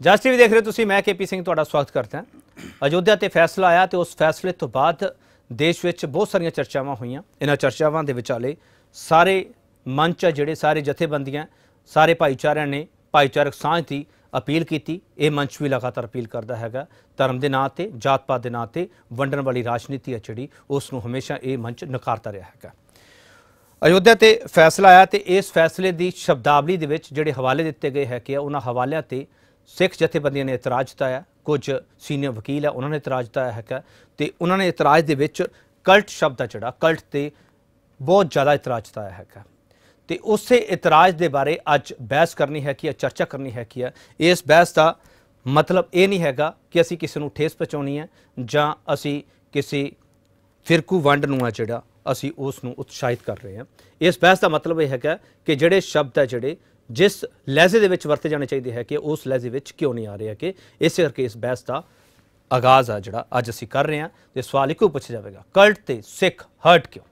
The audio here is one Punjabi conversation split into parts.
जस टीवी देख रहे हो तुसीं, मैं KP सिंह तुहाडा स्वागत करता हां। अयोध्या ते फैसला आया तो उस फैसले तो बाद देश विच बहुत सारियां चर्चावां होईयां। इन्हां चर्चावां दे विचाले सारे मंच जिहड़े सारे जथेबंदियां सारे भाईचारिਆਂ ने भाईचारक सांझ की अपील की। यह मंच भी लगातार अपील करता है धर्म के नाँ से जात पात के नाँ से वंडण वाली राजनीति है जिहड़ी उसनूं हमेशा ये मंच नकारता रहा है। अयोध्या ते फैसला आया तो इस फैसले की शब्दावली दे विच जिहड़े हवाले दिते गए है कि उन्हां हवालियां ते सिख जथेबंदियां ने इतराज़ जताया, कुछ सीनियर वकील है उन्होंने इतराज़ जताया है तो उन्होंने इतराज़ दे विच कल्ट शब्द है जिहड़ा कल्ट ते बहुत ज़्यादा इतराज़ जताया है तो उस इतराज़ के बारे अज बहस करनी है कि चर्चा करनी है कि इस बहस का मतलब ये नहीं है कि असी किसी को ठेस पहुँचानी है जां असी किसी फिरकू वंड नूं जिहड़ा असी उसनूं उत्साहित कर रहे हैं। इस बहस का मतलब यह है कि जिहड़े शब्द है जिहड़े जिस लहजे दे विच वरते जाने चाहिए है कि उस लहजे विच क्यों नहीं आ रहे हैं कि इस करके इस बहस का आगाज़ है जिहड़ा अज असी कर रहे हैं। तो सवाल एक पूछा जाएगा, कल्ट ते सिख हर्ट क्यों?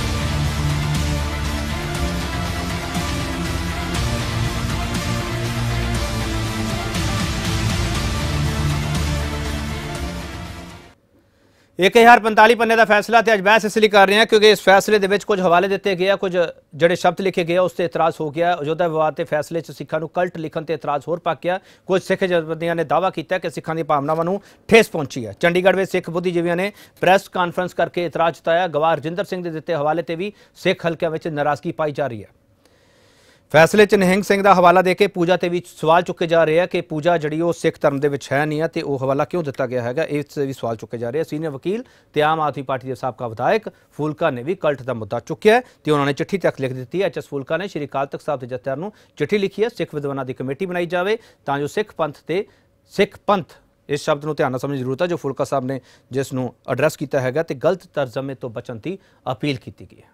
एक 1045 पन्ने का फैसला तो अज बहस इसलिए कर रहे हैं क्योंकि इस फैसले के कुछ हवाले दिते गए, कुछ जोड़े शब्द लिखे गए उस इतराज़ हो गया। अयोध्या विवाद के फैसले सिखों को कल्ट लिखण से इतराज़ होर पक गया। कुछ सिख जथेबंदियों ने दावा किया कि सिखों की भावनावां नूं ठेस पहुंची है। चंडीगढ़ में सिख बुद्धिजीवियों ने प्रैस कॉन्फ्रेंस करके इतराज़ जताया। गवाह रजिंदर सिंह के दिते हवाले से भी सिख हल्किਆਂ में नाराज़गी पाई जा रही है। फैसले च निहंग सिंह का हवाला दे के पूजा से भी सवाल चुके जा रहे हैं कि पूजा जी सिख धर्म के है नहीं है तो वह हवाला क्यों दिता गया है, इस भी सवाल चुके जा रहे हैं। सीनियर वकील तो आम आदमी पार्टी के साबका विधायक फूलका ने भी कल्ट का मुद्दा चुकया है तो उन्होंने चिट्ठी तक लिख दी है। HS फूलका ने श्री अकाल तख्त साहब के जत्थेदार नूं चिट्ठी लिखी है, सिख विद्वानां की कमेटी बनाई जाए तो जो सिख पंथ ते सिख पंथ इस शब्द को ध्यान समझने की जरूरत है जो फूलका साहब ने जिसनों एड्रैस किया है तो गलत तर्जमे तो बचन की अपील की गई है।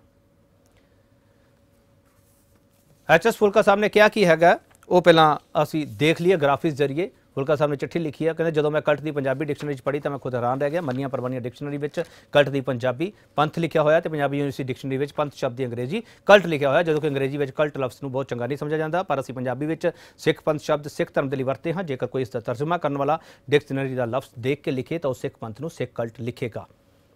HS फुलका साहब ने क्या किया है वो पहला असी देख लीए ग्राफिक्स जरिए। फुलका साहब ने चिट्ठी लिखी है, कहते जो मैं कल्ट की पंजाबी डिक्शनरी पढ़ी तो मैं खुद हैरान रह गया। मनिया परवानिया डिक्शनरी में कल्ट की पंजाबी पंथ लिखा होया तो पंजाबी यूनिवर्सिटी डिक्शनरी में पंथ शब्द की अंग्रेजी कल्ट लिखा होया, जो कि अंग्रेजी में कल्ट लफ्ज़ को बहुत चंगा नहीं समझा जाता। पर असी पंजाबी में सिख पंथ शब्द सिख धर्म के लिए वरते हैं। जेकर कोई इसका तर्जुमा करने वाला डिक्शनरी का लफ्ज़ देख के लिखे तो सिख पंथ को सिख कल्ट लिखेगा।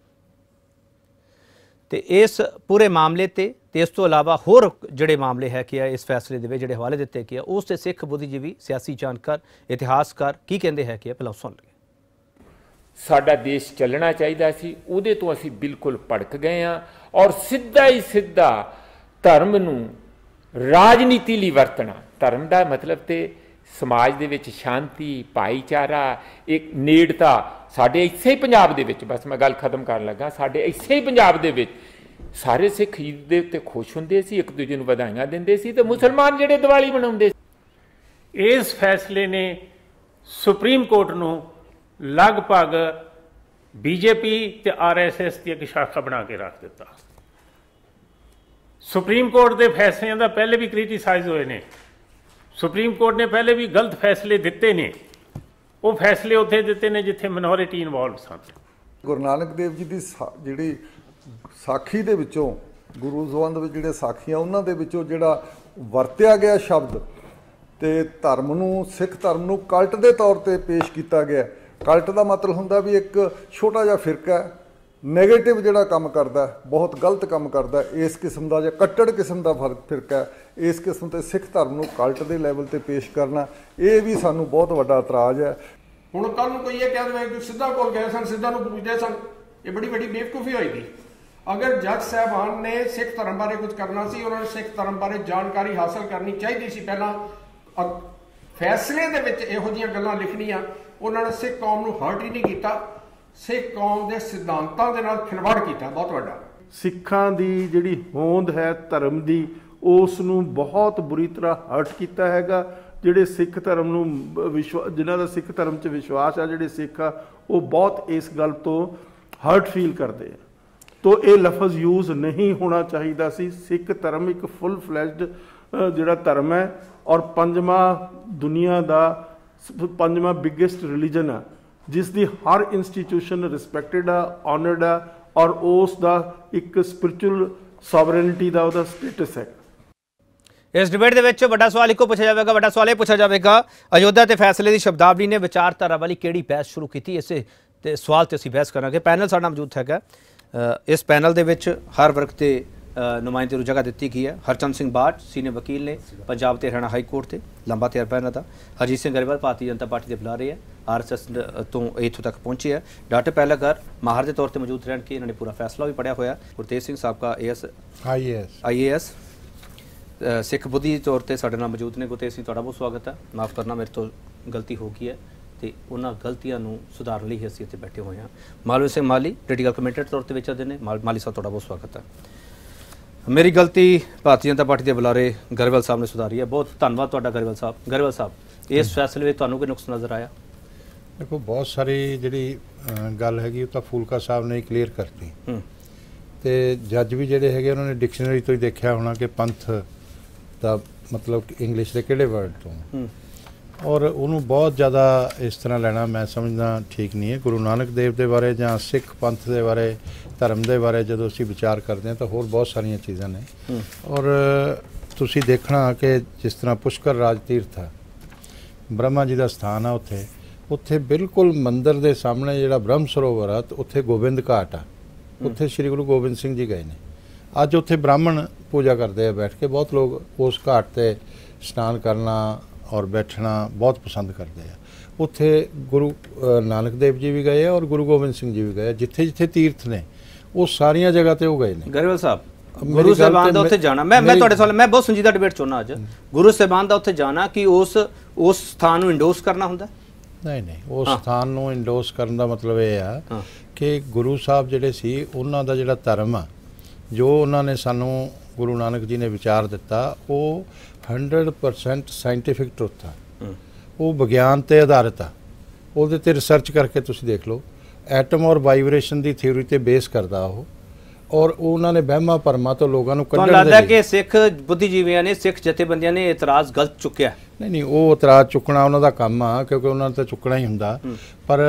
तो इस पूरे मामले ते इस तो इलावा होर जोड़े मामले है कि इस फैसले के जोड़े हवाले दिते गए उससे सिख बुद्धिजीवी सियासी जानकार इतिहासकार की कहते हैं कि पहला सुन लगे। साडा देश चलना चाहिए सी, उहदे तो असी बिल्कुल भड़क गए हाँ और सीधा ही सीधा धर्म नूं राजनीति लई वरतना। धर्म का मतलब तो समाज दे विच शांति भाईचारा एक नेड़ता साडे इसे ही पंजाब दे विच, बस मैं गल खत्म कर लगा, साडे इसे ही पंजाब दे विच सारे सिख ईद दे उत्ते खुश हुंदे सी, एक दूजे नूं वधाइयां दिंदे सी ते मुसलमान जिहड़े दिवाली मनाउंदे। इस फैसले ने सुप्रीम कोर्ट नूं लगभग BJP ते RSS की एक शाखा बना के रख दिता। सुप्रीम कोर्ट के फैसलों का पहले भी क्रिटिसाइज हुए ने, सुप्रीम कोर्ट ने पहले भी गलत फैसले दिते ने, वो फैसले उत्थे दिते ने जिथे मिनोरिटी इनवॉल्व सन। गुरु नानक देव जी की जिहड़ी साखी दे विचों गुरु जबंध विच जिहड़े साखियां उन्हां दे विचों जिहड़ा वरतिया गया शब्द ते धर्म नूं सिख धर्म नूं कल्ट दे तौर ते पेश किया गया। कल्ट का मतलब हुंदा भी एक छोटा जिहा फिरका नैगेटिव जिहड़ा काम करदा बहुत गलत काम करदा इस किस्म का, जां कट्टड़ किस्म का फिरका इस किस्म के सिख धर्म नूं कल्ट के लैवल ते पेश करना ये भी सानू बहुत वड्डा इतराज़ है। हुण कल नूं कोई ये कह दे कि सिद्धा कोल गए सन, सिद्धा नूं पूछदे सन, ये बड़ी बड़ी बेवकूफ़ी होएगी। अगर जज साहबान ने सिख धर्म बारे कुछ करना सी, उन्होंने सिख धर्म बारे जानकारी हासिल करनी चाहिए सी। पहला फैसले दे विच इहो जिहियां गल्लां लिखणियां, उन्होंने सिख कौम नूं हर्ट ही नहीं किया, सिख कौम के सिद्धांतां दे नाल खिलवाड़ किया बहुत वड्डा। सिखां दी जिहड़ी होंद है धर्म की उस नूं बहुत बुरी तरह हर्ट किया हैगा। जिहड़े सिख धर्म नूं जिन्हां दा सिख धर्म च विश्वास है, जिहड़े सिख आ वो बहुत इस गल तो हर्ट फील करते हैं। तो ये लफज यूज़ नहीं होना चाहिए सी। सिख धर्म एक फुल फ्लैश्ड जिहड़ा धर्म है और पंजवा दुनिया का पंजवा बिगेस्ट रिलीजन है जिसकी हर इंस्टीट्यूशन रिस्पैक्टेड है, ऑनर्ड है और उस दा एक स्पिरिचुअल सॉवरेनिटी का स्टेटस है। ਇਸ ਡਿਬੇਟ ਦੇ ਵਿੱਚ ਵੱਡਾ ਸਵਾਲ ਇੱਕੋ ਪੁੱਛਿਆ ਜਾਵੇਗਾ। ਵੱਡਾ ਸਵਾਲ ਇਹ ਪੁੱਛਿਆ ਜਾਵੇਗਾ, ਅਯੋਧਿਆ ਤੇ ਫੈਸਲੇ ਦੀ ਸ਼ਬਦਾਵਲੀ ਨੇ ਵਿਚਾਰਧਾਰਾ ਵਾਲੀ ਕਿਹੜੀ ਬਹਿਸ ਸ਼ੁਰੂ ਕੀਤੀ? ਇਸੇ ਤੇ ਸਵਾਲ ਤੇ ਅਸੀਂ ਬਹਿਸ ਕਰਾਂਗੇ। ਪੈਨਲ ਸਾਡਾ ਮੌਜੂਦ ਹੈਗਾ। ਇਸ ਪੈਨਲ ਦੇ ਵਿੱਚ ਹਰ ਵਰਗ ਦੇ ਨੁਮਾਇੰਦੇ ਨੂੰ ਜਗ੍ਹਾ ਦਿੱਤੀ ਗਈ ਹੈ। ਹਰਚੰਦ ਸਿੰਘ ਬਾਠ ਸੀਨੀਅਰ ਵਕੀਲ ਨੇ ਪੰਜਾਬ ਤੇ ਹਰਿਆਣਾ ਹਾਈ ਕੋਰਟ ਤੇ, ਲੰਬਾ ਤਜਰਬਾ ਇਹਨਾਂ ਦਾ। ਹਰਜੀਤ ਸਿੰਘ ਗਰੇਵਾਲ ਭਾਰਤੀ ਜਨਤਾ ਪਾਰਟੀ ਦੇ ਬੁਲਾਰੇ ਹੈ, RSS ਤੋਂ ਇੱਥੋਂ ਤੱਕ ਪਹੁੰਚੇ ਹੈ। ਡਾਕਟਰ ਪਹਿਲਗਰ ਮਾਹਰ ਦੇ ਤੌਰ ਤੇ ਮੌਜੂਦ ਰਹਿਣ ਕੇ ਇਹਨਾਂ ਨੇ ਪੂਰਾ ਫੈਸਲਾ ਵੀ ਪੜ੍ਹਿਆ ਹੋਇਆ। ਗੁਰਤੇਜ ਸਿੰਘ ਸਾਬਕਾ IAS ਸਿੱਖ ਬੁੱਧੀ ਦੇ ਤੌਰ ਤੇ ਸਾਡੇ ਨਾਲ ਮੌਜੂਦ ਨੇ। ਗੁਰਤੇਜ ਸਿੰਘ, ਤੁਹਾਡਾ ਬਹੁਤ ਸਵਾਗਤ ਹੈ। ਮਾਫ ਕਰਨਾ, ਮੇਰੇ ਤੋਂ ਗਲਤੀ ਹੋ ਗਈ ਹੈ ਤੇ ਉਹਨਾਂ ਗਲਤੀਆਂ ਨੂੰ ਸੁਧਾਰਨ ਲਈ ਅਸੀਂ ਇੱਥੇ ਬੈਠੇ ਹੋਏ ਹਾਂ। ਮਾਲਵੀ ਸਿੰਘ ਮਾਲੀ ਪੋਲੀਟੀਕਲ ਕਮੈਂਟੇਟਰ ਤੌਰ ਤੇ ਵਿਚਰਦੇ ਨੇ। ਮਾਲੀ ਸਾਹਿਬ, ਤੁਹਾਡਾ ਬਹੁਤ ਸਵਾਗਤ ਹੈ। ਮੇਰੀ ਗਲਤੀ ਭਾਰਤੀ ਜਨਤਾ ਪਾਰਟੀ ਦੇ ਬੁਲਾਰੇ ਗਰੇਵਾਲ ਸਾਹਿਬ ਨੇ ਸੁਧਾਰੀ ਹੈ। ਬਹੁਤ ਧੰਨਵਾਦ ਤੁਹਾਡਾ ਗਰੇਵਾਲ ਸਾਹਿਬ। ਗਰੇਵਾਲ ਸਾਹਿਬ, ਇਸ ਫੈਸਲੇ ਵਿੱਚ ਤੁਹਾਨੂੰ ਕੋਈ ਨੁਕਸ ਨਜ਼ਰ ਆਇਆ? ਦੇਖੋ, ਬਹੁਤ ਸਾਰੀ ਜਿਹੜੀ ਗੱਲ ਹੈਗੀ ਉਹ ਤਾਂ ਫੂਲਕਾ ਸਾਹਿਬ ਨੇ ਕਲੀਅਰ ਕਰਤੀ ਤੇ ਜੱਜ ਵੀ ਜਿਹੜੇ ਹੈਗੇ ਉਹਨਾਂ ਨੇ ਡਿਕਸ਼ਨਰੀ ਤੋਂ ਹੀ ਦੇਖਿਆ ਹੋਣਾ ਕਿ ਪੰਥ ਦਾ ਮਤਲਬ ਇੰਗਲਿਸ਼ ਦੇ ਕਿਹੜੇ ਵਰਡ ਤੋਂ, ਔਰ ਉਹਨੂੰ ਬਹੁਤ ਜ਼ਿਆਦਾ ਇਸ ਤਰ੍ਹਾਂ ਲੈਣਾ ਮੈਂ ਸਮਝਦਾ ਠੀਕ ਨਹੀਂ ਹੈ। ਗੁਰੂ ਨਾਨਕ ਦੇਵ ਦੇ ਬਾਰੇ ਜਾਂ ਸਿੱਖ ਪੰਥ ਦੇ ਬਾਰੇ, ਧਰਮ ਦੇ ਬਾਰੇ ਜਦੋਂ ਅਸੀਂ ਵਿਚਾਰ ਕਰਦੇ ਹਾਂ ਤਾਂ ਹੋਰ ਬਹੁਤ ਸਾਰੀਆਂ ਚੀਜ਼ਾਂ ਨੇ। ਔਰ ਤੁਸੀਂ ਦੇਖਣਾ ਕਿ ਜਿਸ ਤਰ੍ਹਾਂ ਪੁਸ਼ਕਰ ਰਾਜ ਤੀਰਥ ਆ, ਬ੍ਰਹਮਾ ਜੀ ਦਾ ਸਥਾਨ ਆ, ਉੱਥੇ ਬਿਲਕੁਲ ਮੰਦਿਰ ਦੇ ਸਾਹਮਣੇ ਜਿਹੜਾ ਬ੍ਰਹਮ ਸਰੋਵਰ ਆ, ਉੱਥੇ ਗੋਬਿੰਦ ਘਾਟ ਆ, ਉੱਥੇ ਸ਼੍ਰੀ ਗੁਰੂ ਗੋਬਿੰਦ ਸਿੰਘ ਜੀ ਗਏ ਨੇ। ਅੱਜ ਉੱਥੇ ਬ੍ਰਾਹਮਣ ਪੂਜਾ ਕਰਦੇ ਆ ਬੈਠ ਕੇ। ਬਹੁਤ ਲੋਕ ਉਸ ਘਾਟ 'ਤੇ ਇਸ਼ਨਾਨ ਕਰਨਾ ਔਰ ਬੈਠਣਾ ਬਹੁਤ ਪਸੰਦ ਕਰਦੇ ਆ। ਉੱਥੇ ਗੁਰੂ ਨਾਨਕ ਦੇਵ ਜੀ ਵੀ ਗਏ ਆ ਔਰ ਗੁਰੂ ਗੋਬਿੰਦ ਸਿੰਘ ਜੀ ਵੀ ਗਏ ਆ। ਜਿੱਥੇ ਜਿੱਥੇ ਤੀਰਥ ਨੇ ਉਹ ਸਾਰੀਆਂ ਜਗ੍ਹਾ ਤੇ ਉਹ ਗਏ ਨੇ। ਗਰੇਵਾਲ ਸਾਹਿਬ, ਗੁਰੂ ਸਾਹਿਬਾਨ ਦਾ ਉੱਥੇ ਜਾਣਾ, ਮੈਂ ਤੁਹਾਡੇ ਸਵਾਲ, ਮੈਂ ਬਹੁਤ ਸੰਜੀਦਾ ਡਿਬੇਟ ਚਾਹੁੰਦਾ ਅੱਜ। ਗੁਰੂ ਸਾਹਿਬਾਨ ਦਾ ਉੱਥੇ ਜਾਣਾ ਕਿ ਉਸ ਸਥਾਨ ਨੂੰ ਇੰਡੋਰਸ ਕਰਨਾ ਹੁੰਦਾ? ਨਹੀਂ, ਉਸ ਸਥਾਨ ਨੂੰ ਇੰਡੋਰਸ ਕਰਨ ਦਾ ਮਤਲਬ ਇਹ ਆ ਕਿ ਗੁਰੂ ਸਾਹਿਬ ਜਿਹੜੇ ਸੀ ਉਹਨਾਂ ਦਾ ਜਿਹੜਾ ਧਰਮ ਆ, ਜੋ ਉਹਨਾਂ ਨੇ ਸਾਨੂੰ ਗੁਰੂ ਨਾਨਕ ਜੀ ਨੇ ਵਿਚਾਰ ਦਿੱਤਾ, ਉਹ 100% ਸਾਇੰਟੀਫਿਕ ਟਰੁੱਥ ਆ। ਉਹ ਵਿਗਿਆਨ 'ਤੇ ਆਧਾਰਿਤ ਆ। ਉਹਦੇ 'ਤੇ ਰਿਸਰਚ ਕਰਕੇ ਤੁਸੀਂ ਦੇਖ ਲਓ। ਐਟਮ ਔਰ ਵਾਈਬ੍ਰੇਸ਼ਨ ਦੀ ਥਿਊਰੀ 'ਤੇ ਬੇਸ ਕਰਦਾ ਉਹ, ਔਰ ਉਹਨਾਂ ਨੇ ਵਹਿਮਾਂ ਭਰਮਾਂ ਤੋਂ ਲੋਕਾਂ ਨੂੰ ਕੱਢਣ ਦੇ ਲਈ। ਤੁਹਾਨੂੰ ਲੱਗਦਾ ਕਿ ਸਿੱਖ ਬੁੱਧੀਜੀਵੀਆਂ ਨੇ, ਸਿੱਖ ਜਥੇਬੰਦੀਆਂ ਨੇ ਇਤਰਾਜ਼ ਗਲਤ ਚੁੱਕਿਆ? ਨਹੀਂ, ਉਹ ਇਤਰਾਜ਼ ਚੁੱਕਣਾ ਉਹਨਾਂ ਦਾ ਕੰਮ ਆ, ਕਿਉਂਕਿ ਉਹਨਾਂ ਨੇ ਤਾਂ ਚੁੱਕਣਾ ਹੀ ਹੁੰਦਾ। ਪਰ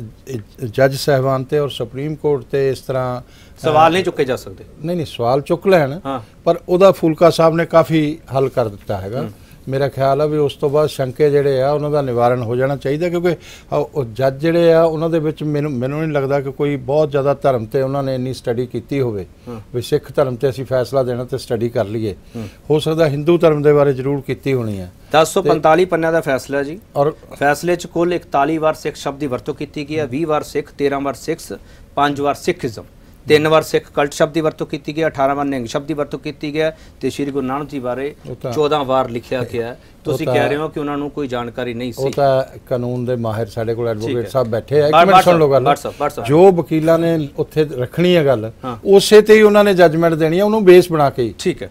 ਜੱਜ ਸਾਹਿਬਾਨ ਤੇ ਔਰ ਸੁਪਰੀਮ ਕੋਰਟ ਤੇ ਇਸ ਤਰ੍ਹਾਂ ਸਵਾਲ ਨਹੀਂ ਚੁੱਕੇ ਜਾ ਸਕਦੇ। ਨਹੀਂ, ਸਵਾਲ ਚੁੱਕ ਲੈਣ, ਪਰ ਉਹਦਾ ਫੂਲਕਾ ਸਾਹਿਬ ਨੇ ਕਾਫੀ ਹੱਲ ਕਰ ਦਿੱਤਾ ਹੈਗਾ। ਮੇਰਾ ਖਿਆਲ ਆ ਵੀ ਉਸ ਤੋਂ ਬਾਅਦ ਸ਼ੰਕੇ ਜਿਹੜੇ ਆ ਉਹਨਾਂ ਦਾ ਨਿਵਾਰਨ ਹੋ ਜਾਣਾ ਚਾਹੀਦਾ, ਕਿਉਂਕਿ ਉਹ ਜੱਜ ਜਿਹੜੇ ਆ ਉਹਨਾਂ ਦੇ ਵਿੱਚ ਮੈਨੂੰ ਨਹੀਂ ਲੱਗਦਾ ਕਿ ਕੋਈ ਬਹੁਤ ਜ਼ਿਆਦਾ ਧਰਮ ਤੇ ਉਹਨਾਂ ਨੇ ਇੰਨੀ ਸਟੱਡੀ ਕੀਤੀ ਹੋਵੇ ਵੀ ਸਿੱਖ ਧਰਮ ਤੇ ਅਸੀਂ ਫੈਸਲਾ ਦੇਣਾ ਤੇ ਸਟੱਡੀ ਕਰ ਲਈਏ। ਹੋ ਸਕਦਾ ਹਿੰਦੂ ਧਰਮ ਦੇ ਬਾਰੇ ਜ਼ਰੂਰ ਕੀਤੀ ਹੋਣੀ ਹੈ। 1045 ਪੰਨਿਆਂ ਦਾ ਫੈਸਲਾ ਜੀ, ਔਰ ਫੈਸਲੇ 'ਚ ਕੁੱਲ 41 ਵਾਰ ਸਿੱਖ ਸ਼ਬਦ ਦੀ ਵਰਤੋਂ ਕੀਤੀ ਗਈ ਹੈ। 20 ਵਾਰ ਸਿੱਖ, 13 ਵਾਰ ਸਿੱਖਸ, 5 ਵਾਰ ਸਿੱਖਿਜ਼ਮ, 3 ਵਾਰ ਸਿੱਖ ਕਲਟ ਸ਼ਬਦ ਦੀ ਵਰਤੋਂ ਕੀਤੀ ਗਈ, 18 ਵਾਰ ਨਿਹੰਗ ਸ਼ਬਦ ਦੀ ਵਰਤੋਂ ਕੀਤੀ ਗਿਆ ਤੇ ਸ਼੍ਰੀ ਗੁਰੂ ਨਾਨਕ ਜੀ ਬਾਰੇ 14 ਵਾਰ ਲਿਖਿਆ ਗਿਆ। ਤੁਸੀਂ ਕਹਿ ਰਹੇ ਹੋ ਕਿ ਉਹਨਾਂ ਨੂੰ ਕੋਈ ਜਾਣਕਾਰੀ ਨਹੀਂ ਸੀ। ਉਹ ਤਾਂ ਕਾਨੂੰਨ ਦੇ ਮਾਹਿਰ ਸਾਡੇ ਕੋਲ ਐਡਵੋਕੇਟ ਸਾਹਿਬ ਬੈਠੇ ਆ। ਇੱਕ ਮਿੰਟ ਸੁਣ ਲਓ ਗੱਲ। ਜੋ ਵਕੀਲਾਂ ਨੇ ਉੱਥੇ ਰੱਖਣੀ ਹੈ ਗੱਲ, ਉਸੇ ਤੇ ਹੀ ਉਹਨਾਂ ਨੇ ਜੱਜਮੈਂਟ ਦੇਣੀ ਹੈ, ਉਹਨੂੰ ਬੇਸ ਬਣਾ ਕੇ। ਠੀਕ ਹੈ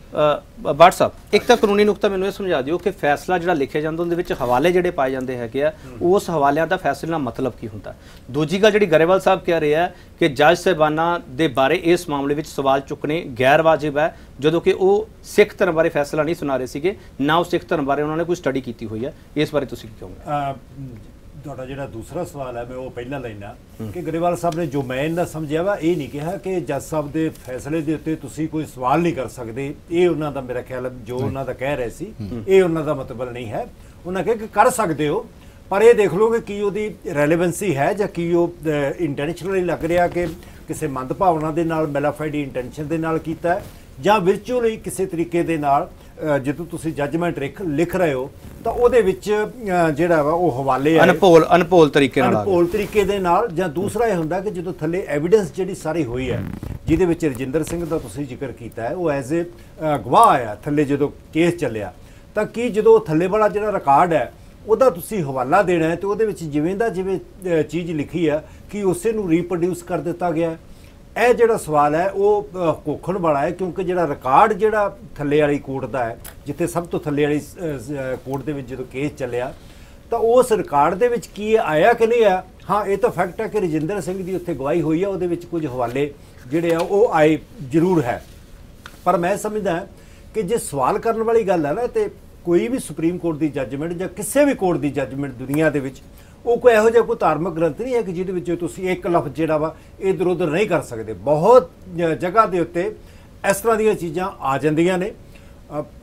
ਬਾਠ ਸਾਹਿਬ, ਇੱਕ ਤਾਂ ਕਾਨੂੰਨੀ ਨੁਕਤਾ ਮੈਨੂੰ ਇਹ ਸਮਝਾ ਦਿਓ ਕਿ ਫੈਸਲਾ ਜਿਹੜਾ ਲਿਖਿਆ ਜਾਂਦਾ ਉਹਦੇ ਵਿੱਚ ਹਵਾਲੇ ਜਿਹੜੇ ਪਾਏ ਜਾਂਦੇ ਹੈਗੇ ਆ, ਉਸ ਹਵਾਲਿਆਂ ਦਾ ਫੈਸਲੇ ਦਾ ਮਤਲਬ ਕੀ ਹੁੰਦਾ? ਦੂਜੀ ਗੱਲ ਜਿਹੜੀ ਗਰੇਵਾਲ ਸਾਹਿਬ ਕਹਿ ਰਹੇ ਆ ਕਿ ਜੱਜ ਸਾਹਿਬਾਨਾਂ ਦੇ ਬਾਰੇ ਇਸ ਮਾਮਲੇ ਵਿੱਚ ਸਵਾਲ ਚੁੱਕਣੇ ਗੈਰ ਵਾਜਿਬ ਹੈ, ਜਦੋਂ ਕਿ ਉਹ ਸਿੱਖ ਧਰਮ ਬਾਰੇ ਫੈਸਲਾ ਨਹੀਂ ਸੁਣਾ ਰਹੇ ਸੀਗੇ, ਨਾ ਉਹ ਸਿੱਖ ਧਰਮ ਬਾਰੇ ਉਹਨਾਂ ਨੇ ਕੋਈ ਸਟੱਡੀ ਕੀਤੀ ਹੋਈ ਹੈ। ਇਸ ਬਾਰੇ ਤੁਸੀਂ ਕੀ ਕਹੋਗੇ? ਤੁਹਾਡਾ ਜਿਹੜਾ ਦੂਸਰਾ ਸਵਾਲ ਹੈ ਮੈਂ ਉਹ ਪਹਿਲਾਂ ਲੈਣਾ ਕਿ ਗਰੇਵਾਲ ਸਾਹਿਬ ਨੇ ਜੋ ਮੈਂ ਇਹਨਾਂ ਸਮਝਿਆ ਵਾ, ਇਹ ਨਹੀਂ ਕਿਹਾ ਕਿ ਜੱਜ ਸਾਹਿਬ ਦੇ ਫੈਸਲੇ ਦੇ ਉੱਤੇ ਤੁਸੀਂ ਕੋਈ ਸਵਾਲ ਨਹੀਂ ਕਰ ਸਕਦੇ। ਇਹ ਉਹਨਾਂ ਦਾ ਮੇਰਾ ਖਿਆਲ ਜੋ ਉਹਨਾਂ ਦਾ ਕਹਿ ਰਹੇ ਸੀ, ਇਹ ਉਹਨਾਂ ਦਾ ਮਤਲਬ ਨਹੀਂ ਹੈ। ਉਹਨਾਂ ਕਿਹਾ ਕਿ ਕਰ ਸਕਦੇ ਹੋ, ਪਰ ਇਹ ਦੇਖ ਲਓ ਕਿ ਕੀ ਉਹਦੀ ਰੈਲੇਵੈਂਸੀ ਹੈ ਜਾਂ ਕੀ ਉਹ ਇੰਟੈਂਸ਼ਨਲੀ ਲੱਗ ਰਿਹਾ ਕਿ ਕਿਸੇ ਮੰਦਭਾਵਨਾ ਦੇ ਨਾਲ, ਮੈਲਾਫਾਈਡ ਇੰਟੈਂਸ਼ਨ ਦੇ ਨਾਲ ਕੀਤਾ ਹੈ, ਜਾਂ ਵਿਰਚੁਅਲੀ ਕਿਸੇ ਤਰੀਕੇ ਦੇ ਨਾਲ। ਜਦੋਂ ਤੁਸੀਂ ਜੱਜਮੈਂਟ ਲਿਖ ਰਹੇ ਹੋ ਤਾਂ ਉਹਦੇ ਵਿੱਚ ਜਿਹੜਾ ਵਾ ਉਹ ਹਵਾਲੇ ਅਨਪੋਲ ਤਰੀਕੇ ਦੇ ਨਾਲ, ਜਾਂ ਦੂਸਰਾ ਇਹ ਹੁੰਦਾ ਕਿ ਜਦੋਂ ਥੱਲੇ ਐਵੀਡੈਂਸ ਜਿਹੜੀ ਸਾਰੀ ਹੋਈ ਹੈ, ਜਿਹਦੇ ਵਿੱਚ ਰਜਿੰਦਰ ਸਿੰਘ ਦਾ ਤੁਸੀਂ ਜ਼ਿਕਰ ਕੀਤਾ ਹੈ, ਉਹ ਐਜ਼ ਏ ਗਵਾਹ ਆਇਆ ਥੱਲੇ ਜਦੋਂ ਕੇਸ ਚੱਲਿਆ, ਤਾਂ ਕੀ ਜਦੋਂ ਥੱਲੇ ਵਾਲਾ ਜਿਹੜਾ ਰਿਕਾਰਡ ਹੈ ਉਹਦਾ ਤੁਸੀਂ ਹਵਾਲਾ ਦੇਣਾ ਹੈ ਤੇ ਉਹਦੇ ਵਿੱਚ ਜਿਵੇਂ ਦਾ ਜਿਵੇਂ ਚੀਜ਼ ਲਿਖੀ ਹੈ ਕਿ ਉਸੇ ਨੂੰ ਰੀਪਰੋਡਿਊਸ ਕਰ ਦਿੱਤਾ ਗਿਆ? ਇਹ ਜਿਹੜਾ ਸਵਾਲ ਹੈ ਉਹ ਘੋਖਣ ਵਾਲਾ ਹੈ, ਕਿਉਂਕਿ ਜਿਹੜਾ ਰਿਕਾਰਡ ਜਿਹੜਾ ਥੱਲੇ ਵਾਲੀ ਕੋਰਟ ਦਾ ਹੈ, ਜਿੱਥੇ ਸਭ ਤੋਂ ਥੱਲੇ ਵਾਲੀ ਕੋਰਟ ਦੇ ਵਿੱਚ ਜਦੋਂ ਕੇਸ ਚੱਲਿਆ, ਤਾਂ ਉਸ ਰਿਕਾਰਡ ਦੇ ਵਿੱਚ ਕੀ ਆਇਆ ਕਿ ਨਹੀਂ ਆਇਆ? ਹਾਂ, ਇਹ ਤਾਂ ਫੈਕਟ ਹੈ ਕਿ ਰਜਿੰਦਰ ਸਿੰਘ ਦੀ ਉੱਥੇ ਗਵਾਹੀ ਹੋਈ ਹੈ, ਉਹਦੇ ਵਿੱਚ ਕੁਝ ਹਵਾਲੇ ਜਿਹੜੇ ਆ ਉਹ ਆਏ ਜ਼ਰੂਰ ਹੈ। ਪਰ ਮੈਂ ਸਮਝਦਾ ਕਿ ਜੇ ਸਵਾਲ ਕਰਨ ਵਾਲੀ ਗੱਲ ਹੈ ਨਾ, ਤੇ ਕੋਈ ਵੀ ਸੁਪਰੀਮ ਕੋਰਟ ਦੀ ਜੱਜਮੈਂਟ ਜਾਂ ਕਿਸੇ ਵੀ ਕੋਰਟ ਦੀ ਜੱਜਮੈਂਟ ਦੁਨੀਆ ਦੇ ਵਿੱਚ, ਉਹ ਕੋਈ ਇਹੋ ਜਿਹਾ ਕੋਈ ਧਾਰਮਿਕ ਗ੍ਰੰਥ ਨਹੀਂ ਹੈ ਕਿ ਜਿਹਦੇ ਵਿੱਚ ਤੁਸੀਂ ਇੱਕ ਲਫ਼ਜ਼ ਜਿਹੜਾ ਵਾ ਇੱਧਰ ਉੱਧਰ ਨਹੀਂ ਕਰ ਸਕਦੇ। ਬਹੁਤ ਜਗ੍ਹਾ ਦੇ ਉੱਤੇ ਇਸ ਤਰ੍ਹਾਂ ਦੀਆਂ ਚੀਜ਼ਾਂ ਆ ਜਾਂਦੀਆਂ ਨੇ।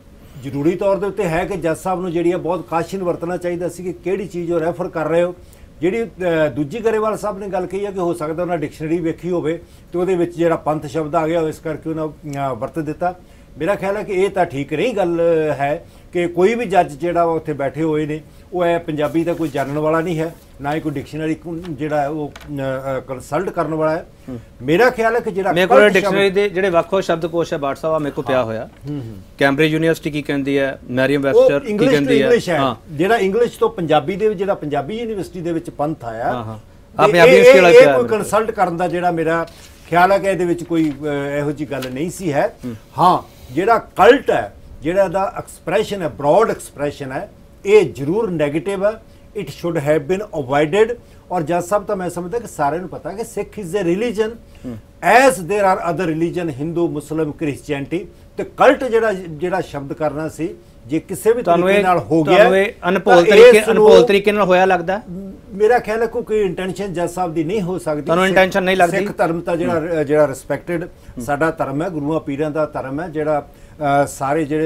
ਜ਼ਰੂਰੀ ਤੌਰ ਦੇ ਉੱਤੇ ਹੈ ਕਿ ਜੱਜ ਸਾਹਿਬ ਨੂੰ ਜਿਹੜੀ ਹੈ ਬਹੁਤ ਕਾਸ਼ਨ ਵਰਤਣਾ ਚਾਹੀਦਾ ਸੀ ਕਿ ਕਿਹੜੀ ਚੀਜ਼ ਉਹ ਰੈਫਰ ਕਰ ਰਹੇ ਹੋ। ਜਿਹੜੀ ਦੂਜੀ ਗਰੇਵਾਲ ਸਾਹਿਬ ਨੇ ਗੱਲ ਕਹੀ ਹੈ ਕਿ ਹੋ ਸਕਦਾ ਉਹਨਾਂ ਡਿਕਸ਼ਨਰੀ ਵੇਖੀ ਹੋਵੇ ਤੇ ਉਹਦੇ ਵਿੱਚ ਜਿਹੜਾ ਪੰਥ ਸ਼ਬਦ ਆ ਗਿਆ ਇਸ ਕਰਕੇ ਉਹਨਾਂ ਵਰਤ ਦਿੱਤਾ। ਮੇਰਾ ਖਿਆਲ ਹੈ ਕਿ ਇਹ ਤਾਂ ਠੀਕ ਨਹੀਂ ਗੱਲ ਹੈ ਕਿ ਕੋਈ ਵੀ ਜੱਜ ਜਿਹੜਾ ਉੱਥੇ ਬੈਠੇ ਹੋਏ ਨੇ ਉਹ ਹੈ ਪੰਜਾਬੀ ਦਾ ਕੋਈ ਜਾਣਨ ਵਾਲਾ ਨਹੀਂ ਹੈ, ਨਾ ਹੀ ਕੋਈ ਡਿਕਸ਼ਨਰੀ ਜਿਹੜਾ ਉਹ ਕੰਸਲਟ ਕਰਨ ਵਾਲਾ ਹੈ। ਮੇਰਾ ਖਿਆਲ ਹੈ ਕਿ ਜਿਹੜਾ ਮੇਰੇ ਕੋਲ ਡਿਕਸ਼ਨਰੀ ਦੇ ਜਿਹੜੇ ਵੱਖ-ਵੱਖ ਸ਼ਬਦਕੋਸ਼ ਹੈ ਬਾਟ ਸਾਹਿਬ ਆ ਮੇਰੇ ਕੋਲ ਪਿਆ ਹੋਇਆ। ਕੈਂਬਰਿਜ ਯੂਨੀਵਰਸਿਟੀ ਕੀ ਕਹਿੰਦੀ ਹੈ, ਮੈਰੀਅਮ ਵੈਬਸਟਰ ਕੀ ਕਹਿੰਦੀ ਹੈ। ਜਿਹੜਾ ਇੰਗਲਿਸ਼ ਤੋਂ ਪੰਜਾਬੀ ਦੇ ਵਿੱਚ ਜਿਹੜਾ ਪੰਜਾਬੀ ਯੂਨੀਵਰਸਿਟੀ ਦੇ ਵਿੱਚ ਪੰਥ ਆਇਆ ਇਹ ਕੋਈ ਕੰਸਲਟ ਕਰਨ ਦਾ ਜਿਹੜਾ ਮੇਰਾ ਖਿਆਲ ਹੈ ਕਿ ਇਹਦੇ ਵਿੱਚ ਕੋਈ ਇਹੋ ਜਿਹੀ ਗੱਲ ਨਹੀਂ ਸੀ ਹੈ। ਹਾਂ, ਜਿਹੜਾ ਕਲਟ ਹੈ, ਜਿਹੜਾ ਦਾ ਐਕਸਪ੍ਰੈਸ਼ਨ ਹੈ, ਬ੍ਰੌਡ ਐਕਸਪ੍ਰੈਸ਼ਨ ਹੈ, ਇਹ ਜ਼ਰੂਰ ਨੈਗੇਟਿਵ ਹੈ। It should have been avoided. ਔਰ ਜੱਜ ਸਾਹਿਬ ਤਾਂ ਮੈਂ ਸਮਝਦਾ ਕਿ ਸਾਰਿਆਂ ਨੂੰ ਪਤਾ ਕਿ Sikh is a religion as there are other religion, Hindu, Muslim, Christianity. ਤੇ ਕਲਟ ਜਿਹੜਾ ਸ਼ਬਦ ਕਰਨਾ ਸੀ ਜੇ ਕਿਸੇ ਵੀ ਤਰੀਕੇ ਨਾਲ ਹੋ ਗਿਆ ਅਨਭੋਲ ਤਰੀਕੇ ਨਾਲ ਹੋਇਆ ਲੱਗਦਾ। ਮੇਰਾ ਖਿਆਲ ਹੈ ਕੋਈ ਇੰਟੈਂਸ਼ਨ ਜੱਜ ਸਾਹਿਬ ਦੀ ਨਹੀਂ ਹੋ ਸਕਦੀ। ਤੁਹਾਨੂੰ ਇੰਟੈਂਸ਼ਨ ਨਹੀਂ ਲੱਗਦੀ? ਸਿੱਖ ਧਰਮ ਤਾਂ ਜਿਹੜਾ ਰਿਸਪੈਕਟਡ ਸਾਡਾ ਧਰਮ ਹੈ, ਗੁਰੂਆਂ ਪੀਰਾਂ ਦਾ ਧਰਮ ਹੈ, ਜਿਹੜਾ ਸਾਰੇ ਜਿਹੜੇ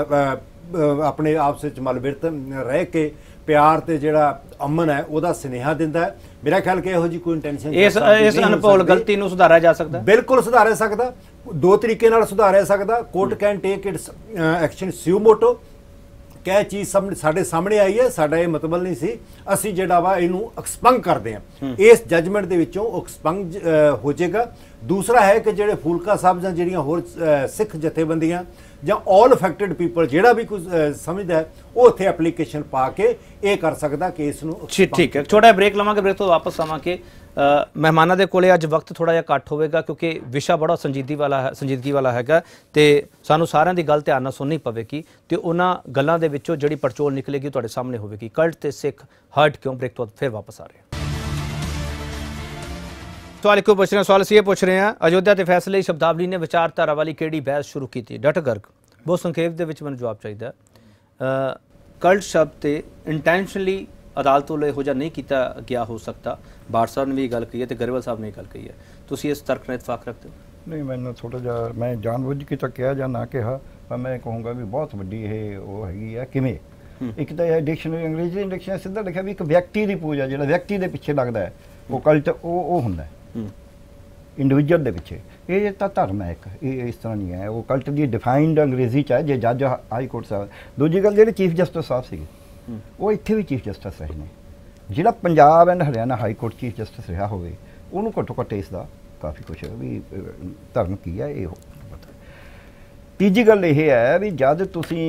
ਆਪਣੇ ਆਪਸ ਵਿੱਚ ਮਲਬਿਰਤ ਰਹਿ ਕੇ ਪਿਆਰ ਤੇ ਜਿਹੜਾ ਅਮਨ ਹੈ ਉਹਦਾ ਸੁਨੇਹਾ ਦਿੰਦਾ ਹੈ। ਮੇਰਾ ਖਿਆਲ ਕਿ ਇਹੋ ਜਿਹੀ ਕੋਈ ਇੰਟੈਂਸ਼ਨ ਇਸ ਅਨਭੋਲ ਗਲਤੀ ਨੂੰ ਸੁਧਾਰਿਆ ਜਾ ਸਕਦਾ। ਬਿਲਕੁਲ ਸੁਧਾਰਿਆ ਸਕਦਾ, ਦੋ ਤਰੀਕੇ ਨਾਲ ਸੁਧਾਰਿਆ ਸਕਦਾ। Court can take its action suo motu ਕਿ ਚੀਜ਼ ਸਾਡੇ ਸਾਹਮਣੇ ਆਈ ਹੈ, ਸਾਡਾ ਇਹ ਮਤਲਬ ਨਹੀਂ ਸੀ, ਅਸੀਂ ਜਿਹੜਾ ਵਾ ਇਹਨੂੰ ਐਕਸਪੰਗ ਕਰਦੇ ਹਾਂ। ਇਸ ਜੱਜਮੈਂਟ ਦੇ ਵਿੱਚੋਂ ਐਕਸਪੰਗ ਹੋ ਜਾਏਗਾ। ਦੂਸਰਾ ਹੈ ਕਿ ਜਿਹੜੇ ਫੂਲਕਾ ਸਾਹਿਬ ਜਾਂ ਜਿਹੜੀਆਂ ਹੋਰ ਸਿੱਖ ਜਥੇਬੰਦੀਆਂ ਜਾਂ ਆਲ ਅਫੈਕਟਡ ਪੀਪਲ ਜਿਹੜਾ ਵੀ ਕੁਝ ਸਮਝਦਾ ਹੈ ਉਹ ਉੱਥੇ ਐਪਲੀਕੇਸ਼ਨ ਪਾ ਕੇ ਇਹ ਕਰ ਸਕਦਾ ਕਿ ਇਸ ਨੂੰ। ਠੀਕ ਹੈ, ਛੋਟਾ ਬ੍ਰੇਕ ਲਵਾਂਗੇ, ਬ੍ਰੇਕ ਤੋਂ ਵਾਪਸ ਆਵਾਂਗੇ। ਮਹਿਮਾਨਾਂ ਦੇ ਕੋਲੇ ਅੱਜ ਵਕਤ ਥੋੜਾ ਜਿਹਾ ਘੱਟ ਹੋਵੇਗਾ ਕਿਉਂਕਿ ਵਿਸ਼ਾ ਬੜਾ ਸੰਜੀਦਗੀ ਵਾਲਾ ਹੈਗਾ ਤੇ ਸਾਨੂੰ ਸਾਰਿਆਂ ਦੀ ਗੱਲ ਧਿਆਨ ਨਾਲ ਸੁਣਨੀ ਪਵੇਗੀ ਤੇ ਉਹਨਾਂ ਗੱਲਾਂ ਦੇ ਵਿੱਚੋਂ ਜਿਹੜੀ ਪੜਚੋਲ ਨਿਕਲੇਗੀ ਤੁਹਾਡੇ ਸਾਹਮਣੇ ਹੋਵੇਗੀ। ਕਲਟ ਤੇ ਸਿੱਖ ਹਰਟ ਕਿਉਂ? ਬ੍ਰੇਕ ਤੋਂ ਫਿਰ ਵਾਪਸ ਆ ਰਹੇ ਹਾਂ। ਸਵਾਲ ਕਿਉਂ ਪੁੱਛ ਰਹੇ ਹਾਂ? ਸਵਾਲ ਅਸੀਂ ਇਹ ਪੁੱਛ ਰਹੇ ਹਾਂ, ਅਯੋਧਿਆ ਦੇ ਫੈਸਲੇ ਦੀ ਸ਼ਬਦਾਵਲੀ ਨੇ ਵਿਚਾਰਧਾਰਾ ਵਾਲੀ ਕਿਹੜੀ ਬਹਿਸ ਸ਼ੁਰੂ ਕੀਤੀ? ਡਾਕਟਰ ਗਰਗ, ਬਹੁਤ ਸੰਖੇਪ ਦੇ ਵਿੱਚ ਮੈਨੂੰ ਜਵਾਬ ਚਾਹੀਦਾ। ਕਲਟ ਸ਼ਬਦ ਤੇ ਇੰਟੈਂਸ਼ਨਲੀ ਅਦਾਲਤ ਵੱਲੋਂ ਇਹੋ ਜਿਹਾ ਨਹੀਂ ਕੀਤਾ ਗਿਆ ਹੋ ਸਕਦਾ। ਬਾਟ ਸਾਹਿਬ ਨੇ ਵੀ ਇਹ ਗੱਲ ਕਹੀ ਹੈ ਤੇ ਗਰੇਵਾਲ ਸਾਹਿਬ ਨੇ ਇਹ ਗੱਲ ਕਹੀ ਹੈ। ਤੁਸੀਂ ਇਸ ਤਰਕ ਨਾਲ ਇਤਫਾਕ ਰੱਖਦੇ ਹੋ? ਨਹੀਂ, ਮੈਨੂੰ ਥੋੜ੍ਹਾ ਜਿਹਾ, ਮੈਂ ਜਾਣਬੁੱਝ ਕੇ ਤਾਂ ਕਿਹਾ ਜਾਂ ਨਾ ਕਿਹਾ, ਪਰ ਮੈਂ ਕਹੂੰਗਾ ਵੀ ਬਹੁਤ ਵੱਡੀ ਇਹ ਉਹ ਹੈਗੀ ਆ। ਕਿਵੇਂ? ਇੱਕ ਤਾਂ ਇਹ ਡਿਕਸ਼ਨਰੀ, ਅੰਗਰੇਜ਼ੀ ਡਿਕਸ਼ਨਰੀ ਸਿੱਧਾ ਲਿਖਿਆ ਵੀ ਇੱਕ ਵਿਅਕਤੀ ਦੀ ਪੂਜਾ, ਜਿਹੜਾ ਵਿਅਕਤੀ ਦੇ ਪਿੱਛੇ ਲੱਗਦਾ ਹੈ ਉਹ ਕਲਟ, ਉਹ ਹੁੰਦਾ ਇੰਡੀਵਿਜੂਅਲ ਦੇ ਪਿੱਛੇ। ਇਹ ਤਾਂ ਧਰਮ ਹੈ ਇੱਕ, ਇਹ ਇਸ ਤਰ੍ਹਾਂ ਨਹੀਂ ਹੈ। ਉਹ ਕਲਟ ਦੀ ਡਿਫਾਈਨਡ ਅੰਗਰੇਜ਼ੀ 'ਚ ਹੈ ਜੇ ਜੱਜ ਹਾਈ ਕੋਰਟ ਸਾਹਿਬ। ਦੂਜੀ ਗੱਲ, ਜਿਹੜੇ ਚੀਫ ਜਸਟਿਸ ਸਾਹਿਬ ਸੀਗੇ ਉਹ ਇੱਥੇ ਵੀ ਚੀਫ ਜਸਟਿਸ ਰਹੇ ਨੇ। ਜਿਹੜਾ Punjab and Haryana high court chief justice ਰਿਹਾ ਹੋਵੇ ਉਹਨੂੰ ਘੱਟੋ ਘੱਟ ਇਸ ਦਾ ਕਾਫੀ ਕੁਛ ਵੀ ਧਰਮ ਕੀ ਹੈ ਇਹ ਪਤਾ। ਤੀਜੀ ਗੱਲ ਇਹ ਹੈ ਵੀ ਜਦ ਤੁਸੀਂ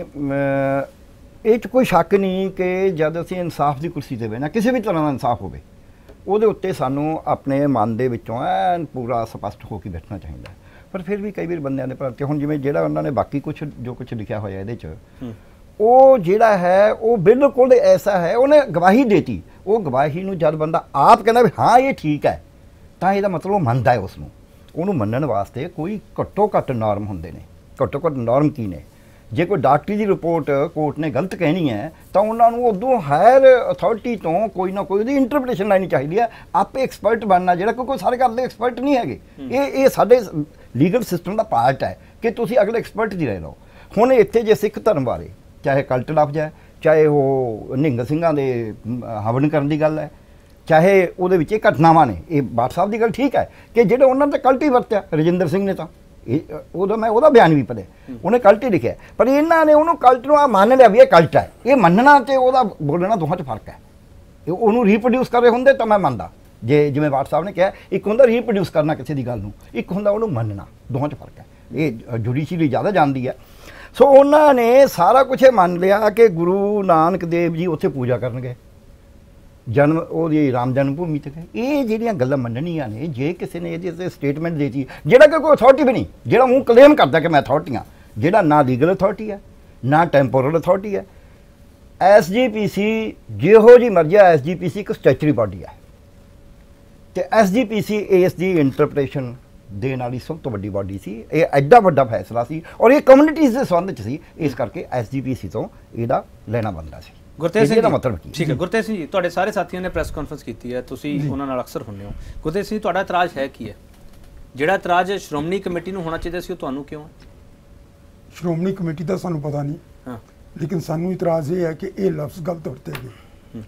ਇਹ 'ਚ ਕੋਈ ਸ਼ੱਕ ਨਹੀਂ ਕਿ ਜਦ ਅਸੀਂ ਇਨਸਾਫ ਦੀ ਕੁਰਸੀ 'ਤੇ ਬਹਿਣਾ, ਕਿਸੇ ਵੀ ਤਰ੍ਹਾਂ ਦਾ ਇਨਸਾਫ ਹੋਵੇ, ਉਹਦੇ ਉੱਤੇ ਸਾਨੂੰ ਆਪਣੇ ਮਨ ਦੇ ਵਿੱਚੋਂ ਐਨ ਪੂਰਾ ਸਪਸ਼ਟ ਹੋ ਕੇ ਬੈਠਣਾ ਚਾਹੀਦਾ। ਪਰ ਫਿਰ ਵੀ ਕਈ ਵਾਰ ਬੰਦਿਆਂ ਦੇ ਪ੍ਰਤੀ, ਹੁਣ ਜਿਵੇਂ ਜਿਹੜਾ ਉਹਨਾਂ ਨੇ ਬਾਕੀ ਕੁਛ ਜੋ ਕੁਛ ਲਿਖਿਆ ਹੋਇਆ ਇਹਦੇ 'ਚ, ਉਹ ਜਿਹੜਾ ਹੈ ਉਹ ਬਿਲਕੁਲ ਐਸਾ ਹੈ, ਉਹਨੇ ਗਵਾਹੀ ਦੇਤੀ। ਉਹ ਗਵਾਹੀ ਨੂੰ ਜਦ ਬੰਦਾ ਆਪ ਕਹਿੰਦਾ ਵੀ ਹਾਂ ਇਹ ਠੀਕ ਹੈ ਤਾਂ ਇਹਦਾ ਮਤਲਬ ਉਹ ਮੰਨਦਾ ਹੈ ਉਸ ਨੂੰ। ਉਹਨੂੰ ਮੰਨਣ ਵਾਸਤੇ ਕੋਈ ਘੱਟੋ ਘੱਟ ਨਾਰਮ ਹੁੰਦੇ ਨੇ। ਘੱਟੋ ਘੱਟ ਨਾਰਮ ਕੀ ਨੇ? ਜੇ ਕੋਈ ਡਾਕਟਰੀ ਦੀ ਰਿਪੋਰਟ ਕੋਰਟ ਨੇ ਗਲਤ ਕਹਿਣੀ ਹੈ ਤਾਂ ਉਹਨਾਂ ਨੂੰ ਉਦੋਂ ਹਾਇਰ ਅਥਾਰਟੀ ਤੋਂ ਕੋਈ ਨਾ ਕੋਈ ਉਹਦੀ ਇੰਟਰਪ੍ਰੀਟੇਸ਼ਨ ਲੈਣੀ ਚਾਹੀਦੀ ਹੈ। ਆਪੇ ਐਕਸਪਰਟ ਬਣਨਾ, ਜਿਹੜਾ ਕੋਈ ਸਾਰੇ ਗੱਲ ਦੇ ਐਕਸਪਰਟ ਨਹੀਂ ਹੈਗੇ। ਇਹ ਸਾਡੇ ਲੀਗਲ ਸਿਸਟਮ ਦਾ ਪਾਰਟ ਹੈ ਕਿ ਤੁਸੀਂ ਅਗਲੇ ਐਕਸਪਰਟ ਦੀ ਰਹਿ ਲਓ। ਹੁਣ ਇੱਥੇ ਜੇ ਸਿੱਖ ਧਰਮ ਬਾਰੇ ਚਾਹੇ ਕਲਟ ਲਫ਼ਜ਼ ਹੈ, ਚਾਹੇ ਉਹ ਨਿਹੰਗ ਸਿੰਘਾਂ ਦੇ ਹਵਨ ਕਰਨ ਦੀ ਗੱਲ ਹੈ, ਚਾਹੇ ਉਹਦੇ ਵਿੱਚ ਇਹ ਘਟਨਾਵਾਂ ਨੇ, ਇਹ ਬਾਟ ਸਾਹਿਬ ਦੀ ਗੱਲ ਠੀਕ ਹੈ ਕਿ ਜਿਹੜੇ ਉਹਨਾਂ ਨੇ ਕਲਟ ਹੀ ਵਰਤਿਆ। ਰਜਿੰਦਰ ਸਿੰਘ ਨੇ ਤਾਂ ਮੈਂ ਉਹਦਾ ਬਿਆਨ ਵੀ ਪੜ੍ਹਿਆ, ਉਹਨੇ ਕਲਟ ਹੀ ਲਿਖਿਆ। ਪਰ ਇਹਨਾਂ ਨੇ ਉਹਨੂੰ ਕਲਟ ਨੂੰ ਮੰਨ ਲਿਆ ਵੀ ਇਹ ਕਲਟ ਹੈ। ਇਹ ਮੰਨਣਾ ਤੇ ਉਹਦਾ ਬੋਲਣਾ ਦੋਹਾਂ 'ਚ ਫਰਕ ਹੈ। ਉਹਨੂੰ ਰੀਪਰੋਡਿਊਸ ਕਰ ਰਹੇ ਹੁੰਦੇ ਤਾਂ ਮੈਂ ਮੰਨਦਾ, ਜੇ ਜਿਵੇਂ ਬਾਟ ਸਾਹਿਬ ਨੇ ਕਿਹਾ, ਇੱਕ ਹੁੰਦਾ ਰੀਪਰੋਡਿਊਸ ਕਰਨਾ ਕਿਸੇ ਦੀ ਗੱਲ ਨੂੰ, ਇੱਕ ਹੁੰਦਾ ਉਹਨੂੰ ਮੰਨਣਾ। ਦੋਹਾਂ 'ਚ ਫਰਕ ਹੈ। ਇਹ ਜੁਡੀਸ਼ਰੀ ਜ਼ਿਆਦਾ ਜਾਣਦੀ ਹੈ। ਸੋ ਉਹਨਾਂ ਨੇ ਸਾਰਾ ਕੁਛ ਇਹ ਮੰਨ ਲਿਆ ਕਿ ਗੁਰੂ ਨਾਨਕ ਦੇਵ ਜੀ ਉੱਥੇ ਪੂਜਾ ਕਰਨਗੇ, ਜਨਮ ਉਹਦੀ ਰਾਮ ਜਨਮ ਭੂਮੀ 'ਤੇ ਗਏ। ਇਹ ਜਿਹੜੀਆਂ ਗੱਲਾਂ ਮੰਨਣੀਆਂ ਨੇ, ਜੇ ਕਿਸੇ ਨੇ ਇਹਦੇ 'ਤੇ ਸਟੇਟਮੈਂਟ ਦੇਤੀ, ਜਿਹੜਾ ਕਿ ਕੋਈ ਅਥਾਰਟੀ ਵੀ ਨਹੀਂ, ਜਿਹੜਾ ਮੂੰਹ ਕਲੇਮ ਕਰਦਾ ਕਿ ਮੈਂ ਅਥਾਰਟੀਆਂ, ਜਿਹੜਾ ਨਾ ਲੀਗਲ ਅਥਾਰਟੀ ਹੈ ਨਾ ਟੈਂਪੋਰਲ ਅਥਾਰਟੀ ਹੈ। SGPC ਜਿਹੋ ਜਿਹੀ ਮਰਜ਼ੀ ਹੈ, SGPC ਇੱਕ ਸਟੈਚੂਰੀ ਬਾਡੀ ਹੈ ਤੇ SGPC ਇਸ ਦੀ ਇੰਟਰਪ੍ਰੀਟੇਸ਼ਨ ਦੇਣ ਵਾਲੀ ਸਭ ਤੋਂ ਵੱਡੀ ਬਾਡੀ ਸੀ। ਇਹ ਐਡਾ ਵੱਡਾ ਫੈਸਲਾ ਸੀ ਔਰ ਇਹ ਕਮਿਊਨਿਟੀਜ਼ ਦੇ ਸੰਬੰਧ 'ਚ ਸੀ, ਇਸ ਕਰਕੇ SGPC ਤੋਂ ਇਹਦਾ ਲੈਣਾ ਬਣਦਾ ਸੀ। ਗੁਰਤੇਜ ਸਿੰਘ ਦਾ ਮਤਲਬ ਕੀ? ਠੀਕ ਹੈ ਗੁਰਤੇਜ ਸਿੰਘ ਜੀ, ਤੁਹਾਡੇ ਸਾਰੇ ਸਾਥੀਆਂ ਨੇ ਪ੍ਰੈਸ ਕਾਨਫਰੰਸ ਕੀਤੀ ਹੈ, ਤੁਸੀਂ ਉਹਨਾਂ ਨਾਲ ਅਕਸਰ ਹੁੰਦੇ ਹੋ। ਗੁਰਤੇਜ ਸਿੰਘ, ਤੁਹਾਡਾ ਇਤਰਾਜ਼ ਹੈ ਕੀ ਹੈ? ਜਿਹੜਾ ਇਤਰਾਜ਼ ਸ਼੍ਰੋਮਣੀ ਕਮੇਟੀ ਨੂੰ ਹੋਣਾ ਚਾਹੀਦਾ ਸੀ ਉਹ ਤੁਹਾਨੂੰ ਕਿਉਂ ਹੈ? ਸ਼੍ਰੋਮਣੀ ਕਮੇਟੀ ਦਾ ਸਾਨੂੰ ਪਤਾ ਨਹੀਂ, ਹਾਂ ਲੇਕਿਨ ਸਾਨੂੰ ਇਤਰਾਜ਼ ਇਹ ਹੈ ਕਿ ਇਹ ਲਫ਼ਜ਼ ਗਲਤ ਵਰਤੇ ਗਏ।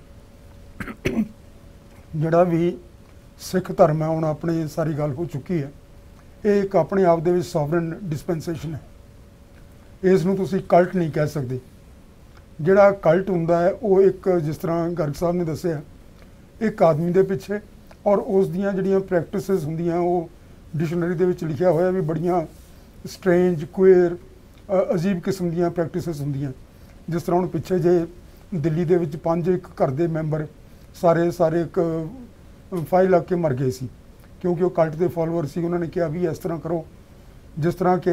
ਜਿਹੜਾ ਵੀ ਸਿੱਖ ਧਰਮ ਹੈ, ਹੁਣ ਆਪਣੀ ਸਾਰੀ ਗੱਲ ਹੋ ਚੁੱਕੀ ਹੈ, ਇਹ ਇੱਕ ਆਪਣੇ ਆਪ ਦੇ ਵਿੱਚ ਸੋਵਰਨ ਡਿਸਪੈਂਸੇਸ਼ਨ ਹੈ। ਇਸ ਨੂੰ ਤੁਸੀਂ ਕਲਟ ਨਹੀਂ ਕਹਿ ਸਕਦੇ। ਜਿਹੜਾ ਕਲਟ ਹੁੰਦਾ ਹੈ ਉਹ ਇੱਕ, ਜਿਸ ਤਰ੍ਹਾਂ ਗਰਗ ਸਾਹਿਬ ਨੇ ਦੱਸਿਆ, ਇੱਕ ਆਦਮੀ ਦੇ ਪਿੱਛੇ, ਔਰ ਉਸ ਦੀਆਂ ਜਿਹੜੀਆਂ ਪ੍ਰੈਕਟਿਸਿਸ ਹੁੰਦੀਆਂ ਉਹ ਡਿਕਸ਼ਨਰੀ ਦੇ ਵਿੱਚ ਲਿਖਿਆ ਹੋਇਆ ਵੀ ਬੜੀਆਂ ਸਟ੍ਰੇਂਜ, ਕੁਏਰ, ਅਜੀਬ ਕਿਸਮ ਦੀਆਂ ਪ੍ਰੈਕਟਿਸਿਸ ਹੁੰਦੀਆਂ। ਜਿਸ ਤਰ੍ਹਾਂ ਹੁਣ ਪਿੱਛੇ ਜੇ ਦਿੱਲੀ ਦੇ ਵਿੱਚ 5 ਇੱਕ ਘਰ ਦੇ ਮੈਂਬਰ ਸਾਰੇ ਇੱਕ ਫਾਈਲ ਲੱਗ ਕੇ ਮਰ ਗਏ ਸੀ, ਕਿਉਂਕਿ ਉਹ ਕਲਟ ਦੇ ਫਾਲੋਅਰ ਸੀ। ਉਹਨਾਂ ਨੇ ਕਿਹਾ ਵੀ ਇਸ ਤਰ੍ਹਾਂ ਕਰੋ, ਜਿਸ ਤਰ੍ਹਾਂ ਕਿ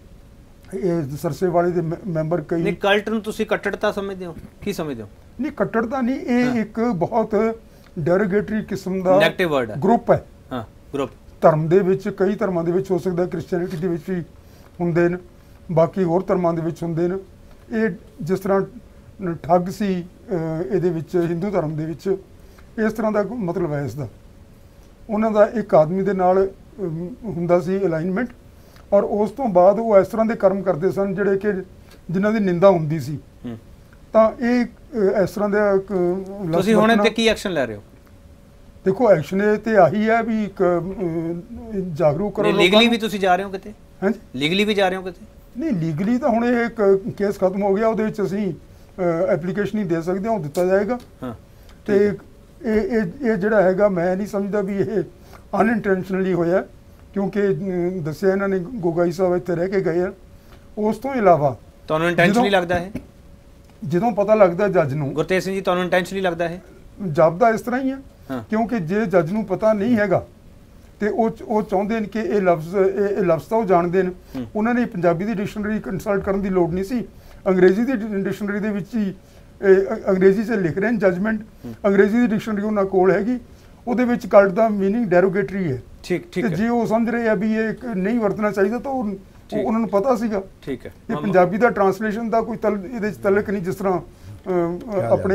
ਇਹ ਸਰਸੇ ਵਾਲੇ ਦੇ ਮੈਂਬਰ ਕਈ। ਨਹੀਂ, ਕਲਟ ਨੂੰ ਤੁਸੀਂ ਕੱਟੜਤਾ ਸਮਝਦੇ ਹੋ, ਕੀ ਸਮਝਦੇ ਹੋ? ਨਹੀਂ, ਕੱਟੜਤਾ ਨਹੀਂ, ਇਹ ਇੱਕ ਬਹੁਤ ਡੈਰੋਗੇਟਰੀ ਕਿਸਮ ਦਾ ਨੈਗੇਟਿਵ ਵਰਡ ਹੈ, ਗਰੁੱਪ ਹੈ। ਹਾਂ, ਗਰੁੱਪ ਧਰਮ ਦੇ ਵਿੱਚ ਕਈ ਧਰਮਾਂ ਦੇ ਵਿੱਚ ਹੋ ਸਕਦਾ, ਕ੍ਰਿਸਚੀਅਨਿਟੀ ਦੇ ਵਿੱਚ ਵੀ ਹੁੰਦੇ ਨੇ, ਬਾਕੀ ਹੋਰ ਧਰਮਾਂ ਦੇ ਵਿੱਚ ਹੁੰਦੇ ਨੇ। ਇਹ ਜਿਸ ਤਰ੍ਹਾਂ ਠੱਗ ਸੀ ਇਹਦੇ ਵਿੱਚ ਹਿੰਦੂ ਧਰਮ ਦੇ ਵਿੱਚ, ਇਸ ਤਰ੍ਹਾਂ ਦਾ ਮਤਲਬ ਹੈ ਇਸ ਦਾ। ਉਹਨਾਂ ਦਾ ਇੱਕ ਆਦਮੀ ਦੇ ਨਾਲ ਹੁੰਦਾ ਸੀ ਅਲਾਈਨਮੈਂਟ, ਔਰ ਉਸ ਤੋਂ ਬਾਅਦ ਉਹ ਇਸ ਤਰ੍ਹਾਂ ਦੇ ਕਰਮ ਕਰਦੇ ਸਨ ਜਿਹੜੇ ਕਿ ਜਿਨ੍ਹਾਂ ਦੀ ਨਿੰਦਾ ਹੁੰਦੀ ਸੀ। ਤਾਂ ਇਹ ਇਸ ਤਰ੍ਹਾਂ ਦਾ ਤੁਸੀਂ ਹੁਣ ਤੇ ਕੀ ਐਕਸ਼ਨ ਲੈ ਰਹੇ ਹੋ? ਦੇਖੋ, ਐਕਸ਼ਨ ਇਹ ਤੇ ਆਹੀ ਹੈ ਵੀ ਇੱਕ ਜਾਗਰੂਕ ਕਰੋ। ਲੀਗਲੀ ਵੀ ਤੁਸੀਂ ਜਾ ਰਹੇ ਹੋ ਕਿਤੇ? ਹਾਂਜੀ, ਲੀਗਲੀ ਵੀ ਜਾ ਰਹੇ ਹੋ ਕਿਤੇ? ਨਹੀਂ, ਲੀਗਲੀ ਤਾਂ ਹੁਣ ਇਹ ਇੱਕ ਕੇਸ ਖਤਮ ਹੋ ਗਿਆ, ਉਹਦੇ ਵਿੱਚ ਅਸੀਂ ਐਪਲੀਕੇਸ਼ਨ ਹੀ ਦੇ ਸਕਦੇ ਹਾਂ, ਉਹ ਦਿੱਤਾ ਜਾਏਗਾ। ਤੇ ਇਹ ਜਿਹੜਾ ਹੈਗਾ, ਮੈਂ ਨਹੀਂ ਸਮਝਦਾ ਵੀ ਇਹ ਅਨਇੰਟੈਂਸ਼ਨਲੀ ਹੋਇਆ, ਕਿਉਂਕਿ ਦੱਸਿਆ ਇਹਨਾਂ ਨੇ ਗੋਗਾਈ ਸਾਹਿਬ ਇੱਥੇ ਰਹਿ ਕੇ ਗਏ ਆ। ਉਸ ਤੋਂ ਇਲਾਵਾ ਤੁਹਾਨੂੰ ਇੰਟੈਂਸ਼ਨਲੀ ਲੱਗਦਾ ਹੈ? ਜਦੋਂ ਪਤਾ ਲੱਗਦਾ ਜੱਜ ਨੂੰ, ਗੁਰਤੇਜ ਸਿੰਘ ਜੀ, ਤੁਹਾਨੂੰ ਇੰਟੈਂਸ਼ਨਲੀ ਲੱਗਦਾ ਹੈ? ਜਾਪਦਾ ਇਸ ਤਰ੍ਹਾਂ ਹੀ ਹੈ, ਕਿਉਂਕਿ ਜੇ ਜੱਜ ਨੂੰ ਪਤਾ ਨਹੀਂ ਹੈਗਾ ਤੇ ਉਹ ਚਾਹੁੰਦੇ ਨੇ ਕਿ ਇਹ ਲਫ਼ਜ਼ ਤਾਂ ਉਹ ਜਾਣਦੇ ਨੇ। ਉਹਨਾਂ ਨੇ ਪੰਜਾਬੀ ਦੀ ਡਿਕਸ਼ਨਰੀ ਕੰਸਲਟ ਕਰਨ ਦੀ ਲੋੜ ਨਹੀਂ ਸੀ, ਅੰਗਰੇਜ਼ੀ ਦੀ ਡਿਕਸ਼ਨਰੀ ਦੇ ਵਿੱਚ ਹੀ ਅੰਗਰੇਜ਼ੀ 'ਚ ਲਿਖ ਰਹੇ ਨੇ ਜਜਮੈਂਟ। ਅੰਗਰੇਜ਼ੀ ਦੀ ਡਿਕਸ਼ਨਰੀ ਉਹਨਾਂ ਕੋਲ ਹੈਗੀ, ਉਹਦੇ ਵਿੱਚ ਕਲਟ ਦਾ ਮੀਨਿੰਗ ਡੈਰੋਗੇਟਰੀ ਹੈ। ਠੀਕ ਤੇ ਜੇ ਉਹ ਸਮਝ ਰਹੇ ਆ ਵੀ ਇਹ ਨਹੀਂ ਵਰਤਣਾ ਚਾਹੀਦਾ ਤਾਂ ਉਹਨਾਂ ਨੂੰ ਪਤਾ ਸੀਗਾ। ਠੀਕ ਹੈ, ਇਹ ਪੰਜਾਬੀ ਦਾ ਟਰਾਂਸਲੇਸ਼ਨ ਦਾ ਕੋਈ ਇਹਦੇ 'ਚ ਤਲਕ ਨਹੀਂ, ਜਿਸ ਤਰ੍ਹਾਂ ਆਪਣੇ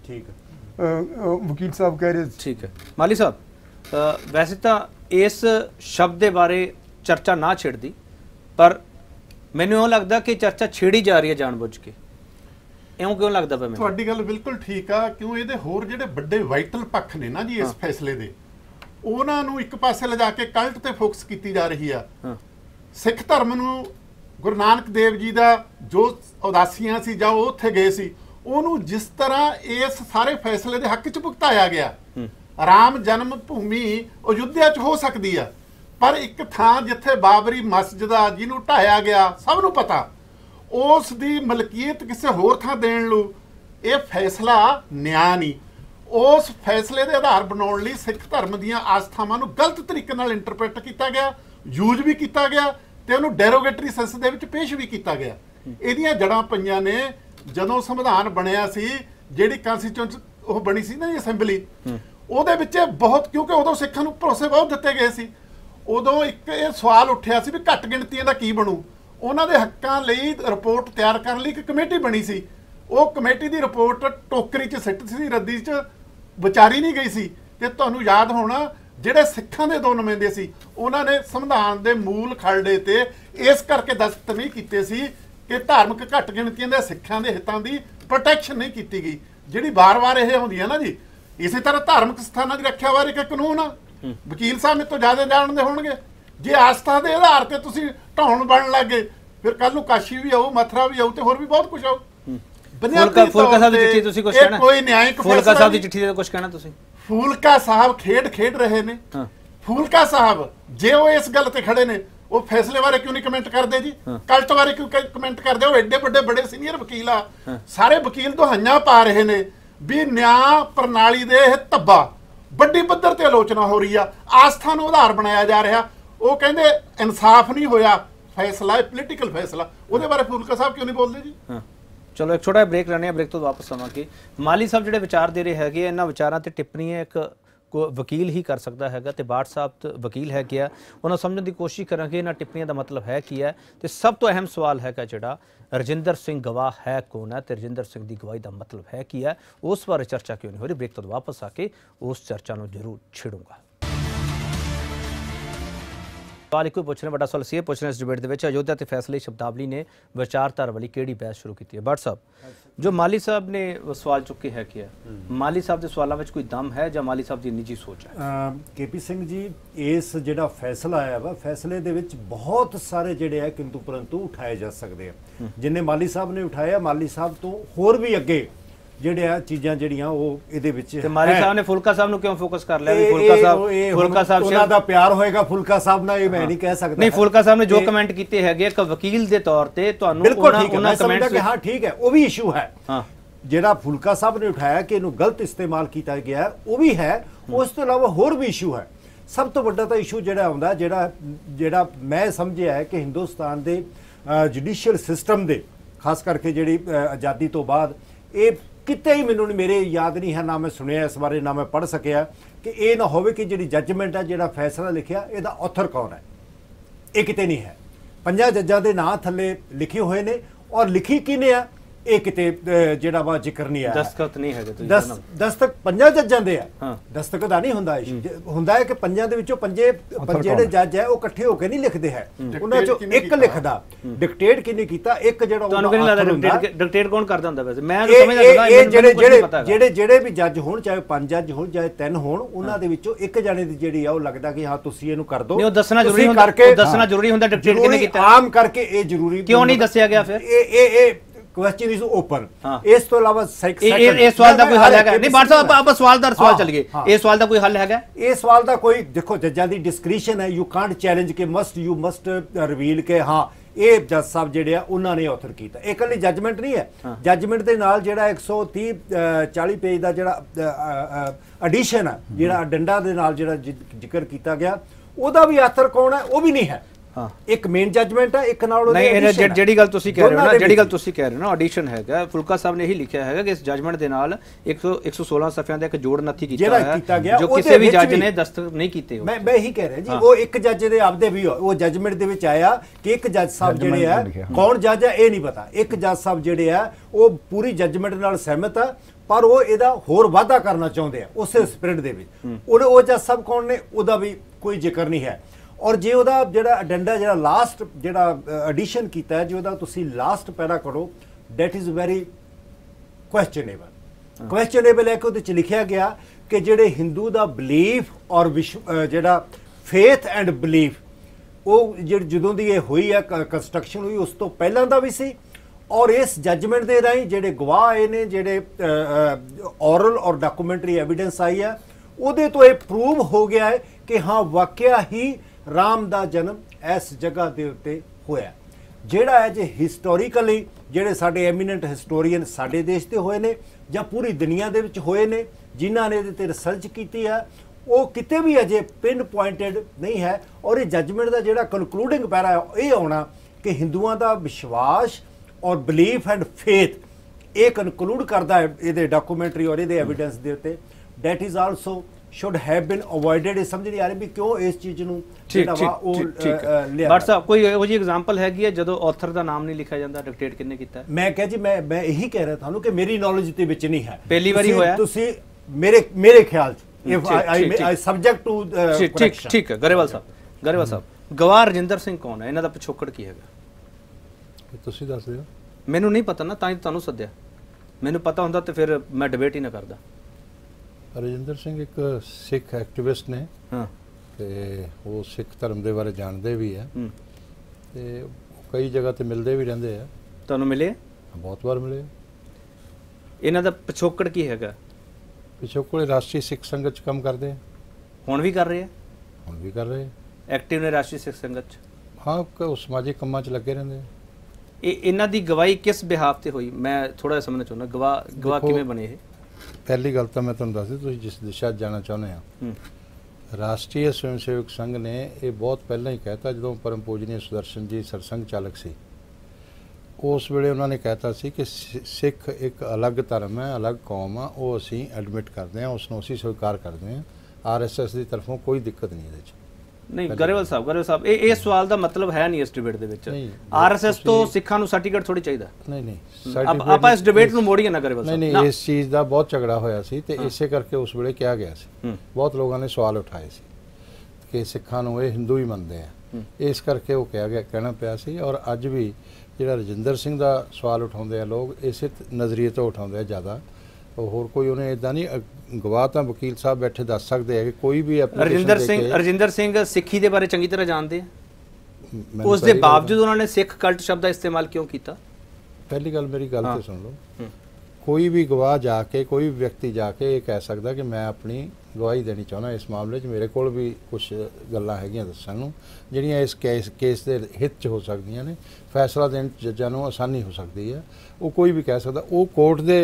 ਵਕੀਲ ਸਾਹਿਬ ਕਹਿ ਰਹੇ। ਠੀਕ ਹੈ ਮਾਲੀ ਸਾਹਿਬ, ਵੈਸੇ ਤਾਂ ਇਸ ਸ਼ਬਦ ਦੇ ਬਾਰੇ ਚਰਚਾ ਨਾ ਛੇੜਦੀ, ਪਰ ਮੈਨੂੰ ਇਹ ਲੱਗਦਾ ਕਿ ਚਰਚਾ ਛੇੜੀ ਜਾ ਰਹੀ ਹੈ ਜਾਣਬੁੱਝ ਕੇ। ਇਉਂ ਕਿਉਂ ਲੱਗਦਾ ਪਿਆ ਮੈਨੂੰ? ਤੁਹਾਡੀ ਗੱਲ ਬਿਲਕੁਲ ਠੀਕ ਆ, ਕਿਉਂ ਇਹਦੇ ਹੋਰ ਜਿਹੜੇ ਵੱਡੇ ਵਾਈਟਲ ਪੱਖ ਨੇ ਨਾ ਜੀ ਇਸ ਫੈਸਲੇ ਦੇ, ਉਹਨਾਂ ਨੂੰ ਇੱਕ ਪਾਸੇ ਲਿਜਾ ਕੇ ਕਲਟ ਤੇ ਫੋਕਸ ਕੀਤੀ ਜਾ ਰਹੀ ਆ। ਸਿੱਖ ਧਰਮ ਨੂੰ ਗੁਰੂ ਨਾਨਕ ਦੇਵ ਜੀ ਦਾ ਜੋ ਉਦਾਸੀਆਂ ਸੀ ਜਾਂ ਉਹ ਉੱਥੇ ਗਏ ਸੀ, ਉਹਨੂੰ ਜਿਸ ਤਰ੍ਹਾਂ ਇਸ ਸਾਰੇ ਫੈਸਲੇ ਦੇ ਹੱਕ 'ਚ ਭੁਗਤਾਇਆ ਗਿਆ। ਰਾਮ ਜਨਮ ਭੂਮੀ ਅਯੁੱਧਿਆ 'ਚ ਹੋ ਸਕਦੀ ਆ, ਪਰ ਇੱਕ ਥਾਂ ਜਿੱਥੇ ਬਾਬਰੀ ਮਸਜਿਦ ਆ ਜਿਹਨੂੰ ਢਾਇਆ ਗਿਆ, ਸਭ ਨੂੰ ਪਤਾ, ਉਸ ਦੀ ਮਲਕੀਅਤ ਕਿਸੇ ਹੋਰ ਥਾਂ ਦੇਣ ਨੂੰ ਇਹ ਫੈਸਲਾ ਨਿਆਂ ਨਹੀਂ। ਉਸ ਫੈਸਲੇ ਦੇ ਆਧਾਰ ਬਣਾਉਣ ਲਈ ਸਿੱਖ ਧਰਮ ਦੀਆਂ ਆਸਥਾਵਾਂ ਨੂੰ ਗਲਤ ਤਰੀਕੇ ਨਾਲ ਇੰਟਰਪ੍ਰੀਟ ਕੀਤਾ ਗਿਆ, ਯੂਜ਼ ਵੀ ਕੀਤਾ ਗਿਆ, ਤੇ ਉਹਨੂੰ ਡੈਰੋਗੇਟਰੀ ਸੈਂਸ ਦੇ ਵਿੱਚ ਪੇਸ਼ ਵੀ ਕੀਤਾ ਗਿਆ। ਇਹਦੀਆਂ ਜੜਾਂ ਪਈਆਂ ਨੇ ਜਦੋਂ ਸੰਵਿਧਾਨ ਬਣਿਆ ਸੀ, ਜਿਹੜੀ ਕਨਸਟੀਟਿਊਸ਼ਨ ਉਹ ਬਣੀ ਸੀ ਨਾ ਅਸੈਂਬਲੀ, ਉਹਦੇ ਵਿੱਚ ਬਹੁਤ, ਕਿਉਂਕਿ ਉਦੋਂ ਸਿੱਖਾਂ ਨੂੰ ਭਰੋਸੇ ਬਹੁਤ ਦਿੱਤੇ ਗਏ ਸੀ, ਉਦੋਂ ਇੱਕ ਇਹ ਸਵਾਲ ਉੱਠਿਆ ਸੀ ਵੀ ਘੱਟ ਗਿਣਤੀਆਂ ਦਾ ਕੀ ਬਣੂ। ਉਹਨਾਂ ਦੇ ਹੱਕਾਂ ਲਈ ਰਿਪੋਰਟ ਤਿਆਰ ਕਰਨ ਲਈ ਇੱਕ ਕਮੇਟੀ ਬਣੀ ਸੀ। ਉਹ ਕਮੇਟੀ ਦੀ ਰਿਪੋਰਟ ਟੋਕਰੀ 'ਚ ਸਿੱਟ ਸੀ, ਰੱਦੀ 'ਚ ਵਿਚਾਰੀ ਨਹੀਂ ਗਈ ਸੀ। ਤੇ ਤੁਹਾਨੂੰ ਯਾਦ ਹੋਣਾ, ਜਿਹੜੇ ਸਿੱਖਾਂ ਦੇ 2 ਨੁਮਾਇੰਦੇ ਸੀ, ਉਹਨਾਂ ਨੇ ਸੰਵਿਧਾਨ ਦੇ ਮੂਲ ਖਰੜੇ ਤੇ ਇਸ ਕਰਕੇ ਦਸਤਖਤ ਨਹੀਂ ਕੀਤੇ ਸੀ ਕਿ ਧਾਰਮਿਕ ਘੱਟ ਗਿਣਤੀਆਂ ਦੇ ਸਿੱਖਾਂ ਦੇ ਹਿੱਤਾਂ ਦੀ ਪ੍ਰੋਟੈਕਸ਼ਨ ਨਹੀਂ ਕੀਤੀ ਗਈ, ਜਿਹੜੀ ਵਾਰ-ਵਾਰ ਇਹ ਹੁੰਦੀ ਹੈ ਨਾ ਜੀ। ਇਸੇ ਤਰ੍ਹਾਂ ਧਾਰਮਿਕ ਸਥਾਨਾਂ ਦੀ ਰੱਖਿਆ ਬਾਰੇ ਇੱਕ ਕਾਨੂੰਨ ਆ, ਵਕੀਲ ਸਾਹਿਬ ਮੇਰੇ ਤੋਂ ਜ਼ਿਆਦਾ ਜਾਣਦੇ ਹੋਣਗੇ। ਜੇ ਆਸਥਾ ਦੇ ਆਧਾਰ ਤੇ ਤੁਸੀਂ ਢਾਉਣ ਬਣਨ ਲੱਗੇ, ਫਿਰ ਕੱਲ ਨੂੰ ਕਾਸ਼ੀ ਵੀ ਆਊ, ਮਥੁਰਾ ਵੀ ਆਊ, ਤੇ ਹੋਰ ਵੀ ਬਹੁਤ ਕੁਝ ਆਊ। ਫੂਲਕਾ ਸਾਹਿਬ ਦੀ ਚਿੱਠੀ ਤੁਸੀਂ ਕੁਝ ਕਹਿਣਾ? ਕੋਈ ਨਿਆਇਕ ਫੂਲਕਾ ਸਾਹਿਬ ਦੀ ਚਿੱਠੀ ਤੇ ਕੁਝ ਕਹਿਣਾ ਤੁਸੀਂ? ਫੂਲਕਾ ਸਾਹਿਬ ਖੇਡ ਰਹੇ ਨੇ। ਫੂਲਕਾ ਸਾਹਿਬ ਜੇ ਉਹ ਇਸ ਗੱਲ ਤੇ ਖੜੇ ਨੇ, ਉਹ ਫੈਸਲੇ ਬਾਰੇ ਕਿਉਂ ਨਹੀਂ ਕਮੈਂਟ ਕਰਦੇ ਜੀ? ਕਲਟ ਬਾਰੇ ਕਿਉਂ ਕਮੈਂਟ ਕਰਦੇ? ਉਹ ਐਡੇ ਵੱਡੇ ਬੜੇ ਸੀਨੀਅਰ ਵਕੀਲ ਆ, ਸਾਰੇ ਵਕੀਲ ਦੁਹਾਈਆਂ ਪਾ ਰਹੇ ਨੇ ਵੀ ਨਿਆਂ ਪ੍ਰਣਾਲੀ ਦੇ ਇਹ ਧੱਬਾ ਵੱਡੀ ਪੱਧਰ ਤੇ ਆਲੋਚਨਾ ਹੋ ਰਹੀ ਆ, ਆਸਥਾ ਨੂੰ ਆਧਾਰ ਬਣਾਇਆ ਜਾ ਰਿਹਾ। ਉਹ ਕਹਿੰਦੇ ਇਨਸਾਫ ਨਹੀਂ ਹੋਇਆ, ਫੈਸਲਾ ਹੈ ਪੋਲੀਟੀਕਲ ਫੈਸਲਾ। ਉਹਦੇ ਬਾਰੇ ਫੂਲਕਾ ਸਾਹਿਬ ਕਿਉਂ ਨਹੀਂ ਬੋਲਦੇ ਜੀ? ਚਲੋ ਇੱਕ ਛੋਟਾ ਬ੍ਰੇਕ ਲੈਣੇ ਆ, ਬ੍ਰੇਕ ਤੋਂ ਵਾਪਸ ਆਵਾਂਗੇ। ਮਾਲੀ ਸਾਹਿਬ ਜਿਹੜੇ ਵਿਚਾਰ ਦੇ ਰਹੇ ਹੈਗੇ, ਇਹਨਾਂ ਵਿਚਾਰਾਂ ਤੇ ਟਿੱਪਣੀਆਂ ਇੱਕ ਵਕੀਲ ਹੀ ਕਰ ਸਕਦਾ ਹੈਗਾ, ਤੇ ਬਾਠ ਸਾਹਿਬ ਵਕੀਲ ਹੈਗੇ ਆ, ਉਹਨਾਂ ਸਮਝਣ ਦੀ ਕੋਸ਼ਿਸ਼ ਕਰਾਂਗੇ ਇਹਨਾਂ ਟਿੱਪਣੀਆਂ ਦਾ ਮਤਲਬ ਹੈ ਕੀ ਹੈ। ਤੇ ਸਭ ਤੋਂ ਅਹਿਮ ਸਵਾਲ ਹੈਗਾ ਜਿਹੜਾ ਰਜਿੰਦਰ ਸਿੰਘ ਗਵਾਹ ਹੈ ਕੌਣ ਹੈ, ਤੇ ਰਜਿੰਦਰ ਸਿੰਘ ਦੀ ਗਵਾਹੀ ਦਾ ਮਤਲਬ ਹੈ ਕੀ ਹੈ, ਉਸ ਬਾਰੇ ਚਰਚਾ ਕਿਉਂ ਨਹੀਂ ਹੋ ਰਹੀ? ਬ੍ਰੇਕ ਤੋਂ ਵਾਪਸ ਆ ਕੇ ਉਸ ਚਰਚਾ ਨੂੰ ਜ਼ਰੂਰ ਛੇੜੂੰਗਾ। सवाल एक पूछ रहे बड़ा सवाल ये पूछ रहे हैं इस डिबेट के अयोध्या के फैसले शब्दावली ने विचारधारा वाली केड़ी बहस शुरू की है। भट्ट साहब, जो माली साहब ने सवाल चुके है कि माली साहब के सवालों में कोई दम है या माली साहब की निजी सोच है? केपी सिंह जी, इस जिहड़ा फैसला आया वा फैसले दे विच बहुत सारे जिहड़े है किंतु परंतु उठाए जा सकते हैं। जिन्हें माली साहब ने उठाया, माली साहब तो होर भी अगे ਜਿਹੜੇ ਆ ਚੀਜ਼ਾਂ ਜਿਹੜੀਆਂ ਉਹ ਇਹਦੇ ਵਿੱਚ ਤੇ ਮਾਲੀ ਸਾਹਿਬ ਨੇ ਫੁਲਕਾ ਸਾਹਿਬ ਨੂੰ ਕਿਉਂ ਫੋਕਸ ਕਰ ਲਿਆ ਵੀ ਫੁਲਕਾ ਸਾਹਿਬ ਉਹਨਾਂ ਦਾ ਪਿਆਰ ਹੋਏਗਾ ਫੁਲਕਾ ਸਾਹਿਬ ਨਾਲ, ਇਹ ਮੈਂ ਨਹੀਂ ਕਹਿ ਸਕਦਾ। ਨਹੀਂ, ਫੁਲਕਾ ਸਾਹਿਬ ਨੇ ਜੋ ਕਮੈਂਟ ਕੀਤੇ ਹੈਗੇ ਇੱਕ ਵਕੀਲ ਦੇ ਤੌਰ ਤੇ ਤੁਹਾਨੂੰ ਉਹਨਾਂ ਕਮੈਂਟਸ ਕਿ ਹਾਂ ਠੀਕ ਹੈ, ਉਹ ਵੀ ਇਸ਼ੂ ਹੈ। ਜਿਹੜਾ ਫੁਲਕਾ ਸਾਹਿਬ ਨੇ ਉਠਾਇਆ ਕਿ ਇਹਨੂੰ ਗਲਤ ਇਸਤੇਮਾਲ ਕੀਤਾ ਗਿਆ ਉਹ ਵੀ ਹੈ। ਉਸ ਤੋਂ ਇਲਾਵਾ ਹੋਰ ਵੀ ਇਸ਼ੂ ਹੈ। ਸਭ ਤੋਂ ਵੱਡਾ ਤਾਂ ਇਸ਼ੂ ਜਿਹੜਾ ਆਉਂਦਾ ਜਿਹੜਾ ਮੈਂ ਸਮਝਿਆ ਹੈ ਕਿ ਹਿੰਦੁਸਤਾਨ ਦੇ ਜੁਡੀਸ਼ੀਅਲ ਸਿਸਟਮ ਦੇ ਖਾਸ ਕਰਕੇ ਜਿਹੜੀ ਆਜ਼ਾਦੀ ਤੋਂ ਬਾਅਦ ਇਹ ਕਿਤੇ ਹੀ ਮੈਨੂੰ ਮੇਰੇ ਯਾਦ ਨਹੀਂ ਹੈ, ਨਾ ਮੈਂ ਸੁਣਿਆ ਇਸ ਬਾਰੇ, ਨਾ ਮੈਂ ਪੜ੍ਹ ਸਕਿਆ ਕਿ ਇਹ ਨਾ ਹੋਵੇ ਕਿ ਜਿਹੜੀ ਜੱਜਮੈਂਟ ਹੈ, ਜਿਹੜਾ ਫੈਸਲਾ ਲਿਖਿਆ, ਇਹਦਾ ਆਥਰ ਕੌਣ ਹੈ। ਇਹ ਕਿਤੇ ਨਹੀਂ ਹੈ। 5 ਜੱਜਾਂ ਦੇ ਨਾਂ ਥੱਲੇ ਲਿਖੇ ਹੋਏ ਨੇ ਔਰ ਲਿਖੀ ਕਿਹਨੇ ਆ ਇਹ ਕਿਤੇ ਜਿਹੜਾ ਵਾ ਜ਼ਿਕਰ ਨਹੀਂ ਆਇਆ। ਦਸਤਖਤ ਨਹੀਂ ਹੈਗੇ ਤੁਸੀਂ ਦਸਤਖਤ 5 ਜੱਜਾਂ ਦੇ ਆ। ਦਸਤਖਤ ਦਾ ਨਹੀਂ ਹੁੰਦਾ, ਹੁੰਦਾ ਹੈ ਕਿ 5 ਦੇ ਵਿੱਚੋਂ ਪੰਜੇ ਜਿਹੜੇ ਜੱਜ ਹੈ ਉਹ ਇਕੱਠੇ ਹੋ ਕੇ ਨਹੀਂ ਲਿਖਦੇ ਹੈ, ਉਹਨਾਂ ਚੋਂ ਇੱਕ ਲਿਖਦਾ। ਡਿਕਟੇਟ ਕਿਹਨੇ ਕੀਤਾ? ਇੱਕ ਜਿਹੜਾ ਤੁਹਾਨੂੰ ਕਿਹਨੇ ਲੱਗਦਾ ਡਿਕਟੇਟ ਕੌਣ ਕਰਦਾ ਹੁੰਦਾ? ਵੈਸੇ ਮੈਂ ਤਾਂ ਸਮਝਦਾ ਇਹ ਜਿਹੜੇ ਵੀ ਜੱਜ ਹੋਣ, ਚਾਹੇ 5 ਜੱਜ ਹੋਣ ਚਾਹੇ 3 ਹੋਣ, ਉਹਨਾਂ ਦੇ ਵਿੱਚੋਂ ਇੱਕ ਜਣੇ ਦੀ ਜਿਹੜੀ ਆ ਉਹ ਲੱਗਦਾ ਕਿ ਹਾਂ ਤੁਸੀਂ ਇਹਨੂੰ ਕਰ ਦਿਓ। ਦੱਸਣਾ ਜ਼ਰੂਰੀ ਹੁੰਦਾ, ਦੱਸਣਾ ਜ਼ਰੂਰੀ ਹੁੰਦਾ ਡਿਕਟੇਟ ਕਿਹਨੇ ਕੀਤਾ। ਆਮ ਕਰਕੇ ਇਹ ਜ਼ਰੂਰੀ ਕਿਉਂ ਨਹੀਂ ਦੱਸਿਆ ਗਿਆ ਫਿਰ? ਇਹ क्वेश्चन इज ओपन। इस तो अलावा इस सवाल का कोई हल है नहीं? भट्ट साहब आप सवाल दर सवाल चल गए, इस सवाल का कोई हल है? इस सवाल का कोई देखो जज्जां दी डिस्क्रिशन है, यू कांट चैलेंज के यू मस्ट रिवील के हाँ ਇਹ ਜੱਜ ਸਾਹਿਬ ਜਿਹੜੇ ਆ ਉਹਨਾਂ ਨੇ ਆਥਰ ਕੀਤਾ। ਇਹ ਇਕੱਲੀ ਜੱਜਮੈਂਟ ਨਹੀਂ ਹੈ। ਜੱਜਮੈਂਟ ਦੇ ਨਾਲ ਜਿਹੜਾ 130-40 ਪੇਜ ਦਾ ਜਿਹੜਾ ਐਡੀਸ਼ਨ ਆ, ਜਿਹੜਾ ਅਡੰਡਾ ਦੇ ਨਾਲ ਜਿਹੜਾ ਜ਼ਿਕਰ ਕੀਤਾ ਗਿਆ, ਉਹਦਾ ਵੀ ਆਥਰ ਕੌਣ ਹੈ? ਉਹ ਵੀ ਨਹੀਂ ਹੈ। ਇੱਕ ਮੇਨ ਜੱਜਮੈਂਟ ਹੈ, ਇੱਕ ਨਾਲ ਨਹੀਂ। ਜਿਹੜੀ ਗੱਲ ਤੁਸੀਂ ਕਹਿ ਰਹੇ ਹੋ ਨਾ, ਜਿਹੜੀ ਗੱਲ ਤੁਸੀਂ ਕਹਿ ਰਹੇ ਹੋ ਨਾ ਆਡੀਸ਼ਨ ਹੈਗਾ, ਫੁਲਕਾ ਸਾਹਿਬ ਨੇ ਇਹੀ ਲਿਖਿਆ ਹੈਗਾ ਕਿ ਇਸ ਜੱਜਮੈਂਟ ਦੇ ਨਾਲ 116 ਸਫ਼ਿਆਂ ਦਾ ਇੱਕ ਜੋੜ ਨੱਥੀ ਕੀਤਾ ਹੈ ਜੋ ਕਿਸੇ ਵੀ ਜੱਜ ਨੇ ਦਸਤਖਤ ਨਹੀਂ ਕੀਤੇ। ਮੈਂ ਇਹੀ ਕਹਿ ਰਿਹਾ ਜੀ, ਉਹ ਇੱਕ ਜੱਜ ਦੇ ਆਪਦੇ ਵੀ ਉਹ ਜੱਜਮੈਂਟ ਦੇ ਵਿੱਚ ਆਇਆ ਕਿ ਇੱਕ ਜੱਜ ਸਾਹਿਬ ਜਿਹੜੇ ਆ, ਕੌਣ ਜੱਜ ਹੈ ਇਹ ਨਹੀਂ ਪਤਾ, ਇੱਕ ਜੱਜ ਸਾਹਿਬ ਜਿਹੜੇ ਆ ਉਹ ਪੂਰੀ ਜੱਜਮੈਂਟ ਨਾਲ ਸਹਿਮਤ ਆ, ਪਰ ਉਹ ਇਹਦਾ ਹੋਰ ਵਾਧਾ ਕਰਨਾ ਚਾਹੁੰਦੇ ਆ ਉਸੇ ਸਪਿਰਿਟ ਦੇ ਵਿੱਚ। ਉਹ ਜੱਜ ਸਾਹਿਬ ਕੌਣ ਨੇ ਉਹਦਾ ਵੀ ਕੋਈ ਜ਼ਿਕਰ ਨਹੀਂ ਹੈ। ਔਰ ਜੇ ਉਹਦਾ ਜਿਹੜਾ ਅਡੰਡਾ ਜਿਹੜਾ ਲਾਸਟ ਜਿਹੜਾ ਐਡੀਸ਼ਨ ਕੀਤਾ ਹੈ, ਜੇ ਉਹਦਾ ਤੁਸੀਂ ਲਾਸਟ ਪੈਰਾ ਕਰੋ, ਡੈਟ ਇਜ਼ ਵੈਰੀ ਕੁਐਸਚਨੇਬਲ ਹੈ ਕਿ ਉਹਦੇ 'ਚ ਲਿਖਿਆ ਗਿਆ ਕਿ ਜਿਹੜੇ ਹਿੰਦੂ ਦਾ ਬਲੀਫ ਔਰ ਜਿਹੜਾ ਫੇਥ ਐਂਡ ਬਲੀਫ, ਉਹ ਜਦੋਂ ਦੀ ਇਹ ਹੋਈ ਹੈ ਕੰਸਟਰਕਸ਼ਨ ਹੋਈ, ਉਸ ਤੋਂ ਪਹਿਲਾਂ ਦਾ ਵੀ ਸੀ। ਔਰ ਇਸ ਜੱਜਮੈਂਟ ਦੇ ਰਾਹੀਂ ਜਿਹੜੇ ਗਵਾਹ ਆਏ ਨੇ, ਜਿਹੜੇ ਔਰਲ ਔਰ ਡਾਕੂਮੈਂਟਰੀ ਐਵੀਡੈਂਸ ਆਈ ਹੈ, ਉਹਦੇ ਤੋਂ ਇਹ ਪ੍ਰੂਵ ਹੋ ਗਿਆ ਹੈ ਕਿ ਹਾਂ ਵਾਕਿਆ ਹੀ ਰਾਮ ਦਾ ਜਨਮ ਇਸ ਜਗ੍ਹਾ ਦੇ ਉੱਤੇ ਹੋਇਆ। ਜਿਹੜਾ ਹੈ ਜੇ ਹਿਸਟੋਰੀਕਲੀ ਜਿਹੜੇ ਸਾਡੇ ਐਮੀਨੈਂਟ ਹਿਸਟੋਰੀਅਨ ਸਾਡੇ ਦੇਸ਼ ਤੇ ਹੋਏ ਨੇ ਜਾਂ ਪੂਰੀ ਦੁਨੀਆ ਦੇ ਵਿੱਚ ਹੋਏ ਨੇ, ਜਿਨ੍ਹਾਂ ਨੇ ਇਹਦੇ ਤੇ ਰਿਸਰਚ ਕੀਤੀ ਹੈ, ਉਹ ਕਿਤੇ ਵੀ ਅਜੇ ਪਿਨ ਪੁਆਇੰਟਡ ਨਹੀਂ ਹੈ। ਔਰ ਇਹ ਜੱਜਮੈਂਟ ਦਾ ਜਿਹੜਾ ਕਨਕਲੂਡਿੰਗ ਪੈਰਾ ਇਹ ਆਉਣਾ ਕਿ ਹਿੰਦੂਆਂ ਦਾ ਵਿਸ਼ਵਾਸ ਔਰ ਬਲੀਫ ਐਂਡ ਫੇਥ, ਇਹ ਕਨਕਲੂਡ ਕਰਦਾ ਹੈ ਇਹਦੇ ਡਾਕੂਮੈਂਟਰੀ ਔਰ ਇਹਦੇ ਐਵੀਡੈਂਸ ਦੇ ਉੱਤੇ। That is also should have been avoided। ਇਹ ਸਮਝ ਨਹੀਂ ਆ ਰਹੀ ਵੀ ਕਿਉਂ ਇਸ ਚੀਜ਼ ਨੂੰ ਜਿਹੜਾ ਵਾ ਉਹ ਲਿਆ। ਭੱਟ ਸਾਹਿਬ, ਕੋਈ ਇਹੋ ਜਿਹੀ ਐਗਜ਼ਾਮਪਲ ਹੈਗੀ ਹੈ ਜਦੋਂ ਆਥਰ ਦਾ ਨਾਮ ਨਹੀਂ ਲਿਖਿਆ ਜਾਂਦਾ, ਡਿਕਟੇਟ ਕਿੰਨੇ ਕੀਤਾ? ਮੈਂ ਕਿਹਾ ਜੀ ਮੈਂ ਇਹੀ ਕਹਿ ਰਿਹਾ ਤੁਹਾਨੂੰ ਕਿ ਮੇਰੀ ਨੌਲੇਜ ਦੇ ਵਿੱਚ ਨਹੀਂ ਹੈ। ਪਹਿਲੀ ਵਾਰੀ ਹੋਇਆ ਤੁਸੀਂ ਮੇਰੇ ਖਿਆਲ 'ਚ ਆਈ ਸਬਜੈਕਟ ਟੂ ਠੀਕ ਹੈ। ਗਰੇਵਾਲ ਸਾਹਿਬ, ਗਵਾਹ ਰਜਿੰਦਰ ਸਿੰਘ ਕੌਣ ਹੈ? ਇਹਨਾਂ ਦਾ ਪਿਛੋਕੜ ਕੀ ਹੈਗਾ? ਤੁਸੀਂ ਦੱਸ ਦਿਓ। ਮੈਨੂੰ ਨਹੀਂ ਪਤਾ ਨਾ, ਤਾਂ ਹੀ ਤੁਹਾਨੂੰ ਸੱਦਿਆ। ਮੈਨੂੰ ਪਤਾ ਹੁੰਦਾ ਤੇ ਫਿਰ ਮੈਂ ਡਿਬੇਟ ਹੀ ਨਾ ਕਰਦਾ। ਰਜਿੰਦਰ ਸਿੰਘ ਇੱਕ ਸਿੱਖ ਐਕਟਿਵਿਸਟ ਨੇ ਤੇ ਉਹ ਸਿੱਖ ਧਰਮ ਦੇ ਬਾਰੇ ਜਾਣਦੇ ਵੀ ਆ ਤੇ ਕਈ ਜਗ੍ਹਾ ਤੇ ਮਿਲਦੇ ਵੀ ਰਹਿੰਦੇ ਆ। ਤੁਹਾਨੂੰ ਮਿਲੇ? ਬਹੁਤ ਵਾਰ ਮਿਲੇ। ਇਹਨਾਂ ਦਾ ਪਿਛੋਕੜ ਕੀ ਹੈਗਾ? ਪਿਛੋਕੜ ਰਾਸ਼ਟਰੀ ਸਿੱਖ ਸੰਗਤ 'ਚ ਕੰਮ ਕਰਦੇ ਆ। ਹੁਣ ਵੀ ਕਰ ਰਹੇ ਆ? ਹੁਣ ਵੀ ਕਰ ਰਹੇ। ਐਕਟਿਵ ਨੇ ਰਾਸ਼ਟਰੀ ਸਿੱਖ ਸੰਗਤ 'ਚ? ਹਾਂ, ਉਹ ਸਮਾਜਿਕ ਕੰਮਾਂ 'ਚ ਲੱਗੇ ਰਹਿੰਦੇ ਆ। ਇਹਨਾਂ ਦੀ ਗਵਾਹੀ ਕਿਸ ਬਿਹਾਫ ਤੇ ਹੋਈ? ਮੈਂ ਥੋੜਾ ਜਿਹਾ ਸਮਝਣਾ ਚਾਹੁੰਦਾ, ਗਵਾਹ ਕਿਵੇਂ ਬਣੇ ਇਹ? ਪਹਿਲੀ ਗੱਲ ਤਾਂ ਮੈਂ ਤੁਹਾਨੂੰ ਦੱਸ ਦਿਆਂ, ਤੁਸੀਂ ਜਿਸ ਦਿਸ਼ਾ 'ਚ ਜਾਣਾ ਚਾਹੁੰਦੇ ਆ, ਰਾਸ਼ਟਰੀ ਸਵੈਮ ਸੇਵਕ ਸੰਘ ਨੇ ਇਹ ਬਹੁਤ ਪਹਿਲਾਂ ਹੀ ਕਹਿਤਾ, ਜਦੋਂ ਪਰਮ ਪੂਜਨੀय ਸੁਦਰਸ਼ਨ ਜੀ ਸਰਸੰਘ ਚਾਲਕ ਸੀ, ਉਸ ਵੇਲੇ ਉਹਨਾਂ ਨੇ ਕਹਿਤਾ ਸੀ ਕਿ ਸਿੱਖ ਇੱਕ ਅਲੱਗ ਧਰਮ ਹੈ, ਅਲੱਗ ਕੌਮ ਆ, ਉਹ ਅਸੀਂ ਐਡਮਿਟ ਕਰਦੇ ਹਾਂ, ਉਸ ਨੂੰ ਅਸੀਂ ਸਵੀਕਾਰ ਕਰਦੇ ਹਾਂ। RSS ਦੀ ਤਰਫੋਂ ਕੋਈ ਦਿੱਕਤ ਨਹੀਂ ਇਹਦੇ 'ਚ। ਨਹੀਂ ਗਰੇਵਾਲ ਸਾਹਿਬ, ਇਹ ਸਵਾਲ ਦਾ ਮਤਲਬ ਹੈ ਨਹੀਂ ਇਸ ਡਿਬੇਟ ਦੇ ਵਿੱਚ। RSS ਤੋਂ ਸਿੱਖਾਂ ਨੂੰ ਸਰਟੀਫਿਕੇਟ ਥੋੜੀ ਚਾਹੀਦਾ। ਨਹੀਂ, ਆਪਾਂ ਇਸ ਡਿਬੇਟ ਨੂੰ ਮੋੜੀਏ ਨਾ ਗਰੇਵਾਲ ਸਾਹਿਬ। ਨਹੀਂ, ਇਸ ਚੀਜ਼ ਦਾ ਬਹੁਤ ਝਗੜਾ ਹੋਇਆ ਸੀ ਤੇ ਇਸੇ ਕਰਕੇ ਉਸ ਵੇਲੇ ਕਿਹਾ ਗਿਆ ਸੀ। ਬਹੁਤ ਲੋਕਾਂ ਨੇ ਸਵਾਲ ਉਠਾਏ ਸੀ ਕਿ ਸਿੱਖਾਂ ਨੂੰ ਇਹ ਹਿੰਦੂ ਹੀ ਮੰਨਦੇ ਆ। ਇਸ ਕਰਕੇ ਉਹ ਕਹਿਣਾ ਪਿਆ ਸੀ। ਔਰ ਅੱਜ ਵੀ ਜਿਹੜਾ ਰਜਿੰਦਰ ਸਿੰਘ ਦਾ ਸਵਾਲ ਉਠਾਉਂਦੇ ਆ ਲੋਕ, ਇਸੇ ਨਜ਼ਰੀਏ ਤੋਂ ਉਠਾਉਂਦੇ ਆ ਜ਼ਿਆਦਾ। ਹੋਰ ਕੋਈ ਉਹਨੇ ਇਦਾਂ ਨਹੀਂ, ਗਵਾਹ ਤਾਂ ਵਕੀਲ ਸਾਹਿਬ ਬੈਠੇ ਦੱਸ ਸਕਦੇ ਆ ਕਿ ਕੋਈ ਵੀ ਰਜਿੰਦਰ ਸਿੰਘ ਸਿੱਖੀ ਦੇ ਬਾਰੇ ਚੰਗੀ ਤਰ੍ਹਾਂ ਜਾਣਦੇ ਆ, ਉਸ ਦੇ ਬਾਵਜੂਦ ਉਹਨਾਂ ਨੇ ਸਿੱਖ ਕਲਟ ਸ਼ਬਦ ਦਾ ਇਸਤੇਮਾਲ ਕਿਉਂ ਕੀਤਾ? ਪਹਿਲੀ ਗੱਲ ਮੇਰੀ ਗੱਲ ਤੇ ਸੁਣ ਲਓ, ਕੋਈ ਵੀ ਗਵਾਹ ਜਾ ਕੇ, ਕੋਈ ਵੀ ਵਿਅਕਤੀ ਜਾ ਕੇ ਇਹ ਕਹਿ ਸਕਦਾ ਕਿ ਮੈਂ ਆਪਣੀ ਗਵਾਹੀ ਦੇਣੀ ਚਾਹੁੰਦਾ ਇਸ ਮਾਮਲੇ 'ਚ। ਮੇਰੇ ਕੋਲ ਵੀ ਕੁਝ ਗੱਲਾਂ ਹੈਗੀਆਂ ਦੱਸਣ ਨੂੰ ਜਿਹੜੀਆਂ ਇਸ ਕੇਸ ਦੇ ਹਿੱਤ 'ਚ ਹੋ ਸਕਦੀਆਂ ਨੇ, ਫੈਸਲਾ ਦੇਣ ਜੱਜਾਂ ਨੂੰ ਆਸਾਨੀ ਹੋ ਸਕਦੀ ਹੈ। ਉਹ ਕੋਈ ਵੀ ਕਹਿ ਸਕਦਾ, ਉਹ ਕੋਰਟ ਦੇ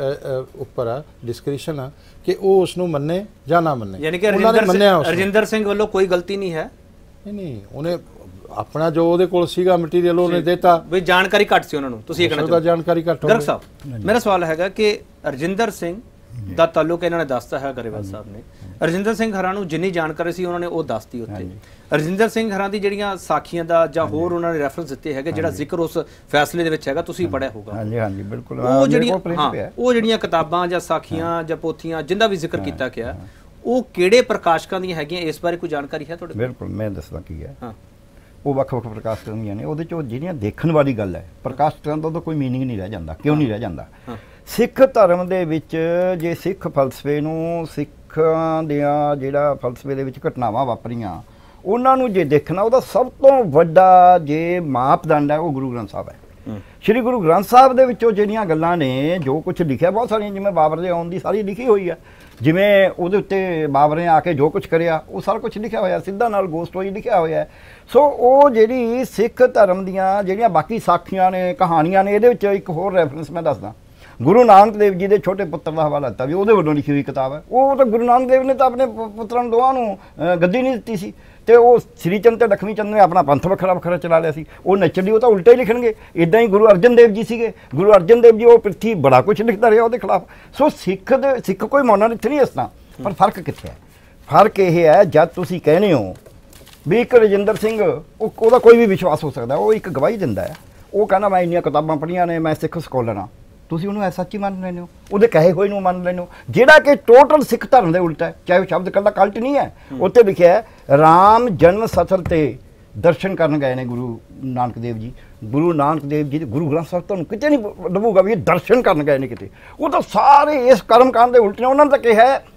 ਉੱਪਰ ਆ, ਡਿਸਕ੍ਰਿਸ਼ਨ ਆ ਕਿ ਉਹ ਉਸ ਨੂੰ ਮੰਨੇ ਜਾਂ ਨਾ ਮੰਨੇ। ਯਾਨੀ ਕਿ ਰਜਿੰਦਰ ਸਿੰਘ ਵੱਲੋਂ ਕੋਈ ਗਲਤੀ ਨਹੀਂ ਹੈ? ਨਹੀਂ, ਉਹਨੇ ਆਪਣਾ ਜੋ ਉਹਦੇ ਕੋਲ ਸੀਗਾ ਮਟੀਰੀਅਲ ਉਹਨੇ ਦਿੱਤਾ, ਵੀ ਜਾਣਕਾਰੀ ਘੱਟ ਸੀ ਉਹਨਾਂ ਨੂੰ। ਤੁਸੀਂ ਇਹ ਕਹਿਣਾ ਚਾਹੁੰਦੇ? ਜਾਣਕਾਰੀ ਘੱਟ ਹੋਵੇ। ਗਰਗ ਸਾਹਿਬ, ਮੇਰਾ ਸਵਾਲ ਹੈਗਾ ਕਿ ਰਜਿੰਦਰ ਸਿੰਘ ਦਾ ਤਾਲੁਕ ਇਹਨਾਂ ਨੇ ਦੱਸਤਾ ਹੈ, ਗਰੇਵਾਲ ਸਾਹਿਬ ਨੇ। ਰਜਿੰਦਰ ਸਿੰਘ ਹਰਾਂ ਨੂੰ ਜਿੰਨੀ ਜਾਣਕਾਰੀ ਸੀ ਉਹਨਾਂ ਨੇ ਉਹ ਦੱਸਤੀ ਉੱਤੇ। ਰਜਿੰਦਰ ਸਿੰਘ ਹਰਾਂ ਦੀ ਜਿਹੜੀਆਂ ਸਾਖੀਆਂ ਦਾ ਜਾਂ ਹੋਰ ਉਹਨਾਂ ਨੇ ਰੈਫਰੈਂਸ ਦਿੱਤੇ ਹੈਗੇ, ਜਿਹੜਾ ਜ਼ਿਕਰ ਉਸ ਫੈਸਲੇ ਦੇ ਵਿੱਚ ਹੈਗਾ, ਤੁਸੀਂ ਪੜਿਆ ਹੋਊਗਾ। ਹਾਂਜੀ ਹਾਂਜੀ ਬਿਲਕੁਲ। ਉਹ ਜਿਹੜੀਆਂ ਕਿਤਾਬਾਂ ਜਾਂ ਸਾਖੀਆਂ ਜਾਂ ਪੋਥੀਆਂ ਜਿੰਦਾ ਵੀ ਜ਼ਿਕਰ ਕੀਤਾ ਗਿਆ, ਉਹ ਕਿਹੜੇ ਪ੍ਰਕਾਸ਼ਕਾਂ ਦੀਆਂ ਹੈਗੀਆਂ, ਇਸ ਬਾਰੇ ਕੋਈ ਜਾਣਕਾਰੀ ਹੈ ਤੁਹਾਡੇ ਕੋਲ? ਬਿਲਕੁਲ, ਮੈਂ ਦੱਸਦਾ ਕੀ ਹੈ। ਉਹ ਵੱਖ-ਵੱਖ ਪ੍ਰਕਾਸ਼ਕਾਂ ਦੀਆਂ ਨੇ। ਉਹਦੇ 'ਚੋਂ ਜਿਹੜੀਆਂ ਦੇਖਣ ਵਾਲੀ ਗੱਲ ਹੈ, ਪ੍ਰਕਾਸ਼ਕਾਂ ਦਾ ਕੋਈ ਮੀਨਿੰਗ ਨਹੀਂ ਰਹਿ ਜਾਂਦਾ। ਕਿਉਂ ਨਹੀਂ ਰਹਿ ਜਾਂਦਾ? ਸਿੱਖ ਧਰਮ ਦੇ ਵਿੱਚ ਜੇ ਸਿੱਖ ਫਲਸਫੇ ਨੂੰ, ਸਿੱਖਾਂ ਦੀਆਂ ਜਿਹੜਾ ਫਲਸਫੇ ਦੇ ਵਿੱਚ ਘਟਨਾਵਾਂ ਵਾਪਰੀਆਂ, ਉਹਨਾਂ ਨੂੰ ਜੇ ਦੇਖਣਾ, ਉਹਦਾ ਸਭ ਤੋਂ ਵੱਡਾ ਜੇ ਮਾਪਦੰਡ ਹੈ ਉਹ ਗੁਰੂ ਗ੍ਰੰਥ ਸਾਹਿਬ ਹੈ। ਸ਼੍ਰੀ ਗੁਰੂ ਗ੍ਰੰਥ ਸਾਹਿਬ ਦੇ ਵਿੱਚੋਂ ਜਿਹੜੀਆਂ ਗੱਲਾਂ ਨੇ, ਜੋ ਕੁਝ ਲਿਖਿਆ, ਬਹੁਤ ਸਾਰੀਆਂ, ਜਿਵੇਂ ਬਾਬਰ ਦੇ ਆਉਣ ਦੀ ਸਾਰੀ ਲਿਖੀ ਹੋਈ ਹੈ, ਜਿਵੇਂ ਉਹਦੇ ਉੱਤੇ ਬਾਬਰ ਨੇ ਆ ਕੇ ਜੋ ਕੁਝ ਕਰਿਆ ਉਹ ਸਾਰਾ ਕੁਝ ਲਿਖਿਆ ਹੋਇਆ, ਸਿੱਧਾ ਨਾਲ ਗੋਸਟ ਸਟੋਰੀ ਲਿਖਿਆ ਹੋਇਆ। ਸੋ ਉਹ ਜਿਹੜੀ ਸਿੱਖ ਧਰਮ ਦੀਆਂ ਜਿਹੜੀਆਂ ਬਾਕੀ ਸਾਖੀਆਂ ਨੇ, ਕਹਾਣੀਆਂ ਨੇ, ਇਹਦੇ ਵਿੱਚ ਇੱਕ ਹੋਰ ਰੈਫਰੈਂਸ ਮੈਂ ਦੱਸਦਾ। ਗੁਰੂ ਨਾਨਕ ਦੇਵ ਜੀ ਦੇ ਛੋਟੇ ਪੁੱਤਰ ਦਾ ਹਵਾਲਾ ਦਿੱਤਾ ਵੀ ਉਹਦੇ ਵੱਲੋਂ ਲਿਖੀ ਹੋਈ ਕਿਤਾਬ ਹੈ। ਉਹ ਤਾਂ ਗੁਰੂ ਨਾਨਕ ਦੇਵ ਨੇ ਤਾਂ ਆਪਣੇ ਪੁੱਤਰਾਂ ਦੋਵਾਂ ਨੂੰ ਗੱਦੀ ਨਹੀਂ ਦਿੱਤੀ ਸੀ, ਤੇ ਉਹ ਸ੍ਰੀ ਚੰਦ ਤੇ ਲਖਮੀ ਚੰਦ ਨੇ ਆਪਣਾ ਪੰਥ ਵੱਖਰਾ ਚਲਾ ਲਿਆ ਸੀ। ਉਹ ਨੱਚੜੀ, ਉਹ ਤਾਂ ਉਲਟਾ ਹੀ ਲਿਖਣਗੇ। ਇੱਦਾਂ ਹੀ ਗੁਰੂ ਅਰਜਨ ਦੇਵ ਜੀ ਸੀਗੇ। ਗੁਰੂ ਅਰਜਨ ਦੇਵ ਜੀ ਉਹ ਪ੍ਰਿਥੀ ਬੜਾ ਕੁਝ ਲਿਖਦਾ ਰਿਹਾ ਉਹਦੇ ਖਿਲਾਫ। ਸੋ ਸਿੱਖ ਕੋਈ ਮੋਨੋਲਿਥ ਨਹੀਂ ਇਸ ਤਰ੍ਹਾਂ। ਪਰ ਫਰਕ ਕਿੱਥੇ ਹੈ? ਫਰਕ ਇਹ ਹੈ, ਜਦ ਤੁਸੀਂ ਕਹਿੰਦੇ ਹੋ ਵੀ ਇੱਕ ਰਜਿੰਦਰ ਸਿੰਘ, ਉਹਦਾ ਕੋਈ ਵੀ ਵਿਸ਼ਵਾਸ ਹੋ ਸਕਦਾ, ਉਹ ਇੱਕ ਗਵਾਹੀ ਦਿੰਦਾ ਹੈ, ਉਹ ਕਹਿੰਦਾ ਮੈਂ ਇੰਨੀਆਂ ਕਿਤਾਬਾਂ ਪੜ੍ਹੀਆਂ ਨੇ, ਮੈਂ ਸਿੱਖ ਸਕੋਲਰ ਹਾਂ, ਤੁਸੀਂ ਉਹਨੂੰ ਐਸਾ ਸੱਚੀ ਮੰਨ ਲੈਂਦੇ ਹੋ, ਉਹਦੇ ਕਹੇ ਹੋਏ ਨੂੰ ਮੰਨ ਲੈਂਦੇ ਹੋ, ਜਿਹੜਾ ਕਿ ਟੋਟਲ ਸਿੱਖ ਧਰਮ ਦੇ ਉਲਟਾ ਹੈ। ਚਾਹੇ ਉਹ ਸ਼ਬਦ ਕੱਲਾ ਕਲਟ ਨਹੀਂ ਹੈ, ਉੱਤੇ ਲਿਖਿਆ ਹੈ ਰਾਮ ਜਨਮ ਸਥਲ ਤੇ ਦਰਸ਼ਨ ਕਰਨ ਗਏ ਨੇ ਗੁਰੂ ਨਾਨਕ ਦੇਵ ਜੀ। ਗੁਰੂ ਨਾਨਕ ਦੇਵ ਜੀ ਦੇ ਗੁਰੂ ਗ੍ਰੰਥ ਸਾਹਿਬ ਤੁਹਾਨੂੰ ਕਿਤੇ ਨਹੀਂ ਲੱਭੂਗਾ ਵੀ ਇਹ ਦਰਸ਼ਨ ਕਰਨ ਗਏ ਨੇ ਕਿਤੇ। ਉਹ ਤਾਂ ਸਾਰੇ ਇਸ ਕਰਮਕਾਂਡ ਦੇ ਉਲਟ ਨੇ। ਉਹਨਾਂ ਨੇ ਤਾਂ ਕਿਹਾ ਹੈ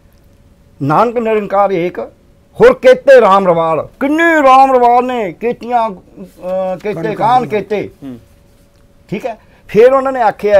ਨਾਨਕ ਨਿਰੰਕਾਰ ਏਕ, ਹੋਰ ਕੇਤੇ ਰਾਮ ਰਵਾਲ। ਕਿੰਨੇ ਰਾਮ ਰਵਾਲ ਨੇ, ਕੇਤੀਆਂ ਕੇਤੇ ਕਾਨ ਕੇਤੇ, ਠੀਕ ਹੈ। ਫਿਰ ਉਹਨਾਂ ਨੇ ਆਖਿਆ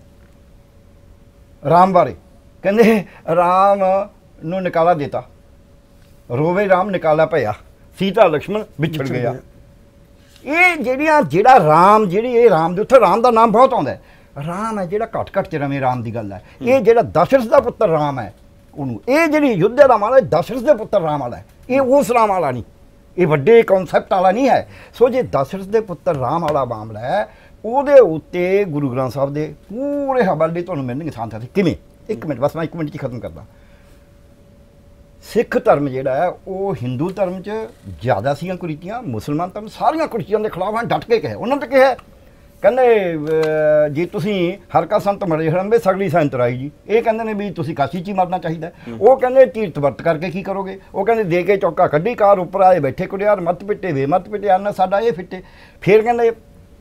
ਰਾਮ ਬਾਰੇ, ਕਹਿੰਦੇ ਰਾਮ ਨੂੰ ਨਿਕਾਲਾ ਦਿੱਤਾ, ਰੋਵੇ ਰਾਮ ਨਿਕਾਲਾ ਭਇਆ, ਸੀਤਾ ਲਕਸ਼ਮਣ ਵਿਛੜ ਗਿਆ। ਇਹ ਜਿਹੜਾ ਰਾਮ, ਜਿਹੜੀ ਇਹ ਰਾਮ ਦੇ ਉੱਤੇ ਰਾਮ ਦਾ ਨਾਮ ਬਹੁਤ ਆਉਂਦਾ ਹੈ। ਰਾਮ ਹੈ ਜਿਹੜਾ ਘੱਟ ਚ ਰਵੇਂ, ਰਾਮ ਦੀ ਗੱਲ ਹੈ। ਇਹ ਜਿਹੜਾ ਦਸ਼ਰਥ ਦਾ ਪੁੱਤਰ ਰਾਮ ਹੈ, ਉਹਨੂੰ ਇਹ ਜਿਹੜੀ ਯੁੱਧ ਦਾ ਮਾਮਲਾ ਦਸ਼ਰਥ ਦੇ ਪੁੱਤਰ ਰਾਮ ਵਾਲਾ ਹੈ। ਇਹ ਉਸ ਰਾਮ ਵਾਲਾ ਨਹੀਂ, ਇਹ ਵੱਡੇ ਕਨਸੈਪਟ ਵਾਲਾ ਨਹੀਂ ਹੈ। ਸੋ ਜੇ ਦਸ਼ਰਥ ਦੇ ਪੁੱਤਰ ਰਾਮ ਵਾਲਾ ਮਾਮਲਾ ਹੈ, ਉਹਦੇ ਉੱਤੇ ਗੁਰੂ ਗ੍ਰੰਥ ਸਾਹਿਬ ਦੇ ਪੂਰੇ ਹਵਾਲੇ ਤੁਹਾਨੂੰ ਮਿਲਣਗੇ ਥਾਂ ਥਾਂ ਤੇ। ਕਿਵੇਂ? ਇੱਕ ਮਿੰਟ ਬਸ, ਮੈਂ 1 ਮਿੰਟ 'ਚ ਖਤਮ ਕਰਦਾ। ਸਿੱਖ ਧਰਮ ਜਿਹੜਾ ਹੈ ਉਹ ਹਿੰਦੂ ਧਰਮ 'ਚ ਜ਼ਿਆਦਾ ਸੀਆਂ ਕੁਰੀਤੀਆਂ, ਮੁਸਲਮਾਨ ਧਰਮ ਸਾਰੀਆਂ ਕੁਰੀਤੀਆਂ ਦੇ ਖਿਲਾਫ ਡਟ ਕੇ ਕਹੇ। ਉਹਨਾਂ ਨੇ ਕਿਹਾ, ਕਹਿੰਦੇ ਜੇ ਤੁਸੀਂ ਹਰ ਕਾ ਸੰਤ ਮਰੇ ਹਰੰਬੇ ਸਗਲੀ ਸੰਤ ਰਾਈ ਜੀ, ਇਹ ਕਹਿੰਦੇ ਨੇ ਵੀ ਤੁਸੀਂ ਕਾਸ਼ੀ 'ਚ ਹੀ ਮਰਨਾ ਚਾਹੀਦਾ। ਉਹ ਕਹਿੰਦੇ ਤੀਰਥ ਵਰਤ ਕਰਕੇ ਕੀ ਕਰੋਗੇ? ਉਹ ਕਹਿੰਦੇ ਦੇ ਕੇ ਚੌਕਾ ਕੱਢੀ ਕਾਰ ਉੱਪਰ ਆਏ ਬੈਠੇ ਕੁੜਿਆਰ, ਮੱਤ ਪਿੱਟੇ ਵੇ ਮੱਤ ਪਿੱਟੇ ਅੰਨ ਸਾਡਾ ਇਹ ਫਿੱਟੇ। ਫਿਰ ਕਹਿੰਦੇ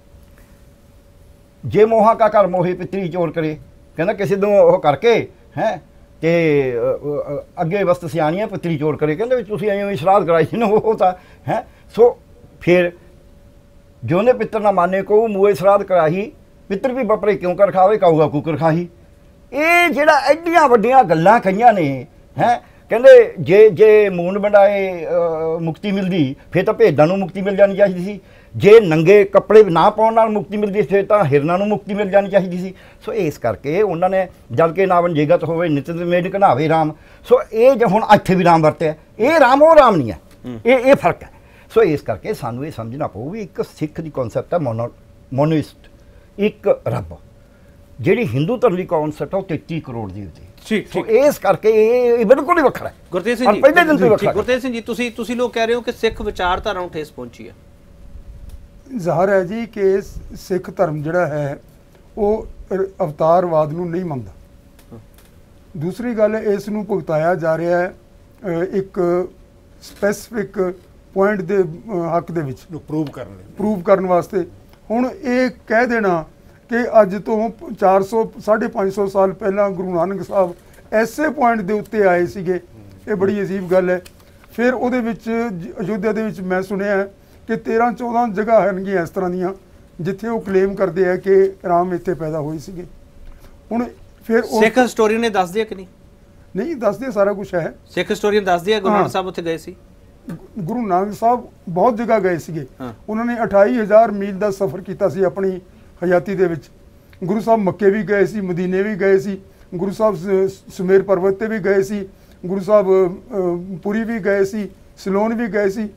ਜੇ ਮੋਹਾ ਕਾ ਘਰ ਮੋਹੇ ਪਿੱਤਰੀ ਚੋਰ ਕਰੇ, ਕਹਿੰਦਾ ਕਿਸੇ ਨੂੰ ਉਹ ਕਰਕੇ ਹੈ ਤੇ ਅੱਗੇ ਵਸਤ ਸਿਆਣੀਆਂ ਪਿੱਤਰੀ ਚੋਰ ਕਰੇ। ਕਹਿੰਦੇ ਤੁਸੀਂ ਐਵੇਂ ਸ਼ਰਾਧ ਕਰਾਈ ਸੀ ਨਾ, ਉਹ ਤਾਂ ਹੈ। ਸੋ ਫਿਰ ਜਿਉਂਦੇ ਪਿੱਤਰ ਨਾ ਮਾਨੇ ਕੋ ਮੂਏ ਸ਼ਰਾਧ ਕਰਾਹੀ, ਪਿੱਤਰ ਵੀ ਬਪਰੇ ਕਿਉਂ ਕਰ ਖਾਵੇ, ਕਹੂਗਾ ਕੁਕਰ ਖਾਹੀ। ਇਹ ਜਿਹੜਾ ਐਡੀਆਂ ਵੱਡੀਆਂ ਗੱਲਾਂ ਕਹੀਆਂ ਨੇ ਹੈ। ਕਹਿੰਦੇ ਜੇ ਮੂਨ ਵੰਡਾਏ ਮੁਕਤੀ ਮਿਲਦੀ, ਫਿਰ ਤਾਂ ਭੇਡਾਂ ਨੂੰ ਮੁਕਤੀ ਮਿਲ ਜਾਣੀ ਚਾਹੀਦੀ ਸੀ। ਜੇ ਨੰਗੇ ਕੱਪੜੇ ਨਾ ਪਾਉਣ ਨਾਲ ਮੁਕਤੀ ਮਿਲਦੀ ਫਿਰ ਤਾਂ ਹਿਰਨਾਂ ਨੂੰ ਮੁਕਤੀ ਮਿਲ ਜਾਣੀ ਚਾਹੀਦੀ ਸੀ। ਸੋ ਇਸ ਕਰਕੇ ਉਹਨਾਂ ਨੇ ਜਲ ਕੇ ਨਾਵਨ ਜੇਗਤ ਹੋਵੇ ਨਿਤ ਮੇਡ ਘਨਾਵੇ ਰਾਮ। ਸੋ ਇਹ ਜੇ ਹੁਣ ਇੱਥੇ ਵੀ ਰਾਮ ਵਰਤਿਆ, ਇਹ ਰਾਮ ਉਹ ਰਾਮ ਨਹੀਂ ਹੈ, ਇਹ ਫਰਕ ਹੈ। ਸੋ ਇਸ ਕਰਕੇ ਸਾਨੂੰ ਇਹ ਸਮਝਣਾ ਪਊ ਵੀ ਇੱਕ ਸਿੱਖ ਦੀ ਕਨਸੈਪਟ ਹੈ ਮੋਨੋਇਸਟ, ਇੱਕ ਰੱਬ। ਜਿਹੜੀ ਹਿੰਦੂ ਧਰਮ ਦੀ ਕਨਸੈਪਟ ਹੈ ਉਹ 33 ਕਰੋੜ ਦੀ ਹੁੰਦੀ। ਸੋ ਇਸ ਕਰਕੇ ਇਹ ਬਿਲਕੁਲ ਹੀ ਵੱਖਰਾ ਹੈ। ਗੁਰਤੇਜ ਸਿੰਘ ਜੀ, ਪਹਿਲੇ ਦਿਨ ਤੋਂ ਵੱਖਰਾ। ਗੁਰਤੇਜ ਸਿੰਘ ਜੀ, ਤੁਸੀਂ ਲੋਕ ਕਹਿ ਰਹੇ ਹੋ ਕਿ ਸਿੱਖ ਵਿਚਾਰਧਾਰਾ ਨੂੰ ਠੇਸ ਪਹੁੰਚੀ ਹੈ। ਜ਼ਾਹਰ ਹੈ ਜੀ ਕਿ ਸਿੱਖ ਧਰਮ ਜਿਹੜਾ ਹੈ ਉਹ ਅਵਤਾਰਵਾਦ ਨੂੰ ਨਹੀਂ ਮੰਨਦਾ। ਦੂਸਰੀ ਗੱਲ, ਇਸ ਨੂੰ ਭੁਗਤਾਇਆ ਜਾ ਰਿਹਾ ਹੈ ਇੱਕ ਸਪੈਸੀਫਿਕ ਪੁਆਇੰਟ ਦੇ ਹੱਕ ਦੇ ਵਿੱਚ ਪ੍ਰੂਵ ਕਰਨ ਵਾਸਤੇ। ਹੁਣ ਇਹ ਕਹਿ ਦੇਣਾ ਕਿ ਅੱਜ ਤੋਂ 400 550 ਸਾਲ ਪਹਿਲਾਂ ਗੁਰੂ ਨਾਨਕ ਸਾਹਿਬ ਐਸੇ ਪੁਆਇੰਟ ਦੇ ਉੱਤੇ ਆਏ ਸੀਗੇ, ਇਹ ਬੜੀ ਅਜੀਬ ਗੱਲ ਹੈ। ਫਿਰ ਉਹਦੇ ਵਿੱਚ ਅਯੋਧਿਆ ਦੇ ਵਿੱਚ ਮੈਂ ਸੁਣਿਆ ਕਿ 13-14 ਜਗ੍ਹਾ ਹੋਣਗੀਆਂ ਇਸ ਤਰ੍ਹਾਂ ਦੀਆਂ ਜਿੱਥੇ ਉਹ ਕਲੇਮ ਕਰਦੇ ਆ ਕਿ ਰਾਮ ਇੱਥੇ ਪੈਦਾ ਹੋਏ ਸੀਗੇ। ਹੁਣ ਫਿਰ ਸਿੱਖ ਹਿਸਟੋਰੀਅਨ ਨੇ ਦੱਸ ਦਿਆ ਕਿ ਨਹੀਂ ਦੱਸਦੇ, ਸਾਰਾ ਕੁਝ ਹੈ। ਸਿੱਖ ਹਿਸਟੋਰੀਅਨ ਦੱਸ ਦਿਆ ਗੁਰੂ ਨਾਨਕ ਸਾਹਿਬ ਉੱਥੇ ਗਏ ਸੀ। ਗੁਰੂ ਨਾਨਕ ਸਾਹਿਬ ਬਹੁਤ ਜਗ੍ਹਾ ਗਏ ਸੀਗੇ। ਉਹਨਾਂ ਨੇ 28,000 ਮੀਲ ਦਾ ਸਫ਼ਰ ਕੀਤਾ ਸੀ ਆਪਣੀ ਹਯਾਤੀ ਦੇ ਵਿੱਚ। ਗੁਰੂ ਸਾਹਿਬ ਮੱਕੇ ਵੀ ਗਏ ਸੀ, ਮਦੀਨੇ ਵੀ ਗਏ ਸੀ, ਗੁਰੂ ਸਾਹਿਬ ਸੁਮੇਰ ਪਰਬਤ ਤੇ ਵੀ ਗਏ ਸੀ, ਗੁਰੂ ਸਾਹਿਬ ਪੁਰੀ ਵੀ ਗਏ ਸੀ, ਸਿਲੋਨ ਵੀ ਗਏ ਸੀ,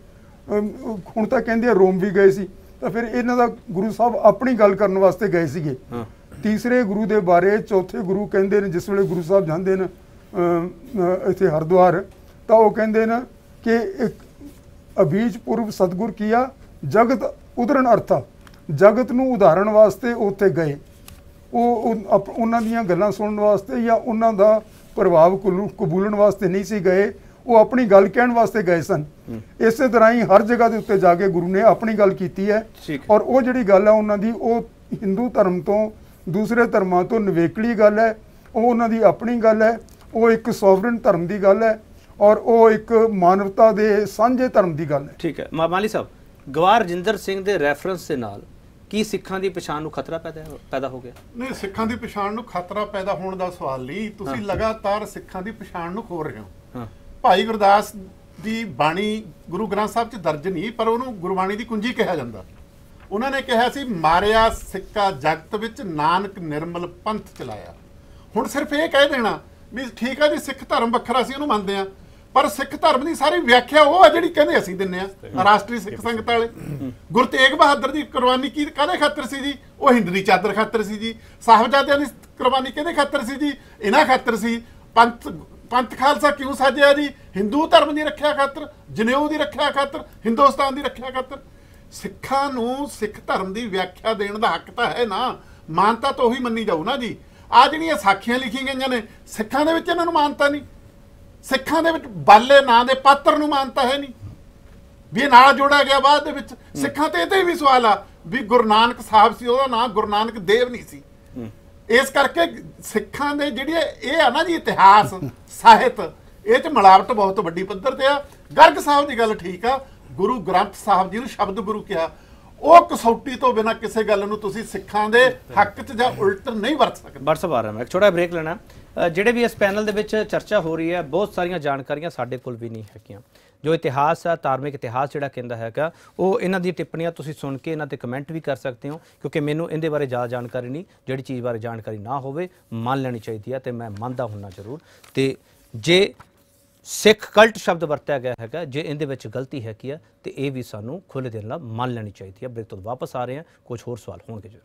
ਹੁਣ ਤਾਂ ਕਹਿੰਦੇ ਆ ਰੋਮ ਵੀ ਗਏ ਸੀ। ਤਾਂ ਫਿਰ ਇਹਨਾਂ ਦਾ ਗੁਰੂ ਸਾਹਿਬ ਆਪਣੀ ਗੱਲ ਕਰਨ ਵਾਸਤੇ ਗਏ ਸੀਗੇ। ਤੀਸਰੇ ਗੁਰੂ ਦੇ ਬਾਰੇ ਚੌਥੇ ਗੁਰੂ ਕਹਿੰਦੇ ਨੇ, ਜਿਸ ਵੇਲੇ ਗੁਰੂ ਸਾਹਿਬ ਜਾਂਦੇ ਨੇ ਇੱਥੇ ਹਰਿਦੁਆਰ, ਤਾਂ ਉਹ ਕਹਿੰਦੇ ਨੇ ਕਿ ਇੱਕ ਅਬੀਜ ਪੁਰਬ ਸਤਿਗੁਰ ਕੀਆ ਜਗਤ ਉਦਰਨ ਅਰਥਾ, ਜਗਤ ਨੂੰ ਉਦਾਹਰਣ ਵਾਸਤੇ ਉੱਥੇ ਗਏ। ਉਹ ਉਹਨਾਂ ਦੀਆਂ ਗੱਲਾਂ ਸੁਣਨ ਵਾਸਤੇ ਜਾਂ ਉਹਨਾਂ ਦਾ ਪ੍ਰਭਾਵ ਕਬੂਲਣ ਵਾਸਤੇ ਨਹੀਂ ਸੀ ਗਏ, ਉਹ ਆਪਣੀ ਗੱਲ ਕਹਿਣ ਵਾਸਤੇ ਗਏ ਸਨ। ਇਸੇ ਤਰ੍ਹਾਂ ਹੀ ਹਰ ਜਗ੍ਹਾ ਦੇ ਉੱਤੇ ਜਾ ਕੇ ਗੁਰੂ ਨੇ ਆਪਣੀ ਗੱਲ ਕੀਤੀ ਹੈ। ਔਰ ਉਹ ਜਿਹੜੀ ਗੱਲ ਹੈ ਉਹਨਾਂ ਦੀ, ਉਹ ਹਿੰਦੂ ਧਰਮ ਤੋਂ ਦੂਸਰੇ ਧਰਮਾਂ ਤੋਂ ਨਿਵੇਕਲੀ ਗੱਲ ਹੈ। ਉਹ ਉਹਨਾਂ ਦੀ ਆਪਣੀ ਗੱਲ ਹੈ, ਉਹ ਇੱਕ ਸੋਵਰਨ ਧਰਮ ਦੀ ਗੱਲ ਹੈ, ਔਰ ਉਹ ਇੱਕ ਮਾਨਵਤਾ ਦੇ ਸਾਂਝੇ ਧਰਮ ਦੀ ਗੱਲ ਹੈ। ਠੀਕ ਹੈ ਮਾਲੀ ਸਾਹਿਬ, ਗਵਾਹ ਰਜਿੰਦਰ ਸਿੰਘ ਦੇ ਰੈਫਰੈਂਸ ਦੇ ਨਾਲ ਕੀ ਸਿੱਖਾਂ ਦੀ ਪਛਾਣ ਨੂੰ ਖਤਰਾ ਪੈਦਾ ਹੋ ਗਿਆ? ਨਹੀਂ, ਸਿੱਖਾਂ ਦੀ ਪਛਾਣ ਨੂੰ ਖਤਰਾ ਪੈਦਾ ਹੋਣ ਦਾ ਸਵਾਲ ਨਹੀਂ। ਤੁਸੀਂ ਲਗਾਤਾਰ ਸਿੱਖਾਂ ਦੀ ਪਛਾਣ ਨੂੰ ਖੋਲ ਰਹੇ ਹੋ। ਭਾਈ ਗੁਰਦਾਸ ਦੀ ਬਾਣੀ ਗੁਰੂ ਗ੍ਰੰਥ ਸਾਹਿਬ 'ਚ ਦਰਜ ਨਹੀਂ, ਪਰ ਉਹਨੂੰ ਗੁਰਬਾਣੀ ਦੀ ਕੁੰਜੀ ਕਿਹਾ ਜਾਂਦਾ। ਉਹਨਾਂ ਨੇ ਕਿਹਾ ਸੀ, ਮਾਰਿਆ ਸਿੱਕਾ ਜਗਤ ਵਿੱਚ ਨਾਨਕ ਨਿਰਮਲ ਪੰਥ ਚਲਾਇਆ। ਹੁਣ ਸਿਰਫ ਇਹ ਕਹਿ ਦੇਣਾ ਵੀ ਠੀਕ ਆ ਜੀ, ਸਿੱਖ ਧਰਮ ਵੱਖਰਾ ਸੀ, ਉਹਨੂੰ ਮੰਨਦੇ ਆ, ਪਰ ਸਿੱਖ ਧਰਮ ਦੀ ਸਾਰੀ ਵਿਆਖਿਆ ਉਹ ਆ ਜਿਹੜੀ ਕਹਿੰਦੇ ਅਸੀਂ ਦਿੰਨੇ ਆ। ਰਾਸ਼ਟਰੀ ਸਿੱਖ ਸੰਗਤ ਵਾਲੇ ਗੁਰੂ ਤੇਗ ਬਹਾਦਰ ਦੀ ਕੁਰਬਾਨੀ ਕਾਹਦੇ ਖਾਤਰ ਸੀ ਜੀ? ਉਹ ਹਿੰਦ ਦੀ ਚਾਦਰ ਖਾਤਰ ਸੀ ਜੀ। ਸਾਹਿਬਜ਼ਾਦਿਆਂ ਦੀ ਕੁਰਬਾਨੀ ਕਿਹਦੇ ਖਾਤਰ ਸੀ ਜੀ? ਇਹਨਾਂ ਖਾਤਰ ਸੀ। ਪੰਥ ਖਾਲਸਾ ਕਿਉਂ ਸਾਜਿਆ ਜੀ? ਹਿੰਦੂ ਧਰਮ ਦੀ ਰੱਖਿਆ ਖਾਤਰ, ਜਨੇਊ ਦੀ ਰੱਖਿਆ ਖਾਤਰ, ਹਿੰਦੁਸਤਾਨ ਦੀ ਰੱਖਿਆ ਖਾਤਰ। ਸਿੱਖਾਂ ਨੂੰ ਸਿੱਖ ਧਰਮ ਦੀ ਵਿਆਖਿਆ ਦੇਣ ਦਾ ਹੱਕ ਤਾਂ ਹੈ ਨਾ, ਮਾਨਤਾ ਤਾਂ ਉਹੀ ਮੰਨੀ ਜਾਊ ਨਾ ਜੀ। ਆ ਜਿਹੜੀਆਂ ਸਾਖੀਆਂ ਲਿਖੀਆਂ ਗਈਆਂ ਨੇ, ਸਿੱਖਾਂ ਦੇ ਵਿੱਚ ਇਹਨਾਂ ਨੂੰ ਮਾਨਤਾ ਨਹੀਂ। ਸਿੱਖਾਂ ਦੇ ਵਿੱਚ ਬਾਲੇ ਨਾਂ ਦੇ ਪਾਤਰ ਨੂੰ ਮਾਨਤਾ ਹੈ ਨਹੀਂ, ਵੀ ਇਹ ਨਾਲ ਜੋੜਿਆ ਗਿਆ ਬਾਅਦ ਦੇ ਵਿੱਚ। ਸਿੱਖਾਂ ਤੇ ਇਹਦੇ ਵੀ ਸਵਾਲ ਆ ਵੀ ਗੁਰੂ ਨਾਨਕ ਸਾਹਿਬ ਸੀ, ਉਹਦਾ ਨਾਂ ਗੁਰੂ ਨਾਨਕ ਦੇਵ ਨਹੀਂ ਸੀ। ਇਸ ਕਰਕੇ ਸਿੱਖਾਂ ਦੇ ਜਿਹੜੀ ਇਹ ਆ ਨਾ ਜੀ ਇਤਿਹਾਸ ਸਾਹਿਤ, ਇਹ 'ਚ ਮਿਲਾਵਟ ਬਹੁਤ ਵੱਡੀ ਪੱਧਰ ਤੇ ਆ। ਗਰਗ ਸਾਹਿਬ ਦੀ ਗੱਲ ਠੀਕ ਆ, ਗੁਰੂ ਗ੍ਰੰਥ ਸਾਹਿਬ ਜੀ ਨੂੰ ਸ਼ਬਦ ਗੁਰੂ ਕਿਹਾ। ਉਹ ਕਸੌਟੀ ਤੋਂ ਬਿਨਾਂ ਕਿਸੇ ਗੱਲ ਨੂੰ ਤੁਸੀਂ ਸਿੱਖਾਂ ਦੇ ਹੱਕ 'ਚ ਜਾਂ ਉਲਟ ਨਹੀਂ ਵਰਤ ਸਕਦੇ। WhatsApp ਆ ਰਿਹਾ, ਮੈਂ ਇੱਕ ਛੋਟਾ ਬ੍ਰੇਕ ਲੈਣਾ। ਜਿਹੜੇ ਵੀ ਇਸ ਪੈਨਲ ਦੇ ਵਿੱਚ ਚਰਚਾ ਹੋ ਰਹੀ ਹੈ, ਬਹੁਤ ਸਾਰੀਆਂ ਜਾਣਕਾਰੀਆਂ ਸਾਡੇ ਕੋਲ ਵੀ ਨਹੀਂ ਹੈਗੀਆਂ। ਜੋ ਇਤਿਹਾਸ ਹੈ, ਧਾਰਮਿਕ ਇਤਿਹਾਸ ਜਿਹੜਾ ਕਹਿੰਦਾ ਹੈਗਾ, ਉਹ ਇਹਨਾਂ ਦੀ ਟਿੱਪਣੀਆਂ ਤੁਸੀਂ ਸੁਣ ਕੇ ਇਹਨਾਂ ਤੇ ਕਮੈਂਟ ਵੀ ਕਰ ਸਕਦੇ ਹੋ, ਕਿਉਂਕਿ ਮੈਨੂੰ ਇਹਦੇ ਬਾਰੇ ਜ਼ਿਆਦਾ ਜਾਣਕਾਰੀ ਨਹੀਂ। ਜਿਹੜੀ ਚੀਜ਼ ਬਾਰੇ ਜਾਣਕਾਰੀ ਨਾ ਹੋਵੇ ਮੰਨ ਲੈਣੀ ਚਾਹੀਦੀ ਹੈ, ਤੇ ਮੈਂ ਮੰਨਦਾ ਹੁੰਨਾ ਜ਼ਰੂਰ। ਤੇ ਜੇ ਸਿੱਖ ਕਲਟ ਸ਼ਬਦ ਵਰਤਿਆ ਗਿਆ ਹੈਗਾ, ਜੇ ਇਹਦੇ ਵਿੱਚ ਗਲਤੀ ਹੈਗੀ ਆ, ਤੇ ਇਹ ਵੀ ਸਾਨੂੰ ਖੁੱਲ੍ਹ ਦਿਲ ਨਾਲ ਮੰਨ ਲੈਣੀ ਚਾਹੀਦੀ ਹੈ। ਬ੍ਰੇਕ ਤੋਂ ਵਾਪਸ ਆ ਰਹੇ ਹਾਂ, ਕੁਝ ਹੋਰ ਸਵਾਲ ਹੋਣਗੇ ਜ਼ਰੂਰ।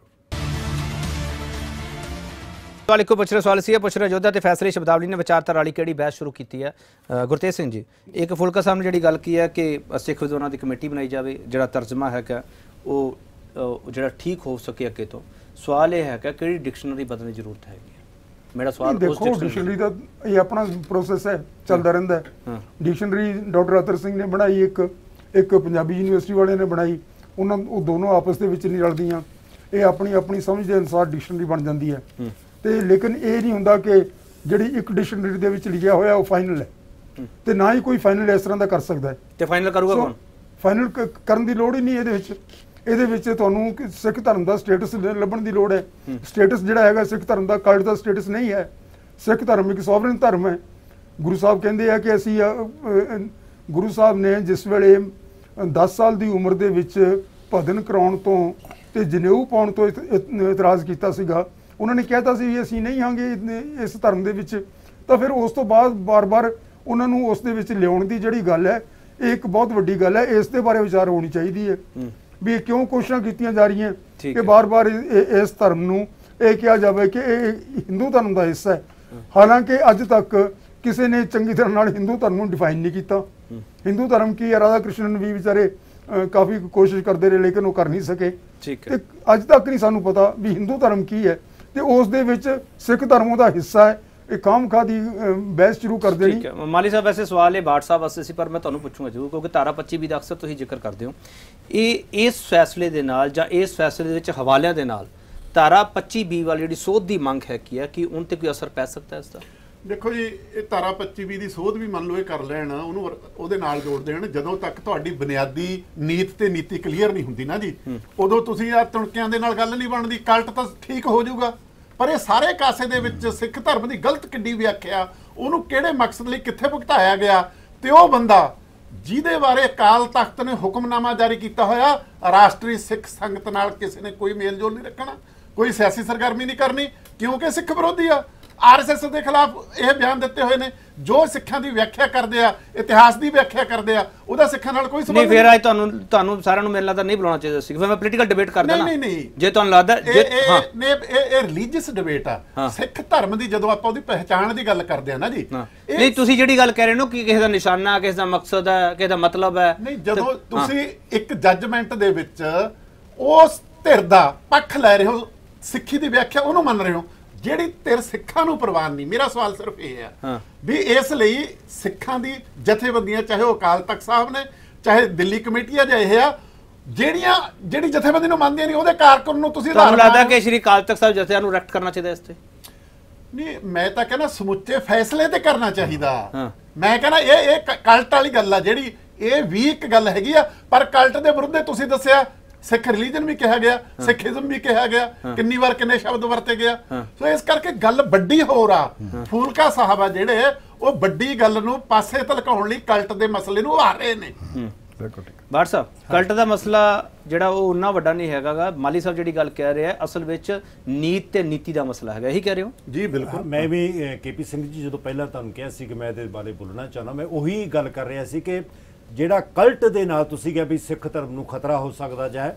ਸਵਾਲ ਇੱਕੋ ਪੁੱਛ ਰਿਹਾ ਸਵਾਲ ਸੀ, ਪੁੱਛ ਰਿਹਾ ਅਯੋਧਿਆ ਤੇ ਫੈਸਲੇ ਸ਼ਬਦਾਵਲੀ ਨੇ ਵਿਚਾਰਧਾਰਾ ਵਾਲੀ ਕਿਹੜੀ ਬਹਿਸ ਸ਼ੁਰੂ ਕੀਤੀ ਹੈ? ਗੁਰਤੇਜ ਸਿੰਘ ਜੀ, ਇੱਕ ਫੁਲਕਾ ਸਾਹਿਬ ਨੇ ਜਿਹੜੀ ਗੱਲ ਕੀ ਹੈ ਕਿ ਸਿੱਖ ਵਿਦਵਾਨਾਂ ਦੀ ਕਮੇਟੀ ਬਣਾਈ ਜਾਵੇ, ਜਿਹੜਾ ਤਰਜਮਾ ਹੈਗਾ ਉਹ ਜਿਹੜਾ ਠੀਕ ਹੋ ਸਕੇ ਅੱਗੇ ਤੋਂ। ਸਵਾਲ ਇਹ ਹੈਗਾ ਕਿਹੜੀ ਡਿਕਸ਼ਨਰੀ ਬਦਲਣ ਦੀ ਜ਼ਰੂਰਤ ਹੈਗੀ? ਮੇਰਾ ਸਵਾਲ ਦੇਖੋ, ਡਿਕਸ਼ਨਰੀ ਦਾ ਇਹ ਆਪਣਾ ਪ੍ਰੋਸੈਸ ਹੈ, ਚੱਲਦਾ ਰਹਿੰਦਾ ਹੈ। ਡਿਕਸ਼ਨਰੀ ਡਾਕਟਰ ਅਤਰ ਸਿੰਘ ਨੇ ਬਣਾਈ, ਇੱਕ ਪੰਜਾਬੀ ਯੂਨੀਵਰਸਿਟੀ ਵਾਲਿਆਂ ਨੇ ਬਣਾਈ। ਉਹ ਦੋਨੋਂ ਆਪਸ ਦੇ ਵਿੱਚ ਨਹੀਂ ਰਲਦੀਆਂ, ਇਹ ਆਪਣੀ ਸਮਝ ਦੇ ਅਨੁਸਾਰ ਡਿਕਸ਼ਨਰੀ ਬਣ ਜਾਂਦੀ ਹੈ। ਤੇ ਲੇਕਿਨ ਇਹ ਨਹੀਂ ਹੁੰਦਾ ਕਿ ਜਿਹੜੀ ਇੱਕ ਡਿਕਸ਼ਨਰੀ ਦੇ ਵਿੱਚ ਲਿਖਿਆ ਹੋਇਆ ਉਹ ਫਾਈਨਲ ਹੈ, ਤੇ ਨਾ ਹੀ ਕੋਈ ਫਾਈਨਲ ਇਸ ਤਰ੍ਹਾਂ ਦਾ ਕਰ ਸਕਦਾ ਹੈ। ਤੇ ਫਾਈਨਲ ਕਰੂਗਾ ਕੌਣ? ਫਾਈਨਲ ਕਰਨ ਦੀ ਲੋੜ ਹੀ ਨਹੀਂ ਇਹਦੇ ਵਿੱਚ ਤੁਹਾਨੂੰ ਸਿੱਖ ਧਰਮ ਦਾ ਸਟੇਟਸ ਲੱਭਣ ਦੀ ਲੋੜ ਹੈ। ਸਟੇਟਸ ਜਿਹੜਾ ਹੈਗਾ ਸਿੱਖ ਧਰਮ ਦਾ ਕਲਟ ਦਾ ਸਟੇਟਸ ਨਹੀਂ ਹੈ। ਸਿੱਖ ਧਰਮ ਇੱਕ ਸੋਵਰਨ ਧਰਮ ਹੈ। ਗੁਰੂ ਸਾਹਿਬ ਕਹਿੰਦੇ ਆ ਕਿ ਅਸੀਂ ਗੁਰੂ ਸਾਹਿਬ ਨੇ ਜਿਸ ਵੇਲੇ 10 ਸਾਲ ਦੀ ਉਮਰ ਦੇ ਵਿੱਚ ਭਜਨ ਕਰਾਉਣ ਤੋਂ ਤੇ ਜਨੇਊ ਪਾਉਣ ਤੋਂ ਇਤਰਾਜ਼ ਕੀਤਾ ਸੀਗਾ। ਉਹਨਾਂ ਨੇ ਕਹਿਤਾ ਸੀ ਵੀ ਅਸੀਂ ਨਹੀਂ ਹਾਂਗੇ ਇਸ ਧਰਮ ਦੇ ਵਿੱਚ। ਤਾਂ ਫਿਰ ਉਸ ਤੋਂ ਬਾਅਦ ਬਾਰ-ਬਾਰ ਉਹਨਾਂ ਨੂੰ ਉਸ ਦੇ ਵਿੱਚ ਲਿਆਉਣ ਦੀ ਜਿਹੜੀ ਗੱਲ ਹੈ, ਇਹ ਇੱਕ ਬਹੁਤ ਵੱਡੀ ਗੱਲ ਹੈ। ਇਸ ਦੇ ਬਾਰੇ ਵਿਚਾਰ ਹੋਣੀ ਚਾਹੀਦੀ ਹੈ ਵੀ ਇਹ ਕਿਉਂ ਕੋਸ਼ਿਸ਼ਾਂ ਕੀਤੀਆਂ ਜਾ ਰਹੀਆਂ ਕਿ ਬਾਰ-ਬਾਰ ਇਸ ਧਰਮ ਨੂੰ ਇਹ ਕਿਹਾ ਜਾਵੇ ਕਿ ਇਹ ਹਿੰਦੂ ਧਰਮ ਦਾ ਹਿੱਸਾ ਹੈ। ਹਾਲਾਂਕਿ ਅੱਜ ਤੱਕ ਕਿਸੇ ਨੇ ਚੰਗੀ ਤਰ੍ਹਾਂ ਨਾਲ ਹਿੰਦੂ ਧਰਮ ਨੂੰ ਡਿਫਾਈਨ ਨਹੀਂ ਕੀਤਾ। ਹਿੰਦੂ ਧਰਮ ਕੀ ਹੈ? ਰਾਧਾ ਕ੍ਰਿਸ਼ਨ ਵੀ ਵਿਚਾਰੇ ਕਾਫੀ ਕੋਸ਼ਿਸ਼ ਕਰਦੇ ਰਹੇ, ਲੇਕਿਨ ਉਹ ਕਰ ਨਹੀਂ ਸਕੇ। ਤੇ ਅੱਜ ਤੱਕ ਨਹੀਂ ਸਾਨੂੰ ਪਤਾ ਵੀ ਹਿੰਦੂ ਧਰਮ ਕੀ ਹੈ, ਤੇ ਉਸ ਦੇ ਵਿੱਚ ਸਿੱਖ ਧਰਮ ਉਹਦਾ ਹਿੱਸਾ ਹੈ ਇਹ ਕਾਮਖਾਹ ਦੀ ਬਹਿਸ ਸ਼ੁਰੂ ਕਰ ਦੇਣੀ। ਠੀਕ ਹੈ ਮਾਲੀ ਸਾਹਿਬ, ਵੈਸੇ ਸਵਾਲ ਇਹ ਬਾਟ ਸਾਹਿਬ ਵਾਸਤੇ ਸੀ ਪਰ ਮੈਂ ਤੁਹਾਨੂੰ ਪੁੱਛੂੰਗਾ ਜ਼ਰੂਰ, ਕਿਉਂਕਿ ਧਾਰਾ 25 ਵੀ ਦਾ ਅਕਸਰ ਤੁਸੀਂ ਜ਼ਿਕਰ ਕਰਦੇ ਹੋ। ਇਹ ਇਸ ਫੈਸਲੇ ਦੇ ਨਾਲ ਜਾਂ ਇਸ ਫੈਸਲੇ ਦੇ ਵਿੱਚ ਹਵਾਲਿਆਂ ਦੇ ਨਾਲ ਧਾਰਾ 25B ਵਾਲੀ ਜਿਹੜੀ ਸੋਧ ਦੀ ਮੰਗ ਹੈ ਕੀ ਹੈ, ਕਿ ਉਹਨਾਂ ਤੇ ਕੋਈ ਅਸਰ ਪੈ ਸਕਦਾ ਇਸ ਦਾ? ਦੇਖੋ ਜੀ, ਇਹ ਧਾਰਾ 25B ਦੀ ਸੋਧ ਵੀ ਮੰਨ ਲਓ ਇਹ ਕਰ ਲੈਣ, ਉਹਨੂੰ ਉਹਦੇ ਨਾਲ ਜੋੜ ਦੇਣ, ਜਦੋਂ ਤੱਕ ਤੁਹਾਡੀ ਬੁਨਿਆਦੀ ਨੀਤ ਤੇ ਨੀਤੀ ਕਲੀਅਰ ਨਹੀਂ ਹੁੰਦੀ ਨਾ ਜੀ, ਉਦੋਂ ਤੁਸੀਂ ਆ ਤੁਣਕਿਆਂ ਦੇ ਨਾਲ ਗੱਲ ਨਹੀਂ ਬਣਦੀ। ਕਲਟ ਤਾਂ ਠੀਕ ਹੋ ਜਾਊਗਾ, ਪਰ ਇਹ ਸਾਰੇ ਕਾਸੇ ਦੇ ਵਿੱਚ ਸਿੱਖ ਧਰਮ ਦੀ ਗਲਤ ਕਿੱਡੀ ਵਿਆਖਿਆ, ਉਹਨੂੰ ਕਿਹੜੇ ਮਕਸਦ ਲਈ ਕਿੱਥੇ ਭੁਗਤਾਇਆ ਗਿਆ, ਤੇ ਉਹ ਬੰਦਾ ਜਿਹਦੇ ਬਾਰੇ ਅਕਾਲ ਤਖਤ ਨੇ ਹੁਕਮਨਾਮਾ ਜਾਰੀ ਕੀਤਾ ਹੋਇਆ, ਰਾਸ਼ਟਰੀ ਸਿੱਖ ਸੰਗਤ ਨਾਲ ਕਿਸੇ ਨੇ ਕੋਈ ਮੇਲ ਜੋਲ ਨਹੀਂ ਰੱਖਣਾ, ਕੋਈ ਸਿਆਸੀ ਸਰਗਰਮੀ ਨਹੀਂ ਕਰਨੀ, ਕਿਉਂਕਿ ਸਿੱਖ ਵਿਰੋਧੀ ਆ। ਆਰਐਸਐਸ ਦੇ ਖਿਲਾਫ ਇਹ ਬਿਆਨ ਦਿੱਤੇ ਹੋਏ ਨੇ, ਜੋ ਸਿੱਖਾਂ ਦੀ ਵਿਆਖਿਆ ਕਰਦੇ ਆ, ਇਤਿਹਾਸ ਦੀ ਵਿਆਖਿਆ ਕਰਦੇ ਆ, ਉਹਦਾ ਸਿੱਖਾਂ ਨਾਲ ਕੋਈ ਸੰਬੰਧ ਨਹੀਂ। ਫਿਰ ਅੱਜ ਤੁਹਾਨੂੰ ਸਾਰਿਆਂ ਨੂੰ ਮੇਰੇ ਲੱਗਦਾ ਨਹੀਂ ਬੁਲਾਉਣਾ ਚਾਹੀਦਾ ਸੀ, ਫਿਰ ਮੈਂ ਪੋਲੀਟੀਕਲ ਡਿਬੇਟ ਕਰਦਾ ਨਾ। ਨਹੀਂ, ਜੇ ਤੁਹਾਨੂੰ ਲੱਗਦਾ ਇਹ ਰਿਲੀਜੀਅਸ ਡਿਬੇਟ ਆ। ਸਿੱਖ ਧਰਮ ਦੀ ਜਦੋਂ ਆਪਾਂ ਉਹਦੀ ਪਹਿਚਾਣ ਦੀ ਗੱਲ ਕਰਦੇ ਆ ਨਾ ਜੀ, ਨਹੀਂ ਤੁਸੀਂ ਜਿਹੜੀ ਗੱਲ ਕਹਿ ਰਹੇ ਹੋ ਕਿ ਕਿਸੇ ਦਾ ਨਿਸ਼ਾਨਾ, ਕਿਸੇ ਦਾ ਮਕਸਦ ਹੈ, ਕਿਸੇ ਦਾ ਮਤਲਬ ਹੈ, ਨਹੀਂ, ਜਦੋਂ ਤੁਸੀਂ ਇੱਕ ਜੱਜਮੈਂਟ ਦੇ ਵਿੱਚ ਉਸ ਧਿਰ ਦਾ ਪੱਖ ਲੈ ਰਹੇ ਹੋ, ਸਿੱਖੀ ਦੀ ਵਿਆਖਿਆ ਉਹਨੂੰ ਮੰਨ ਰਹੇ ਹੋ, ਜਿਹੜੀ ਧਿਰ ਸਿੱਖਾਂ ਨੂੰ ਪ੍ਰਵਾਨ ਨਹੀਂ। ਮੇਰਾ ਸਵਾਲ ਸਿਰਫ ਇਹ ਹੈ ਵੀ ਇਸ ਲਈ ਸਿੱਖਾਂ ਦੀ ਜਥੇਬੰਦੀਆਂ, ਚਾਹੇ ਉਹ ਅਕਾਲ ਤਖਤ ਸਾਹਿਬ ਨੇ, ਚਾਹੇ ਦਿੱਲੀ ਕਮੇਟੀ ਆ, ਜਾਂ ਇਹ ਆ, ਜਿਹੜੀ ਜਥੇਬੰਦੀ ਨੂੰ ਮੰਨਦੀਆਂ ਨਹੀਂ, ਉਹਦੇ ਕਾਰਕੁਨ ਨੂੰ ਤੁਸੀਂ ਤੁਹਾਨੂੰ ਲੱਗਦਾ ਕਿ ਸ਼੍ਰੀ ਅਕਾਲ ਤਖਤ ਸਾਹਿਬ ਜਥਿਆਂ ਨੂੰ ਰੈਕਟ ਕਰਨਾ ਚਾਹੀਦਾ ਇਸ ਤੇ? ਨਹੀਂ, ਮੈਂ ਤਾਂ ਕਹਿੰਦਾ ਸਮੁੱਚੇ ਫੈਸਲੇ ਤੇ ਕਰਨਾ ਚਾਹੀਦਾ। ਮੈਂ ਕਹਿੰਦਾ ਇਹ ਕਲਟ ਵਾਲੀ ਗੱਲ ਆ ਜਿਹੜੀ, ਇਹ ਵੀ ਇੱਕ ਗੱਲ ਹੈਗੀ ਆ, ਪਰ ਕਲਟ ਦੇ ਵਿਰੁੱਧ ਤੁਸੀਂ ਦੱਸਿਆ ਸਿੱਖ ਰਿਲੀਜਨ ਵੀ ਕਿਹਾ ਗਿਆ, ਸਿੱਖੀਜ਼ਮ ਵੀ ਕਿਹਾ ਗਿਆ, ਕਿੰਨੀ ਵਾਰ ਕਿੰਨੇ ਸ਼ਬਦ ਵਰਤੇ ਗਿਆ। ਸੋ ਇਸ ਕਰਕੇ ਗੱਲ ਵੱਡੀ ਹੋਰ ਆ। ਫੂਲਕਾ ਸਾਹਿਬ ਆ ਜਿਹੜੇ, ਉਹ ਵੱਡੀ ਗੱਲ ਨੂੰ ਪਾਸੇ ਧਲਕਾਉਣ ਲਈ ਕਲਟ ਦੇ ਮਸਲੇ ਨੂੰ ਆ ਰਹੇ ਨੇ। ਬਾਟ ਸਾਹਿਬ, ਕਲਟ ਦਾ ਮਸਲਾ ਜਿਹੜਾ ਉਹ ਉਨਾ ਵੱਡਾ ਨਹੀਂ ਹੈਗਾ। ਮਾਲੀ ਸਾਹਿਬ ਜਿਹੜੀ ਗੱਲ ਕਹਿ ਰਿਹਾ ਅਸਲ ਵਿੱਚ ਨੀਤ ਤੇ ਨੀਤੀ ਦਾ ਮਸਲਾ ਹੈਗਾ, ਇਹੀ ਕਹਿ ਰਹੇ ਹੋ? ਜੀ ਬਿਲਕੁਲ। ਮੈਂ ਵੀ KP ਸਿੰਘ ਜੀ ਜਦੋਂ ਪਹਿਲਾਂ ਤੁਹਾਨੂੰ ਕਿਹਾ ਸੀ ਕਿ ਮੈਂ ਇਹਦੇ ਬਾਰੇ ਬੋਲਣਾ ਚਾਹੁੰਦਾ, ਮੈਂ ਉਹੀ ਗੱਲ ਕਰ ਰਿਹਾ ਸੀ ਕਿ ਜਿਹੜਾ ਕਲਟ ਦੇ ਨਾਲ ਤੁਸੀਂ ਕਿਹਾ ਵੀ ਸਿੱਖ ਧਰਮ ਨੂੰ ਖਤਰਾ ਹੋ ਸਕਦਾ, ਜਾਂ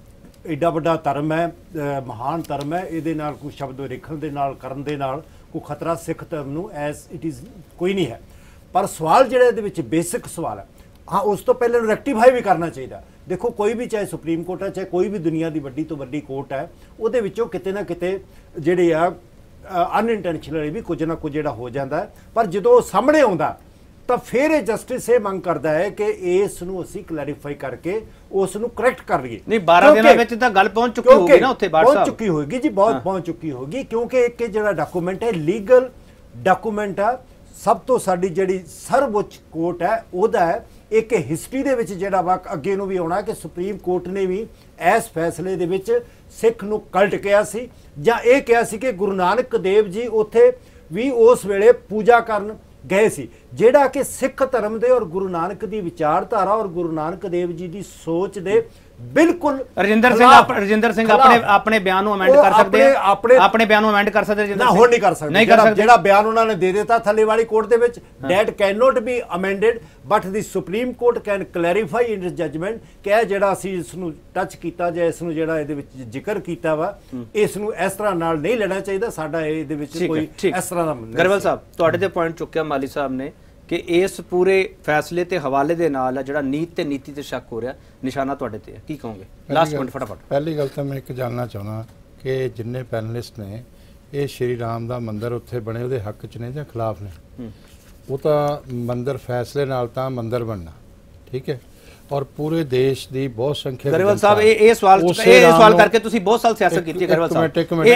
ਐਡਾ ਵੱਡਾ ਧਰਮ ਹੈ, ਮਹਾਨ ਧਰਮ ਹੈ, ਇਹਦੇ ਨਾਲ ਕੋਈ ਸ਼ਬਦ ਲਿਖਣ ਦੇ ਨਾਲ, ਕਰਨ ਦੇ ਨਾਲ ਕੋਈ ਖਤਰਾ ਸਿੱਖ ਧਰਮ ਨੂੰ ਐਜ਼ ਇਟ ਇਜ਼ ਕੋਈ ਨਹੀਂ ਹੈ। ਪਰ ਸਵਾਲ ਜਿਹੜਾ ਇਹਦੇ ਵਿੱਚ ਬੇਸਿਕ ਸਵਾਲ ਹੈ, ਹਾਂ ਉਸ ਤੋਂ ਪਹਿਲਾਂ ਨੂੰ ਰੈਕਟੀਫਾਈ ਵੀ ਕਰਨਾ ਚਾਹੀਦਾ। ਦੇਖੋ ਕੋਈ ਵੀ, ਚਾਹੇ ਸੁਪਰੀਮ ਕੋਰਟ ਹੈ, ਚਾਹੇ ਕੋਈ ਵੀ ਦੁਨੀਆ ਦੀ ਵੱਡੀ ਤੋਂ ਵੱਡੀ ਕੋਰਟ ਹੈ, ਉਹਦੇ ਵਿੱਚੋਂ ਕਿਤੇ ਨਾ ਕਿਤੇ ਜਿਹੜੇ ਆ ਅਨਇੰਟੈਂਸ਼ਨਲੀ ਵੀ ਕੁਝ ਨਾ ਕੁਝ ਜਿਹੜਾ ਹੋ ਜਾਂਦਾ ਹੈ। ਪਰ ਜਦੋਂ ਉਹ ਸਾਹਮਣੇ ਆਉਂਦਾ ਤਾਂ ਫਿਰ ਇਹ ਜਸਟਿਸ ਇਹ ਮੰਗ ਕਰਦਾ ਹੈ ਕਿ ਇਸ ਨੂੰ ਅਸੀਂ ਕਲੈਰੀਫਾਈ ਕਰਕੇ ਉਸ ਨੂੰ ਕਰੈਕਟ ਕਰ ਲਈਏ। ਨਹੀਂ 12 ਦਿਨਾਂ ਵਿੱਚ ਤਾਂ ਗੱਲ ਪਹੁੰਚ ਚੁੱਕੀ ਹੋਗੀ ਨਾ ਉੱਥੇ ਬਾਟ ਸਾਹਿਬ? ਪਹੁੰਚ ਚੁੱਕੀ ਹੋਏਗੀ ਜੀ, ਬਹੁਤ ਪਹੁੰਚ ਚੁੱਕੀ ਹੋਗੀ, ਕਿਉਂਕਿ ਇੱਕ ਜਿਹੜਾ ਡਾਕੂਮੈਂਟ ਹੈ ਲੀਗਲ ਡਾਕੂਮੈਂਟ ਆ, ਸਭ ਤੋਂ ਸਾਡੀ ਜਿਹੜੀ ਸਰਵਉੱਚ ਕੋਰਟ ਹੈ ਉਹਦਾ ਹੈ। ਇੱਕ ਹਿਸਟਰੀ ਦੇ ਵਿੱਚ ਜਿਹੜਾ ਵਾ ਅੱਗੇ ਨੂੰ ਵੀ ਆਉਣਾ ਕਿ ਸੁਪਰੀਮ ਕੋਰਟ ਨੇ ਵੀ ਇਸ ਫੈਸਲੇ ਦੇ ਵਿੱਚ ਸਿੱਖ ਨੂੰ ਕਲਟ ਕਿਹਾ ਸੀ, ਜਾਂ ਇਹ ਕਿਹਾ ਸੀ ਕਿ ਗੁਰੂ ਨਾਨਕ ਦੇਵ ਜੀ ਉੱਥੇ ਵੀ ਉਸ ਵੇਲੇ ਪੂਜਾ ਕਰਨ ਗਏ ਸੀ, ਜਿਹੜਾ ਕਿ ਸਿੱਖ ਧਰਮ ਦੇ ਔਰ ਗੁਰੂ ਨਾਨਕ ਦੀ ਵਿਚਾਰਧਾਰਾ ਔਰ ਗੁਰੂ ਨਾਨਕ ਦੇਵ ਜੀ ਦੀ ਸੋਚ ਦੇ ਬਿਲਕੁਲ। ਰਜਿੰਦਰ ਸਿੰਘ ਆਪਣੇ ਬਿਆਨ ਨੂੰ ਅਮੈਂਡ ਕਰ ਸਕਦੇ ਆ, ਆਪਣੇ ਬਿਆਨ ਨੂੰ ਅਮੈਂਡ ਕਰ ਸਕਦੇ ਰਜਿੰਦਰ ਸਿੰਘ? ਹੁਣ ਨਹੀਂ ਕਰ ਸਕਦੇ। ਜਿਹੜਾ ਬਿਆਨ ਉਹਨਾਂ ਨੇ ਦੇ ਦਿੱਤਾ ਥੱਲੇ ਵਾਲੀ ਕੋਰਟ ਦੇ ਵਿੱਚ, that cannot be amended, but the Supreme Court can clarify in its judgment ਕਿ ਇਹ ਜਿਹੜਾ ਅਸੀਂ ਇਸ ਨੂੰ ਟੱਚ ਕੀਤਾ ਜਾਂ ਇਸ ਨੂੰ ਜਿਹੜਾ ਇਹਦੇ ਵਿੱਚ ਜ਼ਿਕਰ ਕੀਤਾ ਵਾ, ਇਸ ਨੂੰ ਇਸ ਤਰ੍ਹਾਂ ਨਾਲ ਨਹੀਂ ਲੈਣਾ ਚਾਹੀਦਾ। ਸਾਡਾ ਇਹਦੇ ਵਿੱਚ ਕੋਈ ਇਸ ਤਰ੍ਹਾਂ ਦਾ ਗਰੇਵਾਲ ਸਾਹਿਬ ਤੁਹਾਡੇ ਤੇ ਪੁਆਇੰਟ ਚੁੱਕਿਆ ਮਾਲੀ ਸਾਹਿਬ ਨੇ ਕਿ ਇਸ ਪੂਰੇ ਫੈਸਲੇ ਤੇ ਹਵਾਲੇ ਦੇ ਨਾਲ ਜਿਹੜਾ ਨੀਤ ਤੇ ਨੀਤੀ ਤੇ ਸ਼ੱਕ ਹੋ ਰਿਹਾ, ਨਿਸ਼ਾਨਾ ਤੁਹਾਡੇ ਤੇ ਹੈ, ਕੀ ਕਹੋਗੇ? ਲਾਸਟ ਪੁਆਇੰਟ ਫਟਾਫਟ। ਪਹਿਲੀ ਗੱਲ ਤਾਂ ਮੈਂ ਇੱਕ ਜਾਣਨਾ ਚਾਹੁੰਦਾ ਕਿ ਜਿੰਨੇ ਪੈਨਲਿਸਟ ਨੇ ਇਹ ਸ਼੍ਰੀ ਰਾਮ ਦਾ ਮੰਦਿਰ ਉੱਥੇ ਬਣੇ ਉਹਦੇ ਹੱਕ 'ਚ ਨੇ ਜਾਂ ਖਿਲਾਫ ਨੇ? ਉਹ ਤਾਂ ਮੰਦਿਰ ਫੈਸਲੇ ਨਾਲ ਤਾਂ ਮੰਦਿਰ ਬਣਨਾ, ਠੀਕ ਹੈ, ਔਰ ਪੂਰੇ ਦੇਸ਼ ਦੀ ਬਹੁਤ ਸੰਖਿਆ। ਗਰੇਵਾਲ ਸਾਹਿਬ ਇਹ ਸਵਾਲ ਕਰਕੇ ਤੁਸੀਂ ਬਹੁਤ ਸਾਲ ਸਿਆਸਤ ਕੀਤੀ ਹੈ ਗਰੇਵਾਲ ਸਾਹਿਬ। ਇਸ ਤੋਂ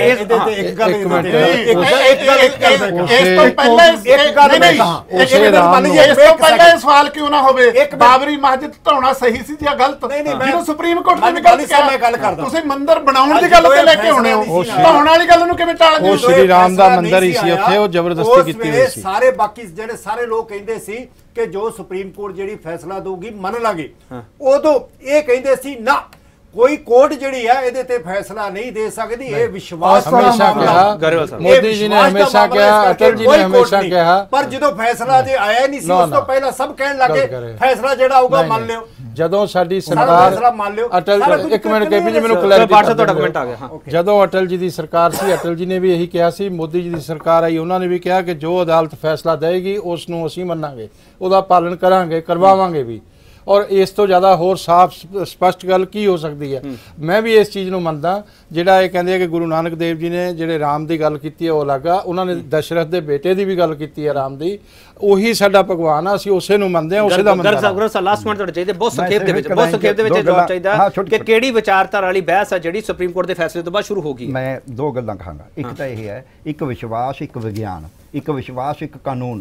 ਪਹਿਲਾਂ ਇਹ ਸਵਾਲ ਕਿਉਂ ਨਾ ਹੋਵੇ ਬਾਬਰੀ ਮਸਜਿਦ ਢਾਉਣਾ ਸਹੀ ਸੀ ਜਾਂ ਗਲਤ? ਜਦੋਂ ਸੁਪਰੀਮ ਕੋਰਟ ਨੇ ਗਲਤ ਕਿਹਾ, ਤੁਸੀਂ ਮੰਦਿਰ ਬਣਾਉਣ ਦੀ ਗੱਲ ਤੇ ਲੈ ਕੇ ਆਉਣੇ ਹੋ, ਢਾਉਣ ਵਾਲੀ ਗੱਲ ਨੂੰ ਕਿਵੇਂ ਟਾਲਦੇ ਹੋ? ਉਹ ਸ਼੍ਰੀ ਰਾਮ ਦਾ ਮੰਦਿਰ ਹੀ ਸੀ ਉੱਥੇ, ਉਹ ਜ਼ਬਰਦਸਤੀ ਕੀਤੀ ਹੋਈ ਸੀ। ਸਾਰੇ ਬਾਕੀ ਜਿਹੜੇ ਸਾਰੇ ਲੋਕ ਕਹਿੰਦੇ ਸੀ ਕਿ ਜੋ ਸੁਪਰੀਮ ਕੋਰਟ ਜਿਹੜੀ ਫੈਸਲਾ ਦਊਗੀ ਮੰਨ ਲਾਂਗੇ, ਉਦੋਂ ਇਹ ਕਹਿੰਦੇ ਸੀ ਨਾ ਕੋਈ ਕੋਰਟ ਜਿਹੜੀ ਹੈ ਇਹਦੇ ਤੇ ਫੈਸਲਾ ਨਹੀਂ ਦੇ ਸਕਦੀ। ਇਹ ਵਿਸ਼ਵਾਸ ਦਾ ਮਾਮਲਾ, ਮੋਦੀ ਜੀ ਨੇ ਹਮੇਸ਼ਾ ਕਿਹਾ, ਅਟਲ ਜੀ ਨੇ ਹਮੇਸ਼ਾ ਕਿਹਾ, ਪਰ ਜਦੋਂ ਫੈਸਲਾ ਜੇ ਆਇਆ ਨਹੀਂ ਸੀ ਉਸ ਤੋਂ ਪਹਿਲਾਂ ਸਭ ਕਹਿਣ ਲੱਗੇ ਫੈਸਲਾ ਜਿਹੜਾ ਆਊਗਾ ਮੰਨ ਲਿਓ। ਜਦੋਂ ਸਾਡੀ ਸਰਕਾਰ ਅਟਲ, ਇੱਕ ਮਿੰਟ KP ਜੀ ਮੈਨੂੰ ਕਲੈਰੀਫਾਈ ਤੁਹਾਡਾ ਕਮੈਂਟ ਆ ਗਿਆ। ਜਦੋਂ ਅਟਲ ਜੀ ਦੀ ਸਰਕਾਰ ਸੀ, ਅਟਲ ਜੀ ਨੇ ਵੀ ਇਹੀ ਕਿਹਾ ਸੀ, ਮੋਦੀ ਜੀ ਦੀ ਸਰਕਾਰ ਆਈ ਉਹਨਾਂ ਨੇ ਵੀ ਕਿਹਾ ਕਿ ਜੋ ਅਦਾਲਤ ਫੈਸਲਾ ਦੇਏਗੀ ਉਸ ਨੂੰ ਅਸੀਂ ਮੰਨਾਂਗੇ, ਉਹਦਾ ਪਾਲਣ ਕਰਾਂਗੇ, ਕਰਵਾਵਾਂਗੇ ਵੀ। ਔਰ ਇਸ ਤੋਂ ਜ਼ਿਆਦਾ ਹੋਰ ਸਾਫ਼ ਸਪਸ਼ਟ ਗੱਲ ਕੀ ਹੋ ਸਕਦੀ ਹੈ। ਮੈਂ ਵੀ ਇਸ ਚੀਜ਼ ਨੂੰ ਮੰਨਦਾ, ਜਿਹੜਾ ਇਹ ਕਹਿੰਦੇ ਆ ਕਿ ਗੁਰੂ ਨਾਨਕ ਦੇਵ ਜੀ ਨੇ ਜਿਹੜੇ ਰਾਮ ਦੀ ਗੱਲ ਕੀਤੀ ਹੈ ਉਹ ਅਲੱਗ ਆ, ਉਹਨਾਂ ਨੇ ਦਸ਼ਰਥ ਦੇ ਬੇਟੇ ਦੀ ਵੀ ਗੱਲ ਕੀਤੀ ਹੈ ਰਾਮ ਦੀ, ਉਹੀ ਸਾਡਾ ਭਗਵਾਨ ਆ, ਅਸੀਂ ਉਸੇ ਨੂੰ ਮੰਨਦੇ ਹਾਂ, ਉਸੇ ਦਾ ਮੰਨਦੇ ਹਾਂ। ਗਰਗ ਸਾਹਿਬ ਲਾਸਟ ਪੁਆਇੰਟ ਤੁਹਾਡੇ ਚਾਹੀਦੇ ਬਹੁਤ ਸੰਖੇਪ ਦੇ ਵਿੱਚ ਜਵਾਬ ਚਾਹੀਦਾ ਕਿ ਕਿਹੜੀ ਵਿਚਾਰਧਾਰਾ ਵਾਲੀ ਬਹਿਸ ਹੈ ਜਿਹੜੀ ਸੁਪਰੀਮ ਕੋਰਟ ਦੇ ਫੈਸਲੇ ਤੋਂ ਬਾਅਦ ਸ਼ੁਰੂ ਹੋ ਗਈ। ਮੈਂ ਦੋ ਗੱਲਾਂ ਕਹਾਂਗਾ, ਇੱਕ ਤਾਂ ਇਹ ਹੈ, ਇੱਕ ਵਿਸ਼ਵਾਸ ਇੱਕ ਵਿਗਿਆਨ, ਇੱਕ ਵਿਸ਼ਵਾਸ ਇੱਕ ਕਾਨੂੰਨ,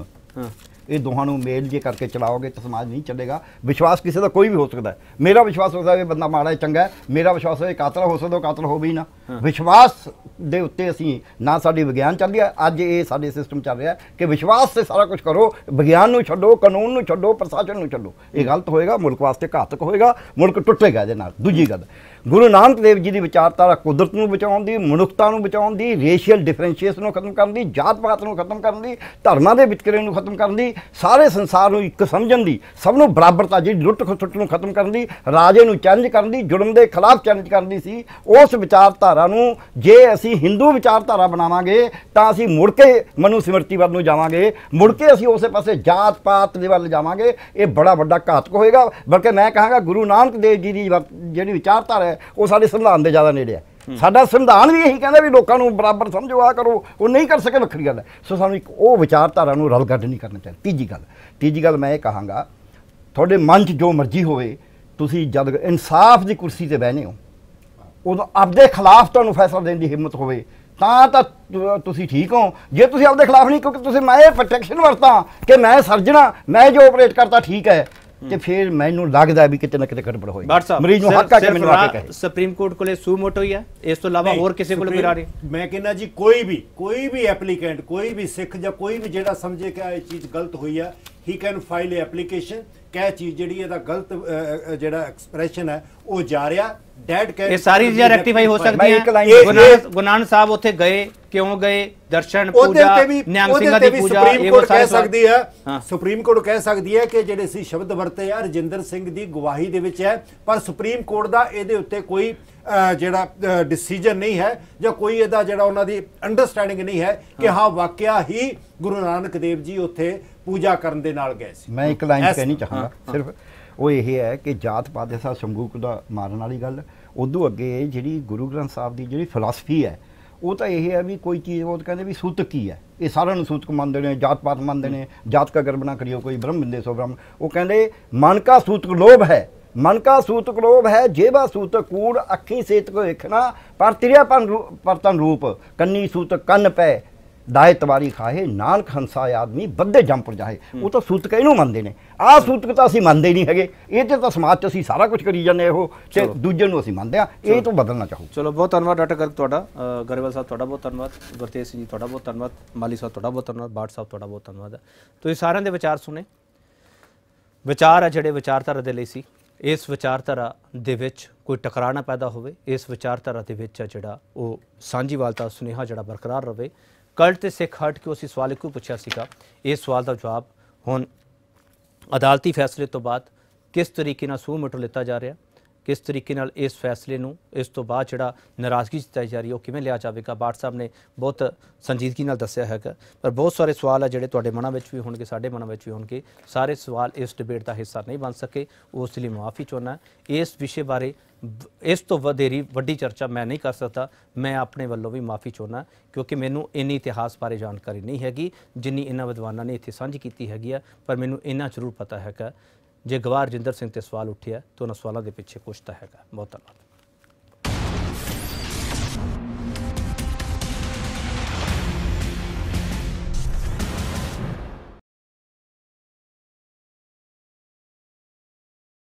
ਇਹ ਦੋਹਾਂ ਨੂੰ ਮੇਲ ਜੇ ਕਰਕੇ ਚਲਾਓਗੇ ਤਾਂ ਸਮਾਜ ਨਹੀਂ ਚੱਲੇਗਾ। ਵਿਸ਼ਵਾਸ ਕਿਸੇ ਦਾ ਕੋਈ ਵੀ ਹੋ ਸਕਦਾ ਹੈ, ਮੇਰਾ ਵਿਸ਼ਵਾਸ ਹੋ ਸਕਦਾ ਇਹ ਬੰਦਾ ਮਾੜਾ ਹੈ ਚੰਗਾ ਹੈ, ਮੇਰਾ ਵਿਸ਼ਵਾਸ ਹੈ ਕਾਤਲ ਹੋ ਸਕਦਾ, ਕਾਤਲ ਹੋਵੇ ਹੀ ਨਾ। ਵਿਸ਼ਵਾਸ ਦੇ ਉੱਤੇ ਅਸੀਂ ਨਾ ਸਾਡੀ ਵਿਗਿਆਨ ਚੱਲ ਰਿਹਾ, ਅੱਜ ਇਹ ਸਾਡੇ ਸਿਸਟਮ ਚੱਲ ਰਿਹਾ ਕਿ ਵਿਸ਼ਵਾਸ ਤੇ ਸਾਰਾ ਕੁਝ ਕਰੋ, ਵਿਗਿਆਨ ਨੂੰ ਛੱਡੋ, ਕਾਨੂੰਨ ਨੂੰ ਛੱਡੋ, ਪ੍ਰਸ਼ਾਸਨ ਨੂੰ ਛੱਡੋ। ਇਹ ਗਲਤ ਹੋਏਗਾ, ਮੁਲਕ ਵਾਸਤੇ ਘਾਤਕ ਹੋਏਗਾ, ਮੁਲਕ ਟੁੱਟੇਗਾ ਇਹਦੇ ਨਾਲ। ਦੂਜੀ ਗੱਲ, ਗੁਰੂ ਨਾਨਕ ਦੇਵ ਜੀ ਦੀ ਵਿਚਾਰਧਾਰਾ ਕੁਦਰਤ ਨੂੰ ਬਚਾਉਣ ਦੀ, ਮਨੁੱਖਤਾ ਨੂੰ ਬਚਾਉਣ ਦੀ, ਰੇਸ਼ੀਅਲ ਡਿਫਰੈਂਸ਼ੀਏਸ਼ਨ ਨੂੰ ਖਤਮ ਕਰਨ ਦੀ, ਜਾਤ ਪਾਤ ਨੂੰ ਖਤਮ ਕਰਨ ਦੀ, ਧਰਮਾਂ ਦੇ ਵਿਤਕਰੇ ਨੂੰ ਖਤਮ ਕਰਨ ਦੀ, ਸਾਰੇ ਸੰਸਾਰ ਨੂੰ ਇੱਕ ਸਮਝਣ ਦੀ, ਸਭ ਨੂੰ ਬਰਾਬਰਤਾ ਜਿਹੜੀ ਲੁੱਟ ਖਸੁੱਟ ਨੂੰ ਖਤਮ ਕਰਨ ਦੀ, ਰਾਜੇ ਨੂੰ ਚੈਲੰਜ ਕਰਨ ਦੀ, ਜ਼ੁਲਮ ਦੇ ਖਿਲਾਫ ਚੈਲੰਜ ਕਰਨ ਦੀ ਸੀ। ਉਸ ਵਿਚਾਰਧਾਰਾ ਨੂੰ ਜੇ ਅਸੀਂ ਹਿੰਦੂ ਵਿਚਾਰਧਾਰਾ ਬਣਾਵਾਂਗੇ ਤਾਂ ਅਸੀਂ ਮੁੜ ਕੇ ਮਨੂ ਸਿਮਰਤੀ ਵੱਲ ਨੂੰ ਜਾਵਾਂਗੇ, ਮੁੜ ਕੇ ਅਸੀਂ ਉਸੇ ਪਾਸੇ ਜਾਤ ਪਾਤ ਦੇ ਵੱਲ ਜਾਵਾਂਗੇ। ਇਹ ਬੜਾ ਵੱਡਾ ਘਾਤਕ ਹੋਏਗਾ। ਬਲਕਿ ਮੈਂ ਕਹਾਂਗਾ ਗੁਰੂ ਨਾਨਕ ਦੇਵ ਜੀ ਦੀ ਜਿਹੜੀ ਵਿਚਾਰਧਾਰਾ ਹੈ ਉਹ ਸਾਡੇ ਸੰਵਿਧਾਨ ਦੇ ਜ਼ਿਆਦਾ ਨੇੜੇ ਹੈ। ਸਾਡਾ ਸੰਵਿਧਾਨ ਵੀ ਇਹੀ ਕਹਿੰਦਾ ਵੀ ਲੋਕਾਂ ਨੂੰ ਬਰਾਬਰ ਸਮਝੋ, ਆ ਕਰੋ, ਉਹ ਨਹੀਂ ਕਰ ਸਕੇ ਵੱਖਰੀ ਗੱਲ ਹੈ। ਸੋ ਸਾਨੂੰ ਇੱਕ ਉਹ ਵਿਚਾਰਧਾਰਾ ਨੂੰ ਰਲ ਗੱਡ ਨਹੀਂ ਕਰਨਾ ਚਾਹੀਦਾ। ਤੀਜੀ ਗੱਲ ਮੈਂ ਇਹ ਕਹਾਂਗਾ, ਤੁਹਾਡੇ ਮਨ 'ਚ ਜੋ ਮਰਜ਼ੀ ਹੋਵੇ, ਤੁਸੀਂ ਜਦ ਇਨਸਾਫ ਦੀ ਕੁਰਸੀ ਤੇ ਬਹਿਨੇ ਹੋ, ਉਦੋਂ ਆਪਦੇ ਖਿਲਾਫ ਤੁਹਾਨੂੰ ਫੈਸਲਾ ਦੇਣ ਦੀ ਹਿੰਮਤ ਹੋਵੇ ਤਾਂ ਤੁਸੀਂ ਠੀਕ ਹੋ। ਜੇ ਤੁਸੀਂ ਆਪਦੇ ਖਿਲਾਫ ਨਹੀਂ, ਕਿਉਂਕਿ ਤੁਸੀਂ ਮੈਂ ਇਹ ਪ੍ਰੋਟੈਕਸ਼ਨ ਵਰਤਾਂ ਕਿ ਮੈਂ ਸਰਜਣਾ, ਮੈਂ ਜੋ ਆਪਰੇਟ ਕਰਤਾ ਠੀਕ ਹੈ, ਤੇ ਫਿਰ ਮੈਨੂੰ ਲੱਗਦਾ ਵੀ ਕਿਤੇ ਨਾ ਕਿਤੇ ਗੜਬੜ ਹੋਈ। ਮਰੀਜ਼ ਨੂੰ ਹੱਕ ਆ ਕੇ ਮੈਨੂੰ ਆ ਕੇ ਕਹੇ। ਸੁਪਰੀਮ ਕੋਰਟ ਕੋਲੇ ਸੂ ਮੋਟੋ ਹੀ ਹੈ, ਇਸ ਤੋਂ ਇਲਾਵਾ ਹੋਰ ਕਿਸੇ ਕੋਲ ਕੋਈ ਮੈਂ ਕਹਿੰਦਾ ਜੀ ਕੋਈ ਵੀ ਐਪਲੀਕੈਂਟ, ਕੋਈ ਵੀ ਸਿੱਖ ਜਾਂ ਕੋਈ ਵੀ ਜਿਹੜਾ ਸਮਝੇ ਕਿ ਇਹ ਚੀਜ਼ ਗਲਤ ਹੋਈ ਹੈ, he can file a application ਕਿ ਚੀਜ਼ ਜਿਹੜੀ ਇਹਦਾ ਗਲਤ ਜਿਹੜਾ ਐਕਸਪ੍ਰੈਸ਼ਨ ਹੈ ਉਹ ਜਾ ਰਿਹਾ ਡੈਡ ਕੈਨ, ਇਹ ਸਾਰੀ ਚੀਜ਼ਾਂ ਰੈਕਟੀਫਾਈ ਹੋ ਸਕਦੀਆਂ। ਗੁਰੂ ਨਾਨਕ ਸਾਹਿਬ ਉੱਥੇ ਗਏ, ਕਿਉਂ ਗਏ, ਦਰਸ਼ਨ, ਪੂਜਾ, ਨਿਹੰਗ ਸਿੰਘਾਂ ਦੀ ਪੂਜਾ, ਇਹ ਉਹ ਕਹਿ ਸਕਦੀ ਹੈ, ਸੁਪਰੀਮ ਕੋਰਟ ਕਹਿ ਸਕਦੀ ਹੈ ਕਿ ਜਿਹੜੇ ਸੀ ਸ਼ਬਦ ਵਰਤੇ ਆ ਰਜਿੰਦਰ ਸਿੰਘ ਦੀ ਗਵਾਹੀ ਦੇ ਵਿੱਚ ਹੈ, ਪਰ ਸੁਪਰੀਮ ਕੋਰਟ ਦਾ ਇਹਦੇ ਉੱਤੇ ਕੋਈ ਜਿਹੜਾ ਡਿਸੀਜਨ ਨਹੀਂ ਹੈ ਜਾਂ ਕੋਈ ਇਹਦਾ ਜਿਹੜਾ ਉਹਨਾਂ ਦੀ ਅੰਡਰਸਟੈਂਡਿੰਗ ਨਹੀਂ ਹੈ ਕਿ ਹਾਂ ਵਾਕਿਆ ਹੀ ਗੁਰੂ ਨਾਨਕ ਦੇਵ ਜੀ ਉੱਥੇ ਪੂਜਾ ਕਰਨ ਦੇ ਨਾਲ ਗਏ ਸੀ। ਮੈਂ ਇੱਕ ਲਾਈਨ ਕਹਿਣੀ ਚਾਹਾਂਗਾ ਸਿਰਫ, ਉਹ ਇਹ ਹੈ ਕਿ ਜਾਤ ਪਾਤ ਦੇ ਸਾਥ ਸੰਬੂਕ ਦਾ ਮਾਰਨ ਵਾਲੀ ਗੱਲ। ਉਦੋਂ ਅੱਗੇ ਜਿਹੜੀ ਗੁਰੂ ਗ੍ਰੰਥ ਸਾਹਿਬ ਦੀ ਜਿਹੜੀ ਫਿਲਾਸਫੀ ਹੈ ਉਹ ਤਾਂ ਇਹ ਹੈ ਵੀ ਕੋਈ ਚੀਜ਼, ਉਹ ਕਹਿੰਦੇ ਵੀ ਸੂਤਕ ਕੀ ਹੈ, ਇਹ ਸਾਰਿਆਂ ਨੂੰ ਸੂਤਕ ਮੰਨਦੇ ਨੇ, ਜਾਤ ਪਾਤ ਮੰਨਦੇ ਨੇ, ਜਾਤ ਕਾ ਗਰਬ ਨਾ ਕਰਿਓ ਕੋਈ ਬ੍ਰਹਮ ਬਿੰਦੇ ਸੋ ਬ੍ਰਹਮ। ਉਹ ਕਹਿੰਦੇ ਮਨ ਕਾ ਸੂਤਕ ਲੋਭ ਹੈ, मन का सूतक लोभ है, जेबा सूतक कूड़, अखी सेत को देखना, पर तिरियापन परतन रूप, कन्नी सूतक कन्न पै, दाए तवारी खाए, नानक हंसा आदमी बद्दे जंपर जाए। वो तो सूतक इनू मनते हैं, आ सूतक तो असीं मनते नहीं है, ये तो समाज च असीं सारा कुछ करी जाने हो, ते दूजे नूं असीं मनते हैं, ये तो बदलना चाहूँ। चलो बहुत धन्यवाद डॉक्टर गर्ग तुहाडा, गरेवाल साहब तुहाडा बहुत धन्यवाद, गुरतेज जी तुहाडा बहुत धन्यवाद, माली साहब तुहाडा बहुत धन्यवाद, बाट साहब तुहाडा बहुत धन्यवाद। तुसीं सारिਆਂ ਦੇ विचार सुने, विचार है ਜਿਹੜੇ ਵਿਚਾਰਧਾਰਾ ਦੇ ਲਈ ਸੀ, ਇਸ ਵਿਚਾਰਧਾਰਾ ਦੇ ਵਿੱਚ ਕੋਈ ਟਕਰਾਅ ਨਾ ਪੈਦਾ ਹੋਵੇ, ਇਸ ਵਿਚਾਰਧਾਰਾ ਦੇ ਵਿੱਚ ਜਿਹੜਾ ਉਹ ਸਾਂਝੀਵਾਲਤਾ ਸੁਨੇਹਾ ਜਿਹੜਾ ਬਰਕਰਾਰ ਰਹੇ। ਕਲਟ ਤੇ ਸਿੱਖ ਹਟ ਕੇ ਅਸੀਂ ਸਵਾਲ ਇੱਕੋ ਪੁੱਛਿਆ ਸੀਗਾ, ਇਸ ਸਵਾਲ ਦਾ ਜਵਾਬ ਹੁਣ ਅਦਾਲਤੀ ਫੈਸਲੇ ਤੋਂ ਬਾਅਦ ਕਿਸ ਤਰੀਕੇ ਨਾਲ ਸੂਹ ਮੋਟੋ ਲਿੱਤਾ ਜਾ ਰਿਹਾ, ਕਿਸ ਤਰੀਕੇ ਨਾਲ ਇਸ ਫੈਸਲੇ ਨੂੰ ਇਸ ਤੋਂ ਬਾਅਦ ਜਿਹੜਾ ਨਾਰਾਜ਼ਗੀ ਜਤਾਈ ਜਾ ਰਹੀ ਹੈ ਉਹ ਕਿਵੇਂ ਲਿਆ ਜਾਵੇਗਾ। ਬਾਟ ਸਾਹਿਬ ਨੇ ਬਹੁਤ ਸੰਜੀਦਗੀ ਨਾਲ ਦੱਸਿਆ ਹੈਗਾ, ਪਰ ਬਹੁਤ ਸਾਰੇ ਸਵਾਲ ਆ ਜਿਹੜੇ ਤੁਹਾਡੇ ਮਨਾਂ ਵਿੱਚ ਵੀ ਹੋਣਗੇ, ਸਾਡੇ ਮਨਾਂ ਵਿੱਚ ਵੀ ਹੋਣਗੇ। ਸਾਰੇ ਸਵਾਲ ਇਸ ਡਿਬੇਟ ਦਾ ਹਿੱਸਾ ਨਹੀਂ ਬਣ ਸਕੇ, ਉਸ ਲਈ ਮੁਆਫੀ ਚਾਹੁੰਦਾ। ਇਸ ਵਿਸ਼ੇ ਬਾਰੇ ਇਸ ਤੋਂ ਵਧੇਰੀ ਵੱਡੀ ਚਰਚਾ ਮੈਂ ਨਹੀਂ ਕਰ ਸਕਦਾ, ਮੈਂ ਆਪਣੇ ਵੱਲੋਂ ਵੀ ਮਾਫੀ ਚਾਹੁੰਦਾ, ਕਿਉਂਕਿ ਮੈਨੂੰ ਇੰਨੀ ਇਤਿਹਾਸ ਬਾਰੇ ਜਾਣਕਾਰੀ ਨਹੀਂ ਹੈਗੀ ਜਿੰਨੀ ਇਹਨਾਂ ਵਿਦਵਾਨਾਂ ਨੇ ਇੱਥੇ ਸਾਂਝੀ ਕੀਤੀ ਹੈਗੀ ਆ। ਪਰ ਮੈਨੂੰ ਇੰਨਾ ਜ਼ਰੂਰ ਪਤਾ ਹੈਗਾ, ਜੇ ਗਵਾਹ ਰਜਿੰਦਰ ਸਿੰਘ ਤੇ ਸਵਾਲ ਉੱਠਿਆ ਤਾਂ ਉਹਨਾਂ ਸਵਾਲਾਂ ਦੇ ਪਿੱਛੇ ਕੁਛ ਤਾਂ ਹੈਗਾ। ਬਹੁਤ ਧੰਨਵਾਦ।